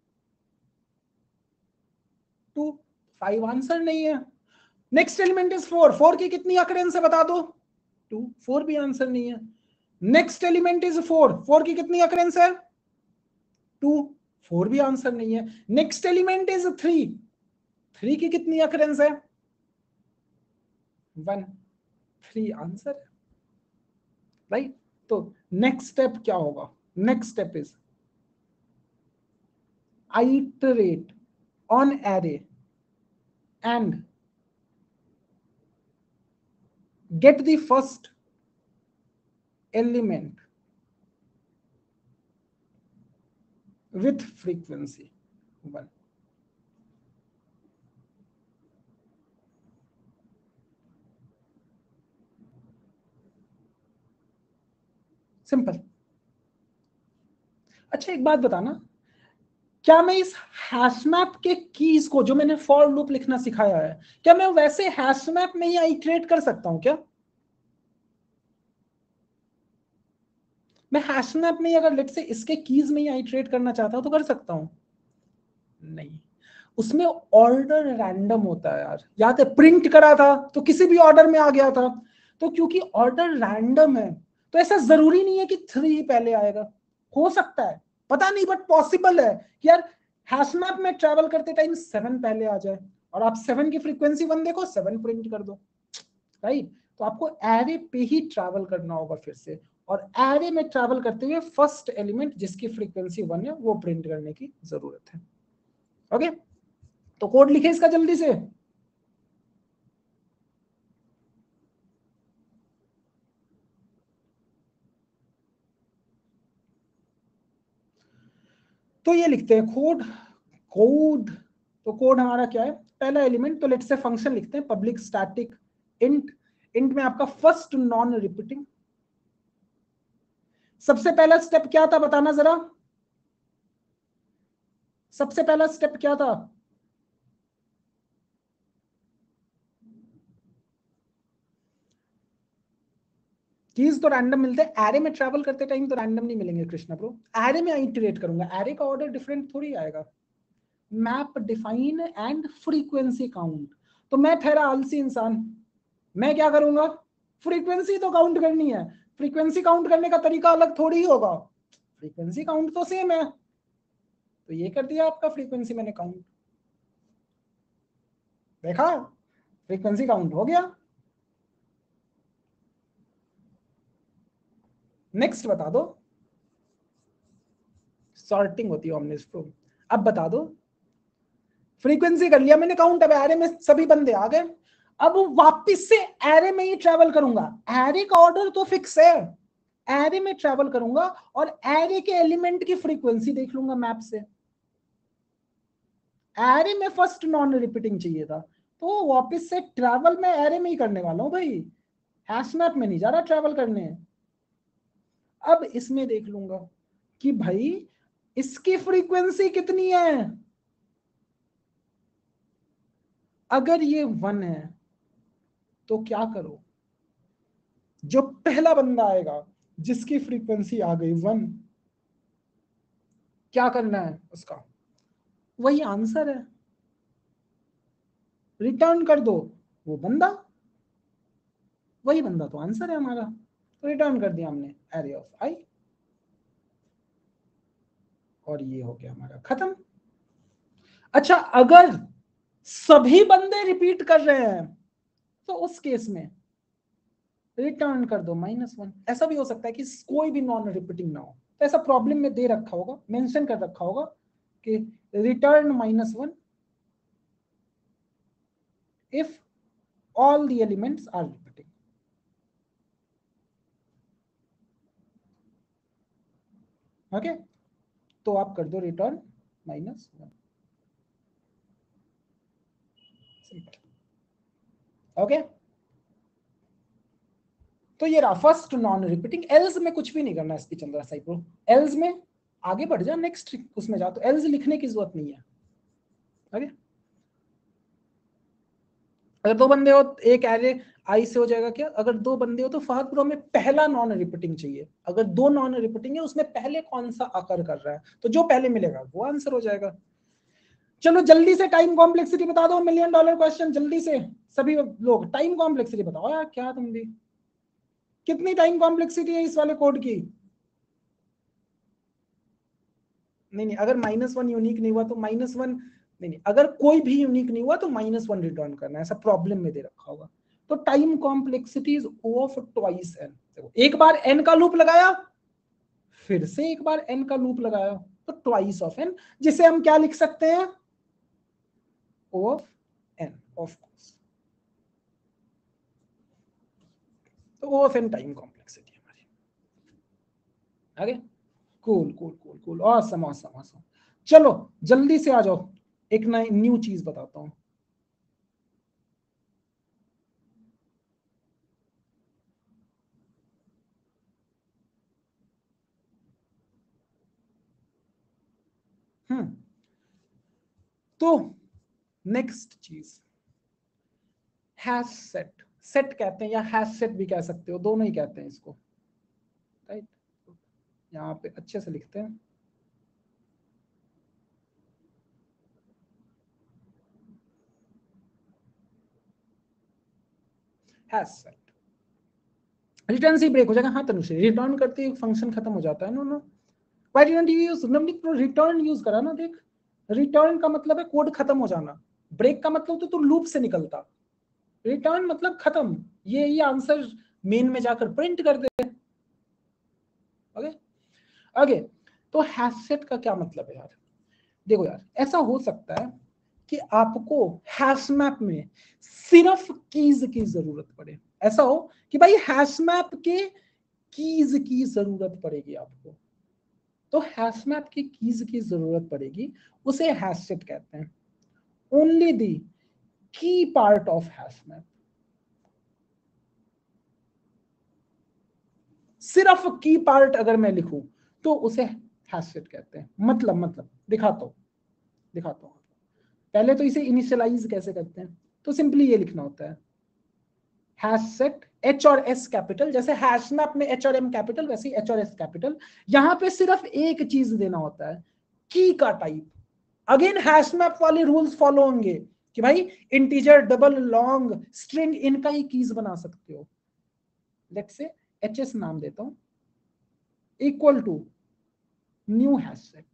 2, 5 आंसर नहीं है। नेक्स्ट एलिमेंट इज 4 की कितनी अकरेंस है बता दो। 2, 4 भी आंसर नहीं है। नेक्स्ट एलिमेंट इज 4 की कितनी अकरेंस है? 2, 4 भी आंसर नहीं है। नेक्स्ट एलिमेंट इज 3 की कितनी अकरेंस है? 1, 3 आंसर है। राइट, तो नेक्स्ट स्टेप क्या होगा? Next step is iterate on array and get the first element with frequency 1। Simple. अच्छा एक बात बताना, क्या मैं इस हैशमैप के कीज को, जो मैंने फॉर लूप लिखना सिखाया है, क्या मैं वैसे हैशमैप में ही आइटरेट कर सकता हूं क्या? मैं हैशमैप में ही अगर लेट से इसके कीज में ही आइटरेट करना चाहता हूं तो कर सकता हूं? नहीं, उसमें ऑर्डर रैंडम होता है यार। याद है प्रिंट करा था तो किसी भी ऑर्डर में आ गया था, तो क्योंकि ऑर्डर रैंडम है तो ऐसा जरूरी नहीं है कि 3 पहले आएगा। हो सकता है, पता नहीं, बट पॉसिबल है कि यार हैशमैप में ट्रैवल करते टाइम 7 पहले आ जाए और आप 7 की फ्रीक्वेंसी 1 देखो, 7 प्रिंट कर दो, राइट? तो आपको एरे पे ही ट्रैवल करना होगा फिर से, और एरे में ट्रैवल करते हुए फर्स्ट एलिमेंट जिसकी फ्रीक्वेंसी 1 है वो प्रिंट करने की जरूरत है। ओके, तो कोड लिखे इसका जल्दी से। तो ये लिखते हैं कोड। कोड, तो कोड हमारा क्या है? पहला एलिमेंट, तो लेट्स से फंक्शन लिखते हैं पब्लिक स्टैटिक इंट। इंट में आपका फर्स्ट नॉन रिपीटिंग। सबसे पहला स्टेप क्या था बताना जरा, सबसे पहला स्टेप क्या था? कीज तो रैंडम मिलते हैं, एरे में ट्रैवल करते टाइम तो रैंडम नहीं मिलेंगे कृष्णा ब्रो। एरे में आइटरेट करूंगा, एरे का ऑर्डर डिफरेंट थोड़ी आएगा। Map define and frequency count, तो मैं ठहरा आलसी इंसान, मैं क्या करूंगा? फ्रीक्वेंसी तो काउंट करनी है। फ्रीक्वेंसी काउंट करने का तरीका अलग थोड़ी ही होगा, फ्रीक्वेंसी काउंट तो सेम है। तो ये कर दिया आपका फ्रीक्वेंसी मैंने काउंट, देखा फ्रीक्वेंसी काउंट हो गया। नेक्स्ट बता दो, सॉर्टिंग होती है ओमनिस प्रो। अब बता दो, फ्रीक्वेंसी कर लिया मैंने काउंट, अब एरे में सभी बंदे आ गए, अब वापस से एरे में ही ट्रैवल करूंगा। एरे का ऑर्डर तो फिक्स है, एरे में ट्रैवल करूंगा और एरे के एलिमेंट की फ्रीक्वेंसी देख लूंगा मैप से। एरे में फर्स्ट नॉन रिपीटिंग चाहिए था, तो वापस से ट्रैवल में एरे में ही करने वाला हूं भाई, हैशमैप में नहीं जा रहा ट्रैवल करने। अब इसमें देख लूंगा कि भाई इसकी फ्रीक्वेंसी कितनी है। अगर ये 1 है तो क्या करो, जो पहला बंदा आएगा जिसकी फ्रीक्वेंसी आ गई 1, क्या करना है उसका? वही आंसर है, रिटर्न कर दो वो बंदा, वही बंदा तो आंसर है हमारा। तो रिटर्न कर दिया हमने एरे ऑफ आई, और ये हो गया हमारा खत्म। अच्छा अगर सभी बंदे रिपीट कर रहे हैं तो उस केस में रिटर्न कर दो -1। ऐसा भी हो सकता है कि कोई भी नॉन रिपीटिंग ना हो, तो ऐसा प्रॉब्लम में दे रखा होगा, मेंशन कर रखा होगा कि return -1 if all the elements are repeating. Okay, तो आप कर दो रिटर्न -1, सिंपल। ओके, तो ये रहा फर्स्ट नॉन रिपीटिंग। एल्स में कुछ भी नहीं करना इसकी चंद्रा साई प्रो, एल्स में आगे बढ़ जा, नेक्स्ट उसमें जा, तो एल्स लिखने की जरूरत नहीं है। ओके, अगर दो बंदे हो एक एरे आई से हो जाएगा क्या? अगर दो बंदे हो तो फहद प्रो में पहला नॉन रिपीटिंग चाहिए, अगर दो नॉन रिपीटिंग है उसमें पहले कौन सा आकर कर रहा है, तो जो पहले मिलेगा वो आंसर हो जाएगा। चलो जल्दी से टाइम कॉम्प्लेक्सिटी बता दो, $1,000,000 क्वेश्चन, जल्दी से सभी लोग टाइम कॉम्प्लेक्सिटी बताओ यार, क्या तुम भी, कितनी टाइम कॉम्प्लेक्सिटी है इस वाले कोड की? नहीं नहीं, अगर -1 यूनिक नहीं हुआ तो -1, नहीं नहीं, अगर कोई भी यूनिक नहीं हुआ तो -1 रिटर्न करना है, ऐसा प्रॉब्लम में दे रखा होगा। तो time complexity is O of twice n। देखो एक बार n का लूप लगाया, फिर से एक बार n का लूप लगाया, तो ट्वाइस ऑफ n, जिसे हम क्या लिख सकते हैं? O of n, of course. तो O of n time complexity हमारी। आगे cool cool cool cool, awesome awesome awesome. चलो जल्दी से आ जाओ, एक नई न्यू चीज बताता हूं। तो नेक्स्ट चीज हैश सेट, सेट कहते हैं या हैश सेट भी कह सकते हो, दोनों ही कहते हैं इसको, राइट। यहाँ पे अच्छे से लिखते हैं, हैश सेट। रिटर्न से ब्रेक हो जाएगा। हाँ तनुश्री, रिटर्न करते ही फंक्शन खत्म हो जाता है। No no, why didn't you use, Navneet return use करा ना, देख रिटर्न का मतलब है कोड खत्म हो जाना, ब्रेक का मतलब तो तू लूप से निकलता, रिटर्न मतलब खत्म, ये आंसर मेन में जाकर प्रिंट कर दे। ओके आगे, तो हैश सेट का क्या मतलब है यार? देखो यार, ऐसा हो सकता है कि आपको हैश मैप में सिर्फ कीज की जरूरत पड़े, ऐसा हो कि भाई हैश मैप के कीज की जरूरत पड़ेगी आपको, तो हैश मैप की कीज की जरूरत पड़ेगी, उसे हैश सेट कहते हैं। ओनली दी की पार्ट ऑफ हैश मैप, सिर्फ की पार्ट अगर मैं लिखूं तो उसे हैश सेट कहते हैं। मतलब दिखाता हूं। पहले तो इसे इनिशियलाइज कैसे करते हैं, तो सिंपली ये लिखना होता है हैश सेट एच और एस कैपिटल, जैसे हैश मैप में एच और एम कैपिटल वैसे एच और एस कैपिटल। यहां पे सिर्फ एक चीज देना होता है, की का टाइप। अगेन हैश मैप वाले रूल्स फॉलो होंगे कि भाई इंटीजर, डबल, लॉन्ग, स्ट्रिंग, इनका ही कीज बना सकते हो। लेट्स से एच एस नाम देता हूं, equal to new hash set.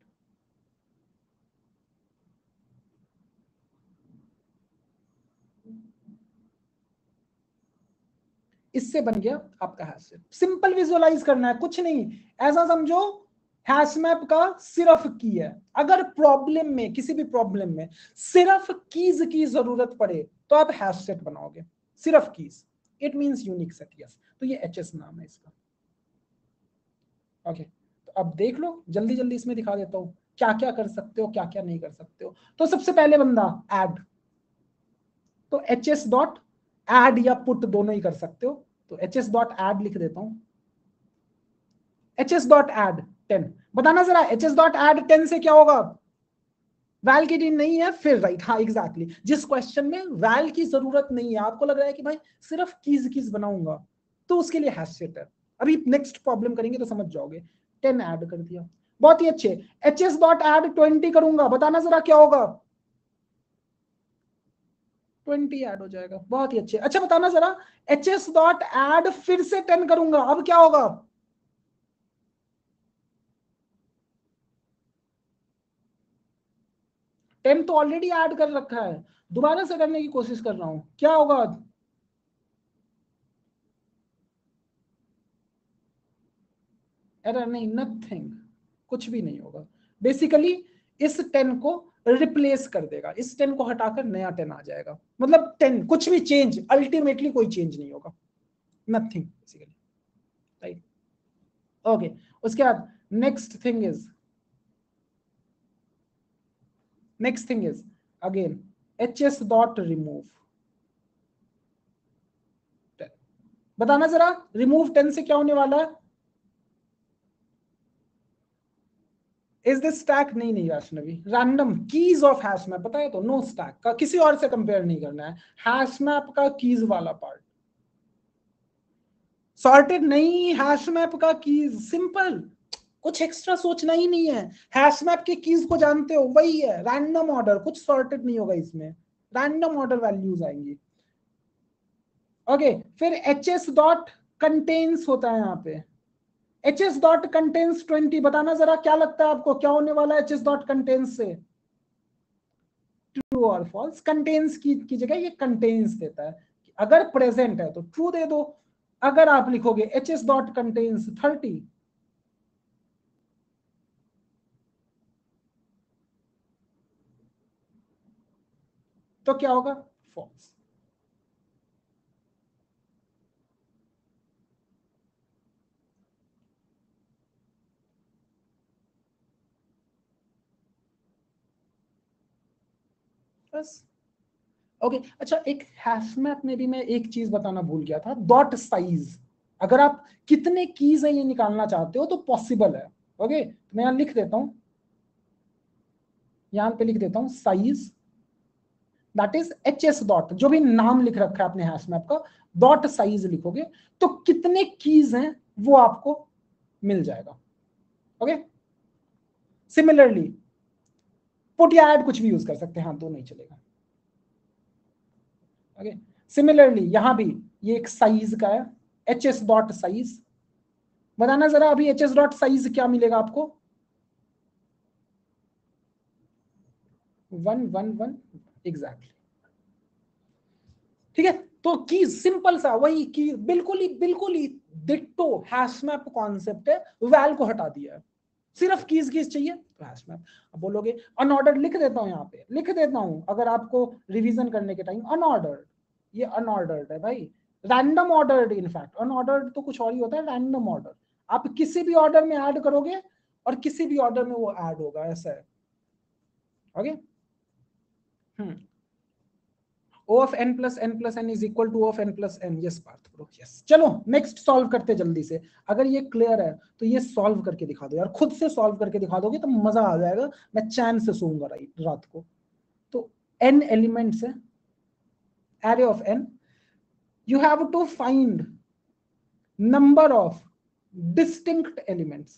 इससे बन गया आपका हैश सेट। सिंपल विजुअलाइज करना है, कुछ नहीं, ऐसा समझो हैश मैप का सिर्फ की है। अगर प्रॉब्लम में, किसी भी प्रॉब्लम में सिर्फ कीज की जरूरत पड़े तो आप हैश सेट बनाओगे, सिर्फ keys, it means unique set. Yes, तो ये एचएस नाम है इसका। ओके, तो अब देख लो, जल्दी जल्दी इसमें दिखा देता हूं क्या क्या कर सकते हो, क्या क्या नहीं कर सकते हो। तो सबसे पहले बंदा ऐड, तो एच एस डॉट एड या पुट दोनों ही कर सकते हो, तो एच एस डॉट एड लिख देता हूं, एच एस डॉट एड 10। बताना जरा एच एस डॉट एड 10 से क्या होगा? वैल की टीम नहीं है फिर, राइट, हाँ एग्जैक्टली, जिस क्वेश्चन में वैल की जरूरत नहीं है, आपको लग रहा है कि भाई सिर्फ कीज बनाऊंगा, तो उसके लिए हैश सेट है। अभी नेक्स्ट प्रॉब्लम करेंगे तो समझ जाओगे। 10 ऐड कर दिया, बहुत ही अच्छे। एच एस डॉट एड 20 करूंगा, बताना जरा क्या होगा? 20 ऐड हो जाएगा, बहुत ही अच्छे। अच्छा बताना जरा, एच एस डॉट एड फिर से 10 करूंगा, अब क्या होगा? 10 तो ऑलरेडी ऐड कर रखा है, दोबारा से करने की कोशिश कर रहा हूं, क्या होगा? एरर नहीं, नथिंग, कुछ भी नहीं होगा। बेसिकली इस 10 को रिप्लेस कर देगा, इस 10 को हटाकर नया 10 आ जाएगा, मतलब 10 कुछ भी चेंज, अल्टीमेटली कोई चेंज नहीं होगा, नथिंग बेसिकली, राइट। ओके, उसके बाद next thing is again H S dot remove 10। बताना जरा रिमूव 10 से क्या होने वाला है? Is this stack? नहीं Vaishnavi, random keys of hash map, पता है तो, नो स्टैक का, किसी और से कंपेयर नहीं करना है, हैश मैप का कीज वाला पार्ट। सॉर्टेड नहीं, हैश मैप का कीज सिंपल, कुछ एक्स्ट्रा सोचना ही नहीं है। हैश मैप के कीज को जानते हो, वही है रैंडम ऑर्डर, कुछ सॉर्टेड नहीं होगा इसमें, रैंडम ऑर्डर वैल्यूज आएंगी। ओके, फिर एच एस डॉट कंटेन्स होता है यहाँ पे, एच एस डॉट कंटेन्स 20। बताना जरा क्या लगता है आपको, क्या होने वाला है एच एस डॉट कंटेन्स से? ट्रू और फॉल्स, कंटेन्स की जगह ये कंटेन्स देता है, अगर प्रेजेंट है तो ट्रू दे दो। अगर आप लिखोगे एच एस डॉट कंटेन्स 30 तो क्या होगा? फॉल्स। बस ओके। अच्छा, एक हैश मैप में भी मैं एक चीज बताना भूल गया था, डॉट साइज। अगर आप कितने कीज है ये निकालना चाहते हो तो पॉसिबल है। ओके, तो मैं यहां लिख देता हूं, यहां पे लिख देता हूं size, that is HS dot, जो भी नाम लिख रखा है अपने हैश मैप का, डॉट साइज लिखोगे तो कितने कीज हैं वो आपको मिल जाएगा। ओके, सिमिलरली पुट या ऐड कुछ भी यूज कर सकते हैं, हाँ तो नहीं चलेगा। ओके, सिमिलरली यहां भी ये एक साइज का है, HS डॉट साइज। बताना जरा अभी HS डॉट साइज क्या मिलेगा आपको? 111 एग्जैक्टली। ठीक है, तो की सिंपल सा वही की, बिल्कुल ही डिट्टो हैश मैप कॉन्सेप्ट है, वैल को हटा दिया है, सिर्फ कीज चाहिए तो हैश मैप। अब बोलोगे अनऑर्डर्ड, लिख देता हूं, यहाँ पे लिख देता हूं, अगर आपको रिवीजन करने के टाइम अनऑर्डर्ड, ये अनऑर्डर्ड है भाई, रैंडम ऑर्डर्ड। इनफैक्ट अनऑर्डर्ड तो कुछ और ही होता है, रैंडम ऑर्डर। आप किसी भी ऑर्डर में ऐड करोगे और किसी भी ऑर्डर में वो ऐड होगा, ऐसा है। Okay, O of n plus n plus n is equal to O of n plus n। Yes Parth bro, yes. चलो नेक्स्ट सॉल्व करते जल्दी से। अगर ये क्लियर है तो ये सॉल्व करके दिखा दो यार, खुद से सॉल्व करके दिखा दोगे तो मजा आ जाएगा, मैं चैन से सोऊंगा रात को। तो n एलिमेंट्स है, array of n, you have to find number of distinct elements।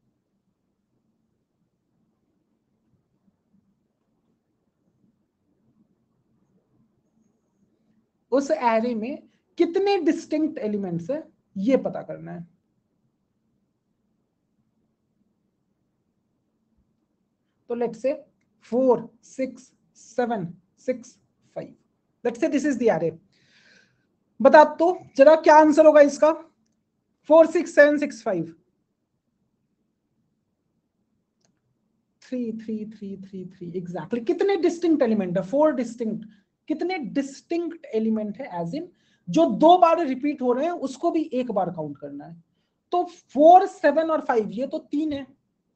उस एरे में कितने डिस्टिंक्ट एलिमेंट्स है ये पता करना है। तो let's say 4 6 7 6 5, let's say this is the array. बता तो जरा क्या आंसर होगा इसका? 4 6 7 6 5 3 3 3 3 3 एग्जैक्टली। कितने डिस्टिंक्ट एलिमेंट है? 4 डिस्टिंक्ट। कितने डिस्टिंक्ट एलिमेंट है, एज इन जो 2 बार रिपीट हो रहे हैं उसको भी 1 बार काउंट करना है। तो 4 7 और 5 ये तो 3 है,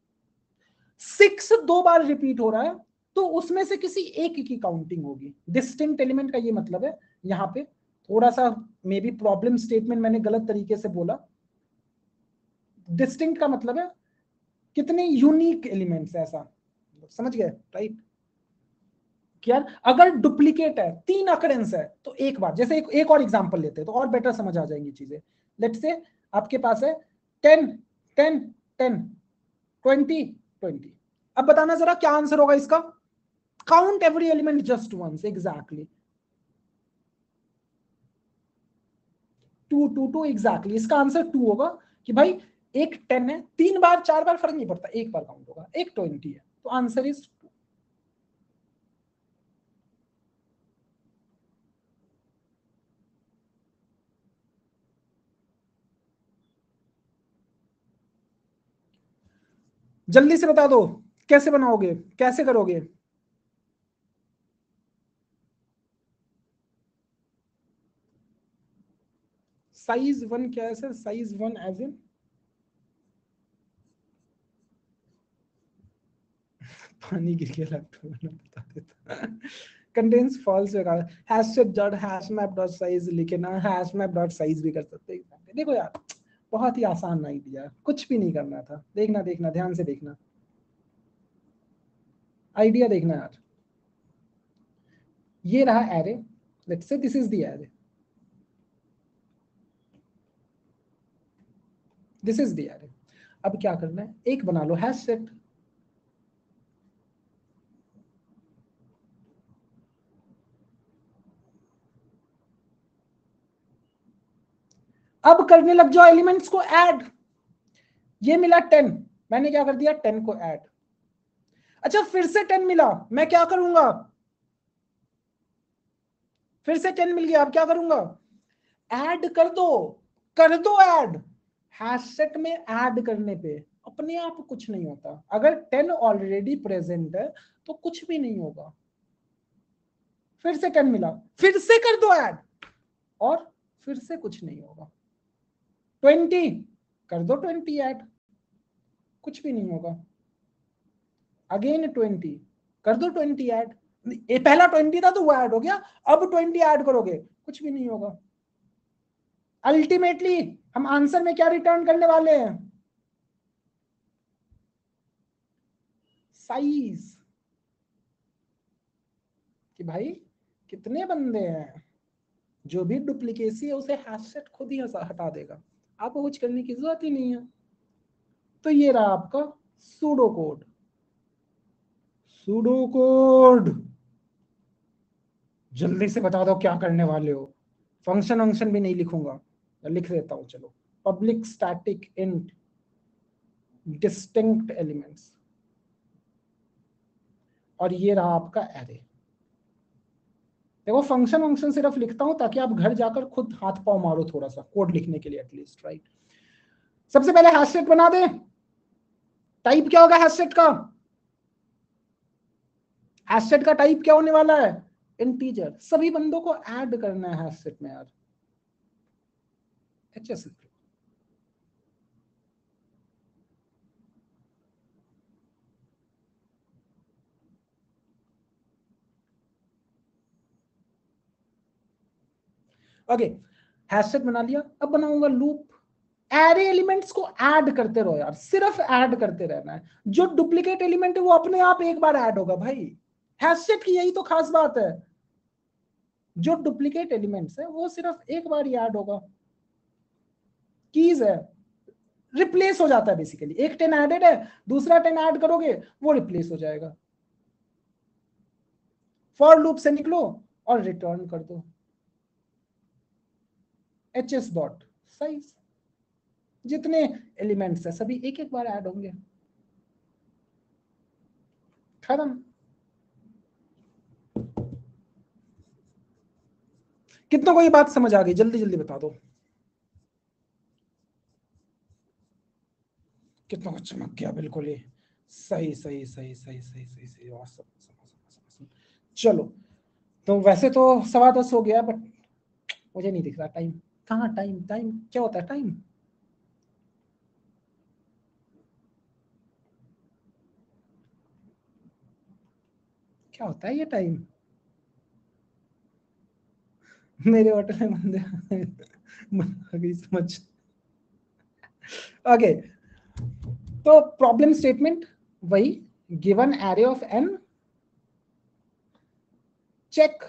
6 2 बार रिपीट हो रहा है तो उसमें से किसी एक की काउंटिंग होगी। डिस्टिंक्ट एलिमेंट का ये मतलब है, यहां पे थोड़ा सा मे बी प्रॉब्लम स्टेटमेंट मैंने गलत तरीके से बोला। डिस्टिंक्ट का मतलब है कितने यूनिक एलिमेंट्स, ऐसा समझ गए? राइट। क्या अगर डुप्लीकेट है, 3 अकरेंस है तो एक बार, जैसे एक और एग्जांपल लेते हैं तो और बेटर समझ आ जाएंगी चीजें। लेट्स से आपके पास है 10 10 10 20 20। अब बताना जरा क्या आंसर होगा इसका? Count every element just once, exactly. 2 2 2 exactly. इसका आंसर 2 होगा कि भाई एक 10 है, 3 बार 4 बार फर्क नहीं पड़ता, एक बार काउंट होगा। एक 20 है तो आंसर इज 2। जल्दी से बता दो कैसे बनाओगे, कैसे करोगे? साइज 1 क्या है सर? साइज 1 एज इन पानी गिर गया लैपटॉप में, बता देता। कंटेन्स फॉल्स होगा। Hash dot hash map dot size लिखे ना, हैश मैप डॉट साइज भी कर सकते हैं। देखो यार, बहुत ही आसान आइडिया, कुछ भी नहीं करना था। देखना देखना ध्यान से देखना, आइडिया देखना यार। ये रहा array, let's say this is the array, this is the array. अब क्या करना है, एक बना लो हैश सेट। अब करने लग जाओ एलिमेंट्स को ऐड। ये मिला 10, मैंने क्या कर दिया, 10 को ऐड। अच्छा फिर से 10 मिला, मैं क्या करूंगा? फिर से 10 मिल गया, अब क्या करूंगा? ऐड कर दो, कर दो ऐड। हैश सेट में ऐड करने पे अपने आप कुछ नहीं होता। अगर 10 ऑलरेडी प्रेजेंट है तो कुछ भी नहीं होगा। फिर से 10 मिला, फिर से कर दो ऐड, और फिर से कुछ नहीं होगा। 20 कर दो 20 ऐड, कुछ भी नहीं होगा। अगेन 20 कर दो 20 ऐड, ये पहला 20 था तो वो ऐड हो गया, अब 20 ऐड करोगे कुछ भी नहीं होगा। अल्टीमेटली हम आंसर में क्या रिटर्न करने वाले हैं? साइज, कि भाई कितने बंदे हैं, जो भी डुप्लीकेसी है उसे हैशसेट खुद ही हटा देगा, आपको कुछ करने की जरूरत ही नहीं है। तो ये रहा आपका सूडो कोड। सूडो कोड जल्दी से बता दो क्या करने वाले हो। फंक्शन वंक्शन भी नहीं लिखूंगा, लिख देता हूं चलो। Public static int distinct elements, और ये रहा आपका एरे। देखो फंक्शन वंक्शन सिर्फ लिखता हूं ताकि आप घर जाकर खुद हाथ पांव मारो थोड़ा सा कोड लिखने के लिए एटलीस्ट, राइट। सबसे पहले हैशसेट बना दे। टाइप क्या होगा हैशसेट का? हैशसेट का टाइप क्या होने वाला है? इंटीजर। सभी बंदों को ऐड करना है हैशसेट में यार, एचएस। ओके, हैशसेट बना लिया। अब बनाऊंगा लूप। एरे एलिमेंट्स को ऐड करते रहो यार, सिर्फ ऐड करते रहना है। जो डुप्लीकेट एलिमेंट है वो अपने आप एक बार ऐड होगा भाई। हैशसेट की यही तो खास बात है, जो डुप्लीकेट एलिमेंट्स है वो सिर्फ एक बार ही ऐड होगा। कीज है, रिप्लेस हो जाता है बेसिकली। एक 10 एडेड है, दूसरा 10 ऐड करोगे वो रिप्लेस हो जाएगा। फॉर लूप से निकलो और रिटर्न कर दो एचएस डॉट साइज। जितने एलिमेंट्स है सभी एक एक बार ऐड होंगे, खत्म। कितनों को ये बात समझ आ गई? जल्दी जल्दी बता दो। कितना चमक गया, बिल्कुल ही सही सही सही सही सही सही सही। awesome। चलो, तो वैसे तो 10:15 हो गया, बट मुझे नहीं दिख रहा टाइम। कहाँ टाइम? टाइम क्या होता है टाइम? क्या होता है ये टाइम? मेरे होटल में बंदे समझ। ओके, तो प्रॉब्लम स्टेटमेंट वही, given array of N, check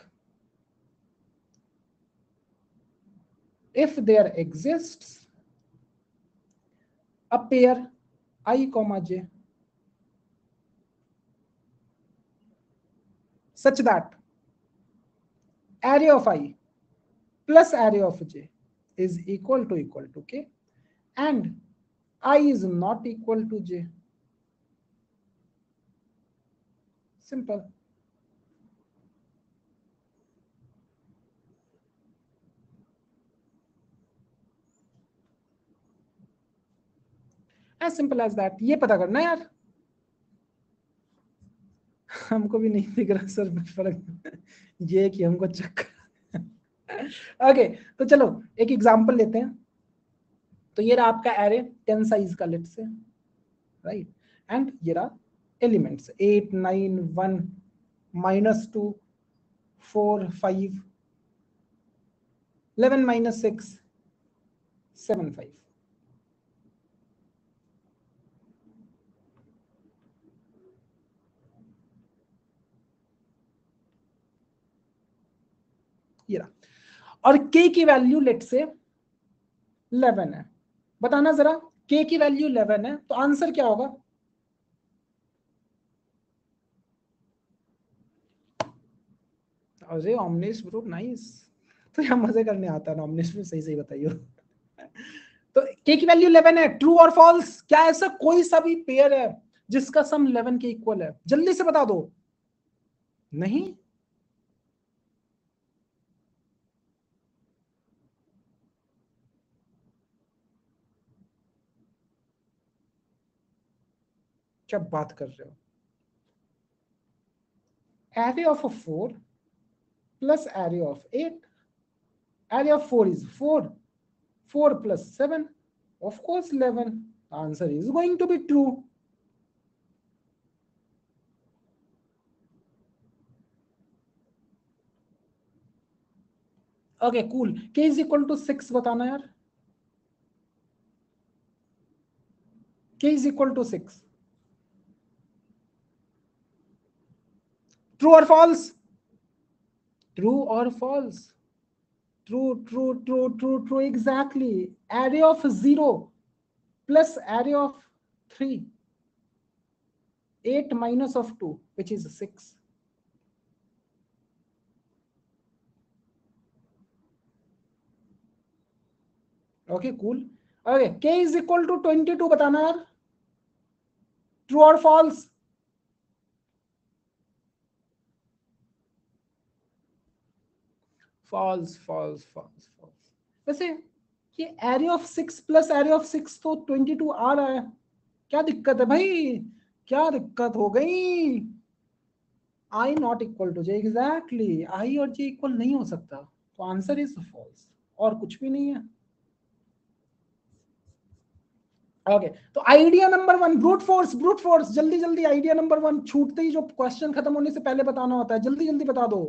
if there exists a pair I comma j such that array of I plus array of j is equal to k and I is not equal to j. Simple. As simple as that. ये पता करना यार, हमको भी नहीं दिख रहा sir फर्क, ये कि हमको चक्कर। ओके, तो चलो एक एग्जांपल लेते हैं। तो ये रहा आपका एरे 10 साइज का, लेट्स से, राइट। एंड ये रहा एलिमेंट्स 8 9 1 -2 4 5 11 -6 7 5। ये रहा, और k की वैल्यू लेट से 11 है। बताना जरा, k की वैल्यू 11 है तो आंसर क्या होगा? अरे ओमनिश ब्रो, नाइस। तो यहाँ मजे करने आता है ना ओमनिश में, सही सही बताइयो। तो k की वैल्यू 11 है, ट्रू और फॉल्स? क्या ऐसा कोई सा भी पेयर है जिसका सम 11 के इक्वल है? जल्दी से बता दो। नहीं, क्या बात कर रहे हो? array of a 4 plus array of 8, array of 4 is 4, 4 plus 7, of course 11. The answer is going to be true. Okay cool, k is equal to 6 बताना यार, k is equal to 6, true और फॉल्स, ट्रू और false, true true true true true, exactly, array of 0 plus array of 3, 8 minus of 2 which is 6. Okay cool. Okay, k is equal to 22 बताना यार, true और false, false false false false. वैसे ये array of 6 plus array of 6 तो 22 आ रहा है, क्या दिक्कत है भाई, क्या दिक्कत हो गई? I not equal to J, exactly, I और जे इक्वल नहीं हो सकता, तो आंसर इज फॉल्स, और कुछ भी नहीं है। ओके तो idea number 1, brute force, brute force, जल्दी जल्दी आइडिया नंबर 1, छूटते ही जो क्वेश्चन खत्म होने से पहले बताना होता है, जल्दी जल्दी बता दो,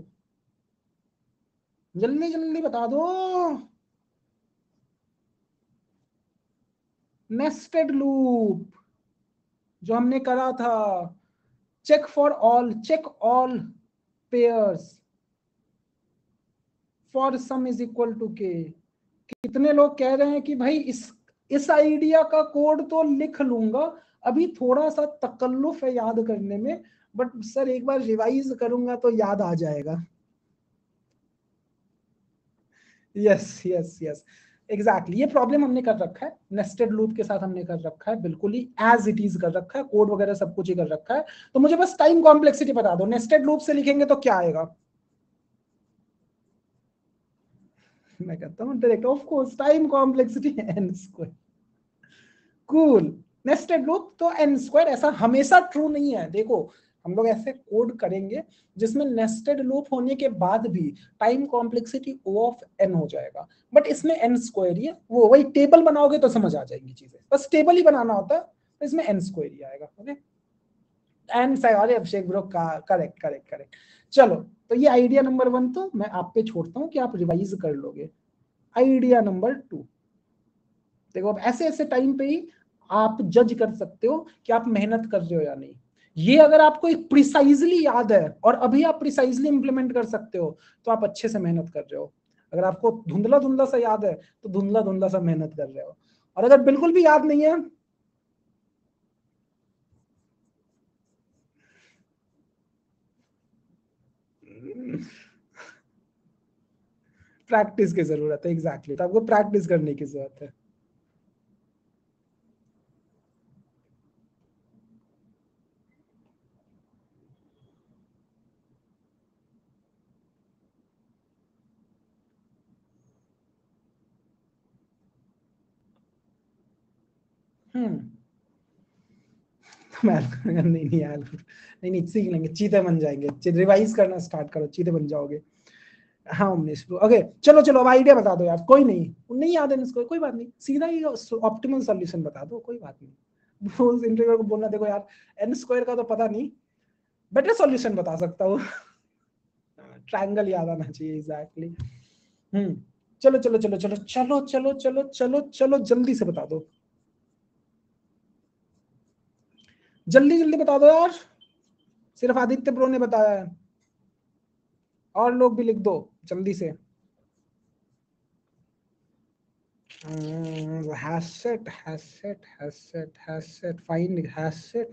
जल्दी जल्दी बता दो। नेस्टेड लूप जो हमने करा था, check for all, check all pairs for sum is equal to K. कितने लोग कह रहे हैं कि भाई इस आइडिया का कोड तो लिख लूंगा, अभी थोड़ा सा तकल्लुफ है याद करने में, बट सर एक बार रिवाइज करूंगा तो याद आ जाएगा। यस यस यस एग्जैक्टली, ये प्रॉब्लम हमने कर रखा है, नेस्टेड लूप के साथ हमने कर रखा है, बिल्कुल ही एज इट इज कर रखा है, कोड वगैरह सब कुछ ही कर रखा है। तो मुझे बस टाइम कॉम्प्लेक्सिटी बता दो, नेस्टेड लूप से लिखेंगे तो क्या आएगा? मैं कहता हूँ direct, of course time complexity n square. Cool, nested loop तो n स्क्वायर, ऐसा हमेशा ट्रू नहीं है, देखो हम लोग ऐसे कोड करेंगे जिसमें नेस्टेड लूप होने के बाद भी time complexity O of n हो जाएगा, बट इसमें n स्क्वायर ही है, वो वही टेबल बनाओगे तो समझ आ जाएंगी चीजें, बस टेबल ही बनाना होता है, तो इसमें n स्क्वायर ही आएगा। ओके एंड अरे अभिषेक ब्रो का करेक्ट करेक्ट करेक्ट। चलो तो ये आइडिया नंबर 1 तो मैं आप पे छोड़ता हूँ कि आप रिवाइज कर लोगे। आइडिया नंबर 2, देखो अब ऐसे ऐसे टाइम पे ही आप जज कर सकते हो कि आप मेहनत कर रहे हो या नहीं। ये अगर आपको एक प्रिसाइजली याद है और अभी आप प्रिसाइजली इंप्लीमेंट कर सकते हो तो आप अच्छे से मेहनत कर रहे हो। अगर आपको धुंधला धुंधला सा याद है तो धुंधला धुंधला सा मेहनत कर रहे हो, और अगर बिल्कुल भी याद नहीं है प्रैक्टिस की जरूरत है, एग्जैक्टली, तो आपको प्रैक्टिस करने की जरूरत है। नहीं नहीं यार, नहीं नहीं सीख लेंगे, चीते बन जाएंगे, रिवाइज करना स्टार्ट करो, चीते बन जाओगे। हाँ उमनीश ब्रो, ओके चलो चलो अब आइडिया बता दो यार, कोई नहीं याद है इसको, कोई बात नहीं, सीधा ही ऑप्टिमल सॉल्यूशन बता दो, कोई बात नहीं। उस इंटरव्यूअर को बोलना देखो यार n स्क्वायर का तो पता नहीं, बेटर सॉल्यूशन बता सकता हूँ। ट्रायंगल याद आना चाहिए, एग्जैक्टली। चलो चलो चलो चलो चलो चलो चलो चलो चलो जल्दी से बता दो, जल्दी जल्दी बता दो यार, सिर्फ आदित्य ब्रो ने बताया है, और लोग भी लिख दो जल्दी से। Hash set hash set hash set hash set find hash set,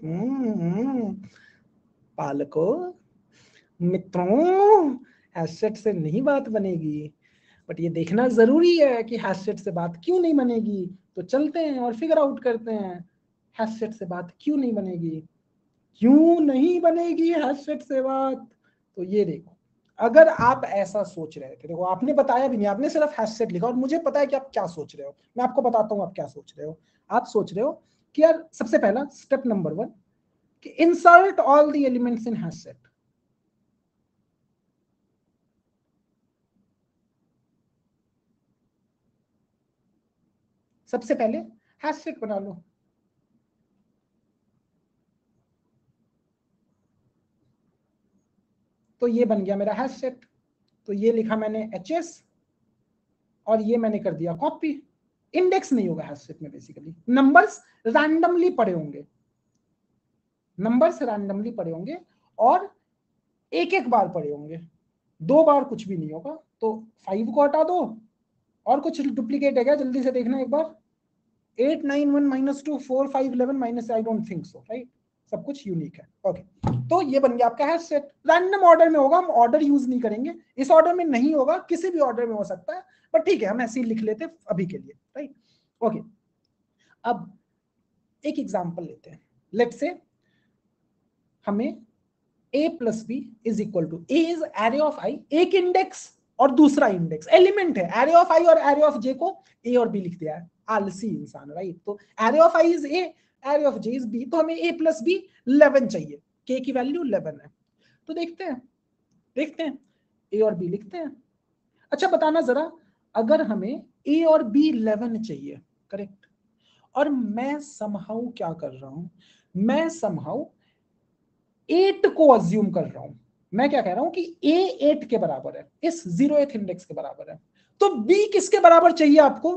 पालकों मित्रों, हैशसेट से नहीं बात बनेगी, बट ये देखना जरूरी है कि हैशसेट से बात क्यों नहीं बनेगी। तो चलते हैं और फिगर आउट करते हैं हैशसेट से बात क्यों नहीं बनेगी, क्यों नहीं बनेगी हैशसेट से बात। तो ये देखो, अगर आप ऐसा सोच रहे थे, देखो आपने बताया भी नहीं, आपने सिर्फ हैशसेट लिखा, और मुझे पता है कि आप क्या सोच रहे हो, मैं आपको बताता हूँ आप क्या सोच रहे हो। आप सोच रहे हो कि यार सबसे पहला स्टेप नंबर 1 कि insert all the elements in hash set. सबसे पहले हैशसेट बना लो, तो ये बन गया मेरा हैशसेट, तो ये लिखा मैंने HS, और ये मैंने कर दिया कॉपी। इंडेक्स नहीं होगा हैशसेट में, बेसिकली नंबर्स रैंडमली पड़े होंगे, नंबर्स रैंडमली पड़े होंगे और एक एक बार पड़े होंगे, 2 बार कुछ भी नहीं होगा। तो 5 को हटा दो, और कुछ डुप्लीकेट है क्या, जल्दी से देखना एक बार। 8 9 1 -2 4 5 11 minus, I don't think so, right, सब कुछ यूनिक है। ओके, तो ये बन गया आपका हैश सेट। रैंडम ऑर्डर में होगा, हम ऑर्डर यूज नहीं करेंगे, इस ऑर्डर में नहीं होगा, किसी भी ऑर्डर में हो सकता है, बट ठीक है हम ऐसे ही लिख लेते अभी के लिए, राइट। ओके, अब एक एग्जांपल लेते हैं। लेट्स से हमें a plus B is equal to, a is array of i, एक इंडेक्स और दूसरा इंडेक्स एलिमेंट है, एरे ऑफ i और एरे ऑफ j को a और b लिख दिया है, आलसी इंसान, राइट। तो array of i is a, array of j is b, तो हमें a प्लस b 11 चाहिए, k की वैल्यू 11 है। तो देखते हैं a और b लिखते हैं। अच्छा बताना जरा, अगर हमें a और b 11 चाहिए, करेक्ट, और मैं समहाउ क्या कर रहा हूं, मैं समहाउ 8 को अज्यूम कर रहा हूं, मैं क्या कह रहा हूं कि a 8 के बराबर है, इस 0th इंडेक्स के बराबर है, तो b किसके बराबर चाहिए आपको?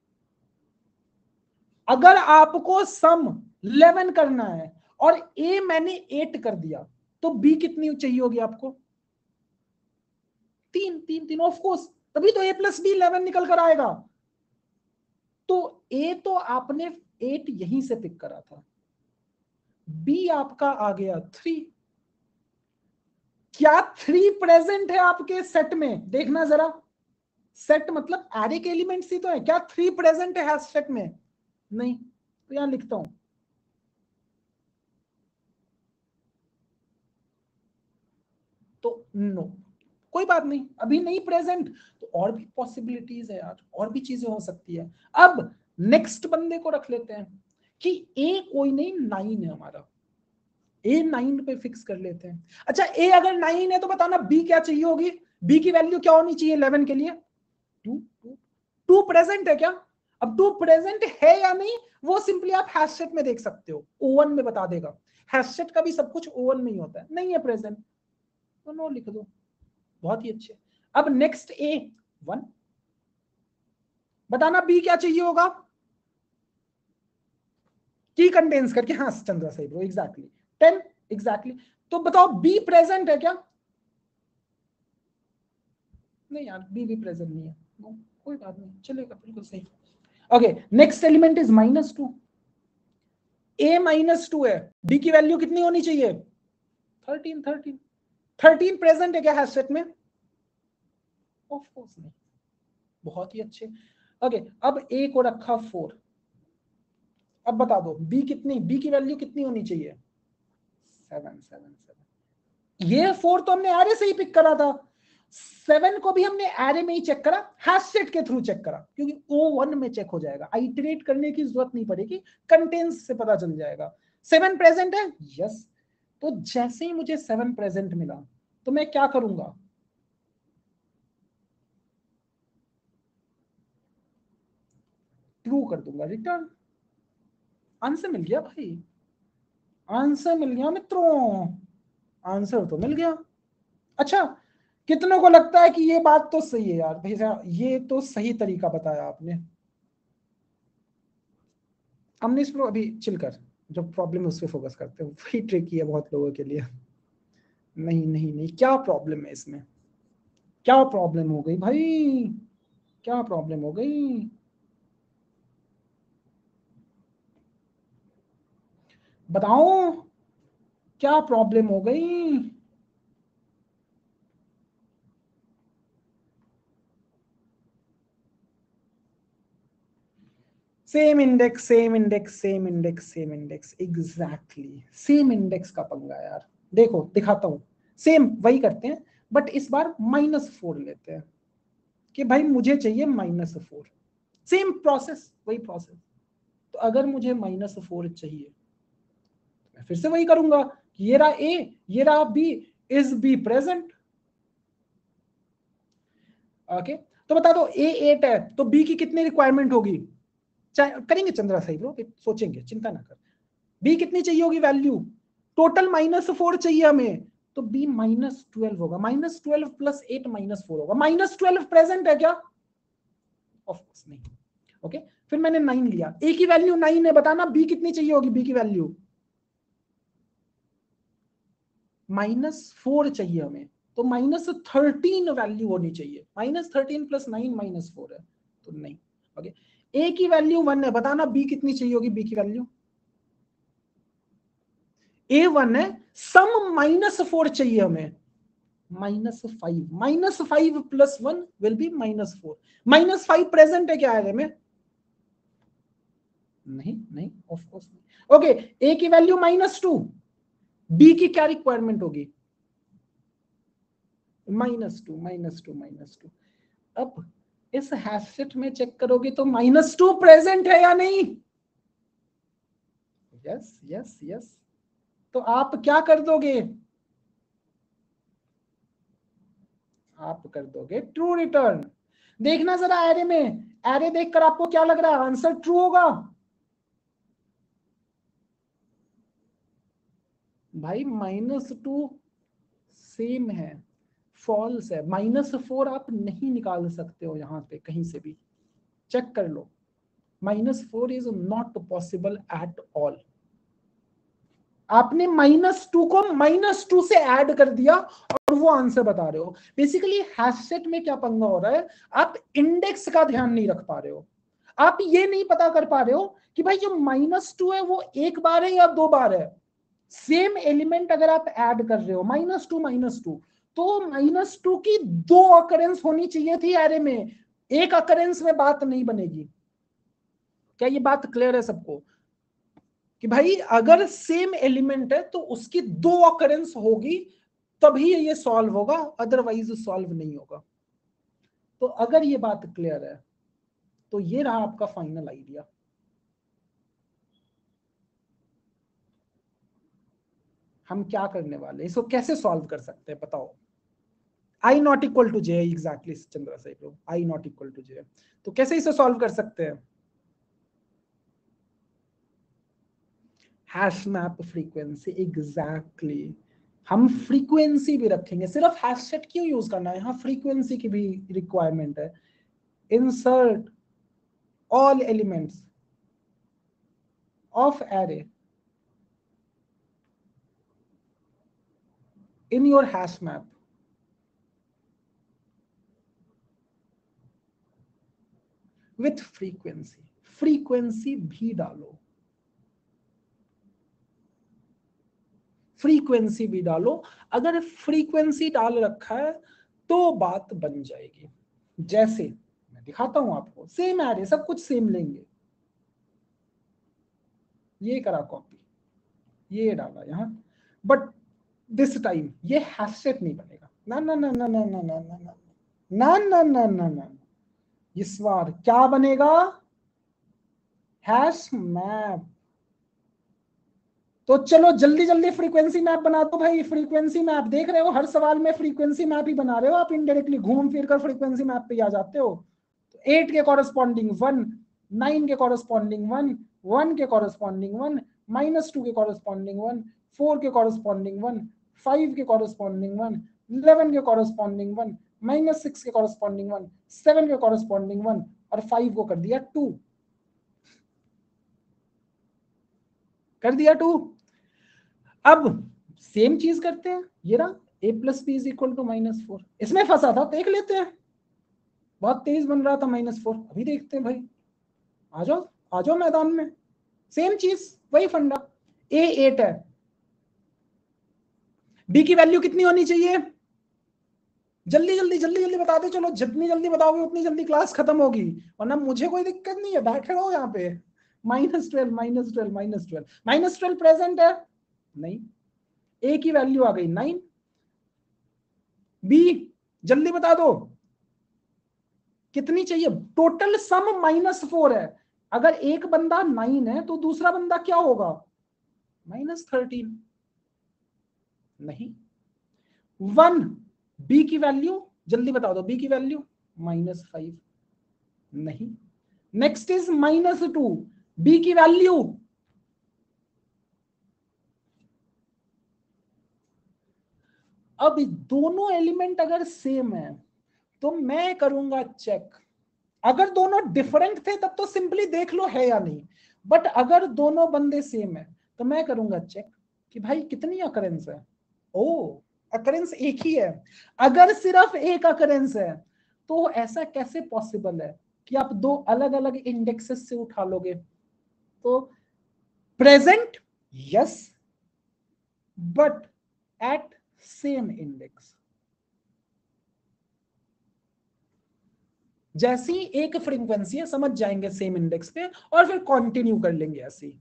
अगर आपको सम 11 करना है और a मैंने 8 कर दिया, तो b कितनी चाहिए होगी आपको? 3 ऑफ कोर्स, तभी तो a प्लस बी 11 निकल कर आएगा। तो a तो आपने 8 यहीं से पिक करा था, b आपका आ गया 3। क्या 3 प्रेजेंट है आपके सेट में? देखना जरा, सेट मतलब एरे के एलिमेंट्स ही तो है, क्या 3 प्रेजेंट है हैश सेट में? नहीं, तो यहां लिखता हूं, तो नो, कोई बात नहीं, अभी नहीं प्रेजेंट, तो और भी पॉसिबिलिटीज है यार, और भी चीजें हो सकती है। अब नेक्स्ट बंदे को रख लेते हैं कि ए कोई नहीं 9 है हमारा, ए 9 पे फिक्स कर लेते हैं। अच्छा, ए अगर 9 है तो बताना बी क्या चाहिए होगी, बी की वैल्यू क्या होनी चाहिए 11 के लिए? 2 प्रेजेंट है क्या? अब 2 प्रेजेंट है या नहीं वो सिंपली आप हैशसेट में देख सकते हो, O1 में बता देगा, हैशसेट का भी सब कुछ O1 में ही होता है। नहीं है प्रेजेंट तो नो लिख दो, बहुत ही अच्छे। अब नेक्स्ट ए 1, बताना बी क्या चाहिए होगा, की कंटेन्स करके, हाँ चंद्रा सही ब्रो, एग्जैक्टली 10, एग्जैक्टली। तो बताओ बी प्रेजेंट है क्या? नहीं यार, बी भी प्रेजेंट नहीं है, नो कोई बात नहीं, चलेगा, बिल्कुल सही। ओके, नेक्स्ट एलिमेंट इज -2, a -2 है, b की वैल्यू कितनी होनी चाहिए? 13 प्रेजेंट है क्या हैश सेट में? ऑफ कोर्स नहीं, बहुत ही अच्छे। ओके, अब a को रखा 4, अब बता दो b कितनी, b की वैल्यू कितनी होनी चाहिए? 7 ये 4 तो हमने एरे से ही पिक करा था, 7 को भी हमने एरे में ही चेक करा, हैश सेट के थ्रू चेक करा, क्योंकि O1 में चेक हो जाएगा, आइटरेट करने की जरूरत नहीं पड़ेगी, कंटेंट्स से पता चल जाएगा। 7 प्रेजेंट है, यस। तो जैसे ही मुझे 7 प्रेजेंट मिला तो मैं क्या करूंगा, ट्रू कर दूंगा, रिटर्न। आंसर मिल गया भाई, आंसर मिल गया मित्रों, आंसर तो मिल गया। अच्छा, कितनों को लगता है कि ये बात तो सही है यार भैया, ये तो सही तरीका बताया आपने। हमने इसको अभी चिल कर, जो प्रॉब्लम है उस पर फोकस करते हैं, वही ट्रिकी है बहुत लोगों के लिए। नहीं नहीं नहीं, क्या प्रॉब्लम है इसमें, क्या प्रॉब्लम हो गई भाई, क्या प्रॉब्लम हो गई? बताओ क्या प्रॉब्लम हो गई? Same index, same index, same index, same index, exactly same index का पंगा यार। देखो दिखाता हूं, सेम वही करते हैं, बट इस बार -4 लेते हैं कि भाई मुझे चाहिए -4, सेम प्रोसेस, वही प्रोसेस। तो अगर मुझे -4 चाहिए, मैं फिर से वही करूंगा, ये रहा ए, ये रहा B, is B present? Okay, तो बता दो ए 8 है तो बी की कितनी रिक्वायरमेंट होगी? करेंगे चंद्रा सही ब्रो, सोचेंगे, चिंता ना कर। बी कितनी चाहिए होगी वैल्यू? टोटल -4 चाहिए हमें, तो बी -12 होगा, -12 + 8 -4 होगा। -12 प्रेजेंट है क्या? ऑफ कोर्स नहीं। ओके, फिर मैंने 9 लिया, ए की वैल्यू 9 है, बताना बी कितनी चाहिए होगी, बी की वैल्यू -4 चाहिए हमें, तो -13 वैल्यू होनी चाहिए, -13 + 9 -4 है, तो नहीं। ओके, ए की वैल्यू 1 है, बताना बी कितनी चाहिए होगी, बी की वैल्यू ए 1 है, सम -4 चाहिए हमें, -5, -5 + 1 विल बी -4, -5 प्रेजेंट है क्या है में, नहीं नहीं ऑफ कोर्स नहीं। ओके, ए की वैल्यू -2, बी की क्या रिक्वायरमेंट होगी, -2 -2 -2। अब इस हैशसेट में चेक करोगे तो -2 प्रेजेंट है या नहीं, यस यस यस, तो आप क्या कर दोगे, आप कर दोगे ट्रू रिटर्न। देखना जरा एरे में, एरे देखकर आपको क्या लग रहा है, आंसर ट्रू होगा, भाई -2 सेम है, फॉल्स है, -4 आप नहीं निकाल सकते हो यहां पे कहीं से भी, चेक कर लो, -4 is not possible at all. आपने -2 को -2 से ऐड कर दिया और वो आंसर बता रहे हो। बेसिकली हैशसेट में क्या पंगा हो रहा है, आप इंडेक्स का ध्यान नहीं रख पा रहे हो, आप ये नहीं पता कर पा रहे हो कि भाई जो -2 है वो एक बार है या 2 बार है। सेम एलिमेंट अगर आप ऐड कर रहे हो -2 तो -2 की 2 अकरेंस होनी चाहिए थी एरे में, एक अकरेंस में बात नहीं बनेगी। क्या ये बात क्लियर है सबको, कि भाई अगर सेम एलिमेंट है तो उसकी 2 अकरेंस होगी तभी ये सॉल्व होगा, अदरवाइज सॉल्व नहीं होगा। तो अगर ये बात क्लियर है तो ये रहा आपका फाइनल आइडिया। हम क्या करने वाले, इसको कैसे सॉल्व कर सकते हैं बताओ, I not equal to J, exactly Chandra सही लो, I not equal to J, तो कैसे इसे सॉल्व कर सकते हैं, हैश मैप फ्रीक्वेंसी, एग्जैक्टली, हम फ्रीक्वेंसी भी रखेंगे, सिर्फ हैशसेट क्यों यूज करना है, यहाँ फ्रीक्वेंसी की भी रिक्वायरमेंट है। Insert all elements of array in your hash map with frequency, frequency भी डालो, फ्रीक्वेंसी भी डालो, अगर फ्रीक्वेंसी डाल रखा है तो बात बन जाएगी। जैसे मैं दिखाता हूं आपको, सेम एरे, सब कुछ सेम लेंगे, ये करा कॉपी, ये डाला यहां, बट दिस टाइम ये हैशसेट नहीं बनेगा, ना ना ना ना ना ना ना ना ना ना ना ना ना, इस बार क्या बनेगा, हैश मैप। तो चलो जल्दी जल्दी फ्रीक्वेंसी मैप बना दो भाई, फ्रीक्वेंसी मैप देख रहे हो, हर सवाल में फ्रीक्वेंसी मैप ही बना रहे हो आप, इनडायरेक्टली घूम फिर कर फ्रीक्वेंसी मैप पे आ जाते हो। तो 8 के कॉरेस्पॉन्डिंग 1, 9 के कॉरेस्पॉन्डिंग 1, 1 के कॉरेस्पॉन्डिंग 1, -2 के कॉरेस्पॉन्डिंग 1, 4 के कॉरेस्पॉन्डिंग 1, 5 के कॉरेस्पॉन्डिंग 1, 11 के कॉरेस्पॉन्डिंग 1, -6 के कॉरेस्पॉन्डिंग 1, 7 के कॉरेस्पॉन्डिंग 1, और 5 को कर दिया 2, कर दिया 2। अब सेम चीज करते हैं, ये रहा a + b = -4, इसमें फंसा था, देख लेते हैं, बहुत तेज बन रहा था -4, अभी देखते हैं भाई, आ जाओ आ जाओ मैदान में, सेम चीज वही फंडा, a 8 है, b की वैल्यू कितनी होनी चाहिए, जल्दी जल्दी जल्दी जल्दी बताते चलो, जितनी जल्दी बताओगे उतनी जल्दी क्लास खत्म होगी, वरना मुझे कोई दिक्कत नहीं है, बैठे रहो यहाँ पे। -12 -12 -12 -12 प्रेजेंट है नहीं, a की वैल्यू आ गई 9, b जल्दी बता दो कितनी चाहिए, टोटल सम -4 है, अगर एक बंदा 9 है तो दूसरा बंदा क्या होगा, -13, नहीं 1, b की वैल्यू जल्दी बता दो, b की वैल्यू -5, नहीं, नेक्स्ट इज -2, b की वैल्यू, अब दोनों एलिमेंट अगर सेम है तो मैं करूंगा चेक, अगर दोनों डिफरेंट थे तब तो सिंपली देख लो है या नहीं, बट अगर दोनों बंदे सेम है तो मैं करूंगा चेक कि भाई कितनी अकरेंस है। ओ, अकरेंस एक ही है। अगर सिर्फ एक अकरेंस है तो ऐसा कैसे पॉसिबल है कि आप दो अलग अलग इंडेक्सेस से उठा लोगे? तो present yes, but at same index. जैसी एक फ्रीक्वेंसी है समझ जाएंगे सेम इंडेक्स पे, और फिर कंटिन्यू कर लेंगे ऐसी।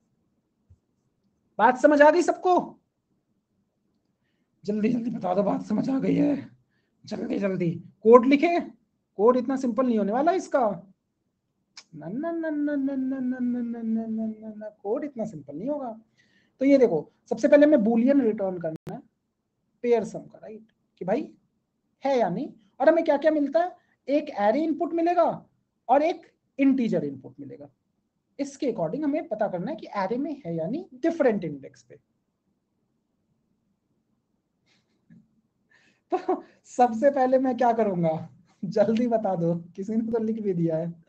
बात समझ आ गई सबको? जल्दी जल्दी बता दो बात समझ आ गई है, जल्दी जल्दी। कोड लिखे, कोड इतना सिंपल नहीं होने वाला इसका। न न न न न न न न न न न न, कोड इतना सिंपल नहीं होगा। तो ये देखो, सबसे पहले हमें बूलियन रिटर्न करना है पेयर सम का, राइट, कि भाई है या नहीं। और हमें क्या क्या मिलता है, एक एरे इनपुट मिलेगा और एक इंटीजर इनपुट मिलेगा। इसके अकॉर्डिंग हमें पता करना है कि एरे में है या नहीं डिफरेंट इंडेक्स पे। तो सबसे पहले मैं क्या करूंगा, जल्दी बता दो, किसी ने तो लिख भी दिया है।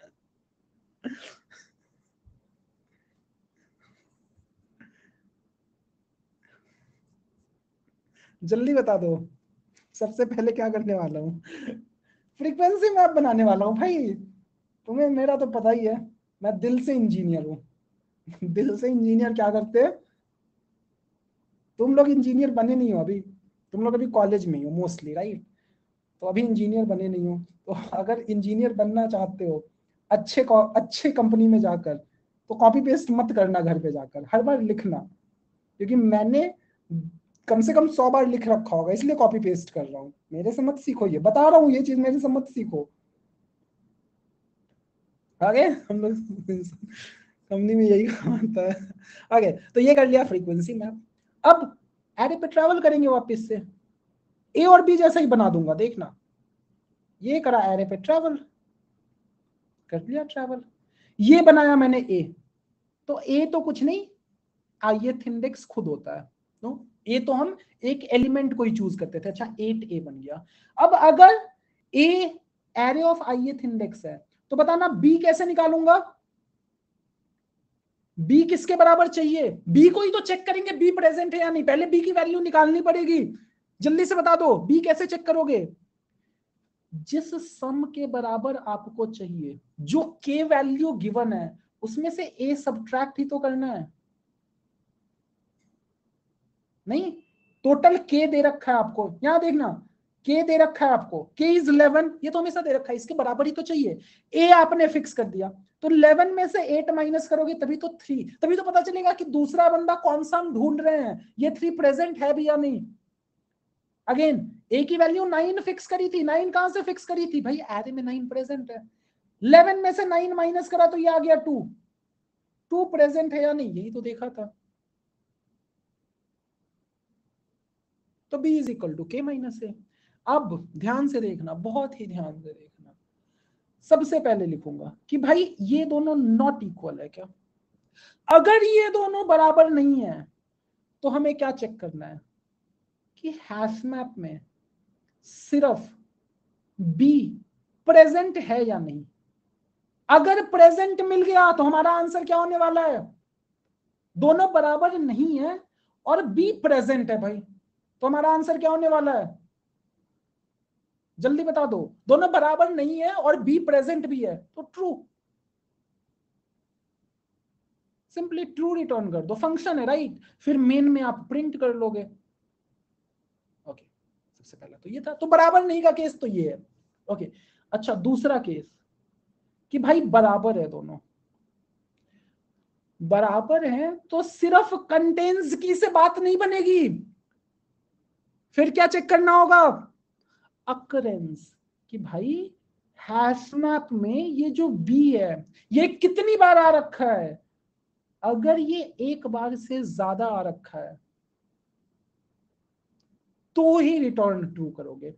जल्दी बता दो, सबसे पहले क्या करने वाला हूँ, फ्रीक्वेंसी मैप बनाने वाला हूँ भाई। तुम्हें मेरा तो पता ही है, मैं दिल से इंजीनियर हूँ। दिल से इंजीनियर क्या करते हैं, तुम लोग इंजीनियर बने नहीं हो अभी, तुम लोग अभी कॉलेज में ही हो मोस्टली, राइट। तो अभी इंजीनियर बने नहीं हो, तो अगर इंजीनियर बनना चाहते हो अच्छे कंपनी में जाकर, तो कॉपी पेस्ट मत करना घर पे जाकर, हर बार लिखना, क्योंकि मैंने कम से कम 100 बार लिख रखा होगा, इसलिए कॉपी पेस्ट कर रहा हूँ। मेरे से मत सीखो, ये बता रहा हूँ, ये चीज मेरे से मत सीखो। आगे हम लोग कंपनी में यही काम आता है। आगे तो ये कर लिया फ्रीक्वेंसी मैप। अब एरे पे ट्रैवल करेंगे वापस से, ए और बी जैसा ही बना दूंगा, देखना। ये करा एरे पे ट्रैवल, कर लिया ट्रैवल। ये बनाया मैंने ए, तो ए तो कुछ नहीं, ith इंडेक्स खुद होता है। तो ए तो हम एक एलिमेंट को ही चूज करते थे। अच्छा 8a बन गया। अब अगर A array of ith index है तो बताना बी कैसे निकालूंगा, बी किसके बराबर चाहिए, बी को ही तो चेक करेंगे बी प्रेजेंट है या नहीं, पहले बी की वैल्यू निकालनी पड़ेगी। जल्दी से बता दो बी कैसे चेक करोगे, जिस सम के बराबर आपको चाहिए, जो के वैल्यू गिवन है उसमें से ए सब्ट्रैक्ट ही तो करना है। नहीं, टोटल के दे रखा है आपको, यहां देखना, के दे रखा है आपको, के इज 11, ये तो हमेशा दे रखा है, इसके बराबर ही तो चाहिए। ए आपने फिक्स कर दिया, तो 11 में से 8 माइनस करोगे तभी तो 3, तभी तो पता चलेगा कि दूसरा बंदा कौन सा हम ढूंढ रहे हैं, ये 3 प्रेजेंट है भी या नहीं। अगेन ए की वैल्यू 9 फिक्स करी थी, 9 कहां से फिक्स करी थी भाई, एरे में 9 प्रेजेंट है। 11 में से 9 माइनस करा तो ये आ गया 2, 2 प्रेजेंट है या नहीं, यही तो देखा था। तो b is equal to K minus A. अब ध्यान से देखना, बहुत ही ध्यान से देखना, सबसे पहले लिखूंगा कि भाई ये दोनों नॉट इक्वल है क्या। अगर ये दोनों बराबर नहीं है तो हमें क्या चेक करना है कि हैश मैप में सिर्फ b प्रेजेंट है या नहीं। अगर प्रेजेंट मिल गया तो हमारा आंसर क्या होने वाला है, दोनों बराबर नहीं है और b प्रेजेंट है भाई, तो हमारा आंसर क्या होने वाला है, जल्दी बता दो, दोनों बराबर नहीं है और बी प्रेजेंट भी है तो ट्रू, सिंपली ट्रू रिटर्न कर दो, फंक्शन है राइट, फिर मेन में आप प्रिंट कर लोगे। ओके, सबसे पहला तो ये था, तो बराबर नहीं का केस तो ये है। ओके, अच्छा दूसरा केस कि भाई बराबर है, दोनों बराबर है तो सिर्फ कंटेन्स की से बात नहीं बनेगी, फिर क्या चेक करना होगा, अकरेंस, कि भाई हैश मैप में ये जो बी है ये कितनी बार आ रखा है। अगर ये एक बार से ज्यादा आ रखा है तो ही रिटर्न ट्रू करोगे।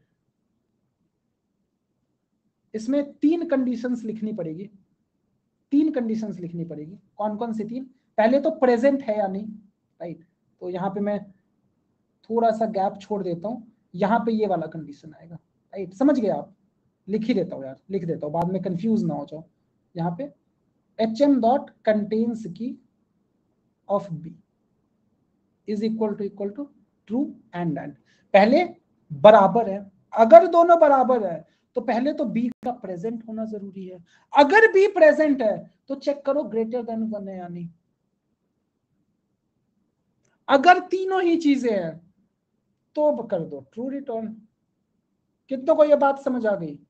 इसमें 3 कंडीशंस लिखनी पड़ेगी, 3 कंडीशंस लिखनी पड़ेगी। कौन कौन सी 3, पहले तो प्रेजेंट है या नहीं, राइट। तो यहां पे मैं थोड़ा सा गैप छोड़ देता हूं, यहां पे ये वाला कंडीशन आएगा, राइट, समझ गए आप। लिख ही देता हूँ यार, लिख देता हूँ, बाद में कंफ्यूज ना हो जाओ। यहाँ पे HM dot contains key of B is equal to true and पहले बराबर है। अगर दोनों बराबर है तो पहले तो B का प्रेजेंट होना जरूरी है। अगर B प्रेजेंट है तो चेक करो ग्रेटर देन 1 है या नहीं। अगर तीनों ही चीजें हैं तो कर दो ट्रू रिटर्न। कितनों को ये बात समझ आ गई?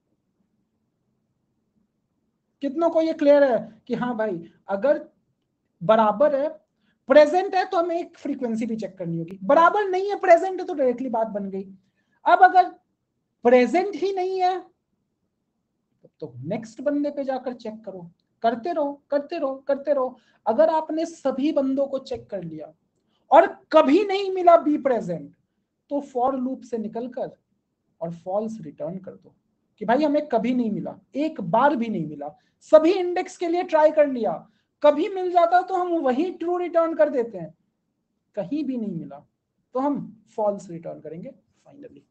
कितनों को ये क्लियर है कि हाँ भाई अगर बराबर है, प्रेजेंट है, तो हमें एक फ्रीक्वेंसी भी चेक करनी होगी। बराबर नहीं है, प्रेजेंट है, तो डायरेक्टली बात बन गई। अब अगर प्रेजेंट ही नहीं है तो नेक्स्ट बंदे पे जाकर चेक करो, करते रहो करते रहो करते रहो। अगर आपने सभी बंदों को चेक कर लिया और कभी नहीं मिला बी प्रेजेंट, तो फॉर लूप से निकलकर और फॉल्स रिटर्न कर दो कि भाई हमें कभी नहीं मिला, एक बार भी नहीं मिला। सभी इंडेक्स के लिए ट्राई कर लिया, कभी मिल जाता तो हम वही ट्रू रिटर्न कर देते हैं, कहीं भी नहीं मिला तो हम फॉल्स रिटर्न करेंगे फाइनली।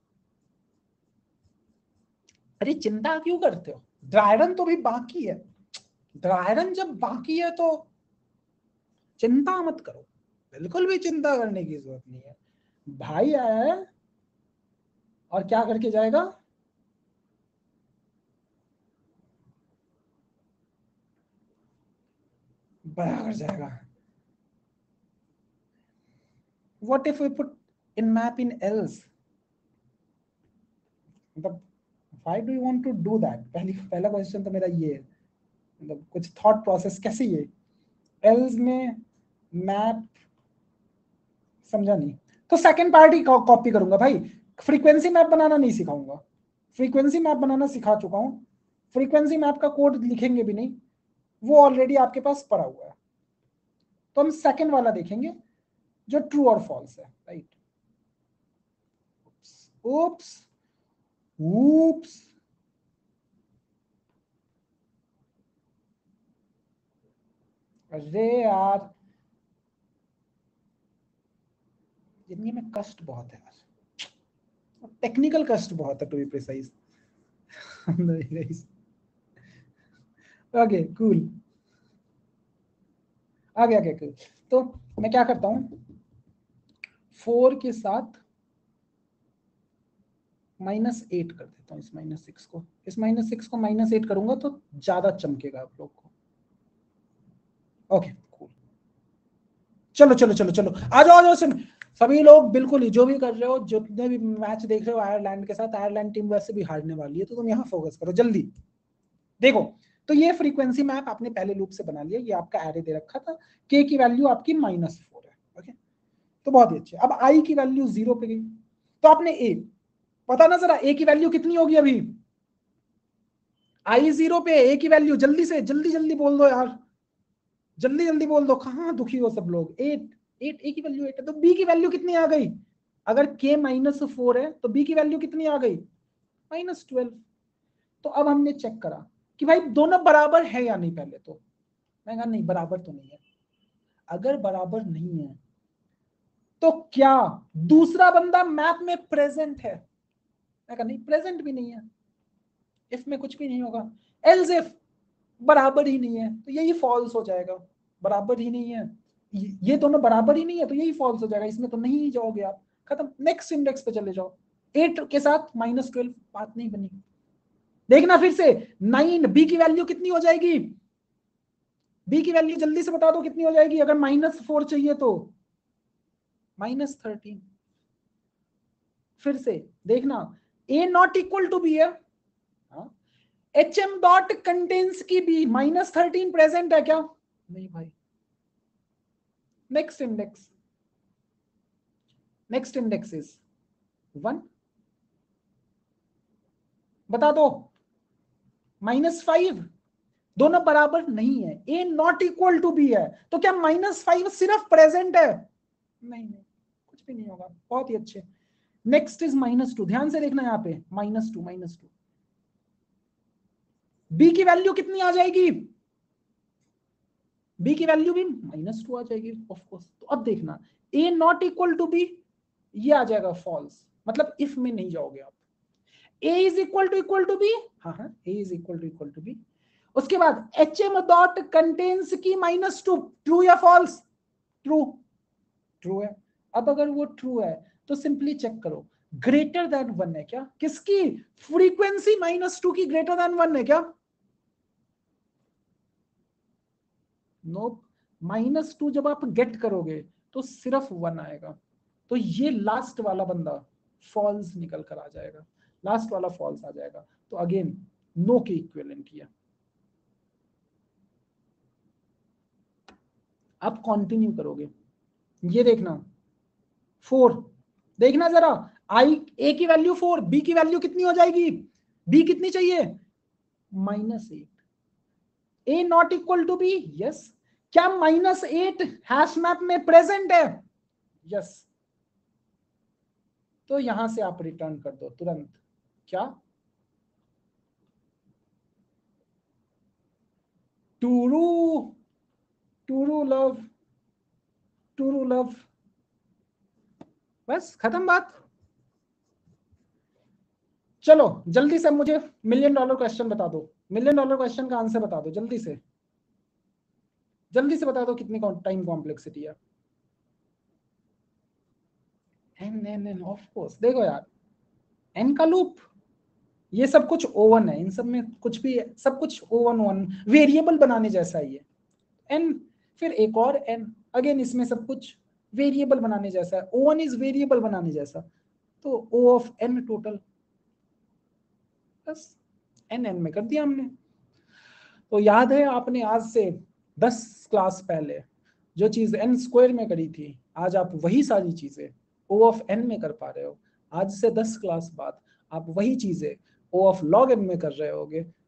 अरे चिंता क्यों करते हो, ड्राई रन तो भी बाकी है। ड्राई रन जब बाकी है तो चिंता मत करो, बिल्कुल भी चिंता करने की जरूरत नहीं है। भाई आया है और क्या करके जाएगा, बड़ा कर जाएगा। What if we put in map in else? मतलब why do you want to do that? पहला क्वेश्चन तो मेरा ये है, मतलब कुछ थॉट प्रोसेस कैसे ये else में मैप समझा नहीं। तो सेकंड पार्ट ही कॉपी करूंगा भाई, फ्रीक्वेंसी मैप बनाना नहीं सिखाऊंगा। फ्रीक्वेंसी मैप बनाना सिखा चुका हूं, फ्रीक्वेंसी मैप का कोड लिखेंगे भी नहीं, वो ऑलरेडी आपके पास पड़ा हुआ है। तो हम सेकंड वाला देखेंगे जो ट्रू और फॉल्स है, राइट। oops oops अरे यार जिंदगी में कष्ट बहुत है यार, टेक्निकल कष्ट बहुत है to be precise. Okay cool, आ गया क्या कूल। तो मैं क्या करता हूं, 4 के साथ -8 कर देता हूँ। इस -6 को, इस -6 को -8 करूंगा तो ज्यादा चमकेगा आप लोग को। ओके कूल, चलो चलो चलो चलो आ जाओ आ जाओ सुन सभी लोग, बिल्कुल ही जो भी कर रहे हो, जितने भी मैच देख रहे हो आयरलैंड के साथ, आयरलैंड टीम वैसे भी हारने वाली है, तो तुम यहाँ फोकस करो जल्दी। देखो तो ये फ्रीक्वेंसी मैप आपने पहले लूप से बना लिया, ये आपका एरे दे रखा था, k की वैल्यू आपकी -4 है। ओके तो बहुत ही अच्छे। अब i की वैल्यू 0 पे गई तो आपने a, पता ना जरा a की वैल्यू कितनी होगी अभी, i 0 पे a की वैल्यू, जल्दी से जल्दी जल्दी बोल दो यार, जल्दी जल्दी बोल दो, कहाँ दुखी हो सब लोग। 8 8 a की वैल्यू 8 है, तो b की वैल्यू कितनी आ गई, अगर k -4 है तो b की वैल्यू कितनी आ गई, -12। तो अब हमने चेक करा कि भाई दोनों बराबर है या नहीं। पहले तो मैं कहा नहीं बराबर तो नहीं है। अगर बराबर नहीं है तो क्या दूसरा बंदा मैप में प्रेजेंट है, मैं कहा नहीं प्रेजेंट भी नहीं है, इफ में कुछ भी नहीं होगा। एल्स इफ बराबर ही नहीं है तो यही फॉल्स हो जाएगा, बराबर ही नहीं है, ये दोनों बराबर ही नहीं है तो यही फॉल्स हो जाएगा, इसमें तो नहीं ही जाओगे आप, खत्म। नेक्स्ट इंडेक्स पे चले जाओ, 8 के साथ -12 बात नहीं बनी। देखना फिर से 9, बी की वैल्यू कितनी हो जाएगी, बी की वैल्यू जल्दी से बता दो कितनी हो जाएगी, अगर -4 चाहिए तो -13। फिर से देखना a not equal to B है, HM dot contains key b, -13 present है क्या, नहीं भाई। नेक्स्ट इंडेक्स इज 1, बता दो -5, दोनों बराबर नहीं है, a not equal to b है, तो क्या -5 सिर्फ प्रेजेंट है, नहीं नहीं कुछ भी नहीं होगा। बहुत ही अच्छे। नेक्स्ट इज -2, ध्यान से देखना यहाँ पे -2 b की वैल्यू कितनी आ जाएगी, b की वैल्यू भी -2 आ जाएगी ऑफ कोर्स। तो अब देखना a not equal to b, ये आ जाएगा फॉल्स, मतलब इफ में नहीं जाओगे आप। a is equal to B, हाँ हाँ a is equal to B. उसके बाद HM डॉट कंटेन्स की -2, ट्रू या फॉल्स? ट्रू, ट्रू है। अब अगर वो ट्रू है तो सिंपली चेक करो ग्रेटर देन 1 है क्या? किसकी? फ्रीक्वेंसी -2 की ग्रेटर देन 1 है क्या? नो, -2 जब आप गेट करोगे तो सिर्फ 1 आएगा, तो ये लास्ट वाला बंदा फॉल्स निकल कर आ जाएगा, लास्ट वाला फॉल्स आ जाएगा, तो अगेन नो के इक्विवेलेंट है। आप कंटिन्यू करोगे, ये देखना 4, देखना जरा, आई ए की वैल्यू 4, बी की वैल्यू कितनी हो जाएगी? बी कितनी चाहिए? -8। A not equal to B, yes. क्या -8 हैश मैप में प्रेजेंट है? यस। तो यहां से आप रिटर्न कर दो तुरंत, क्या? True, true love, true love, बस खत्म बात। चलो जल्दी से मुझे $1,000,000 क्वेश्चन बता दो, $1,000,000 क्वेश्चन का आंसर बता दो जल्दी से, जल्दी से बता दो कितनी टाइम कॉम्प्लेक्सिटी है। एन ऑफ कोर्स, देखो यार एन का लूप, ये सब कुछ O1 है, इन सब में कुछ भी सब कुछ O1 वेरिएबल बनाने जैसा ही है। एन, फिर एक और एन, अगेन इसमें सब कुछ वेरिएबल बनाने जैसा है, O1 इज वेरिएबल बनाने जैसा, तो O ऑफ n टोटल, बस एन में कर दिया हमने। तो याद है आपने आज से 10 क्लास पहले जो चीज n स्क्वायर में करी थी, आज आप वही सारी चीजें O ऑफ n में कर पा रहे हो। आज से 10 क्लास बाद आप वही चीजें O ऑफ log n में कर रहे होगे।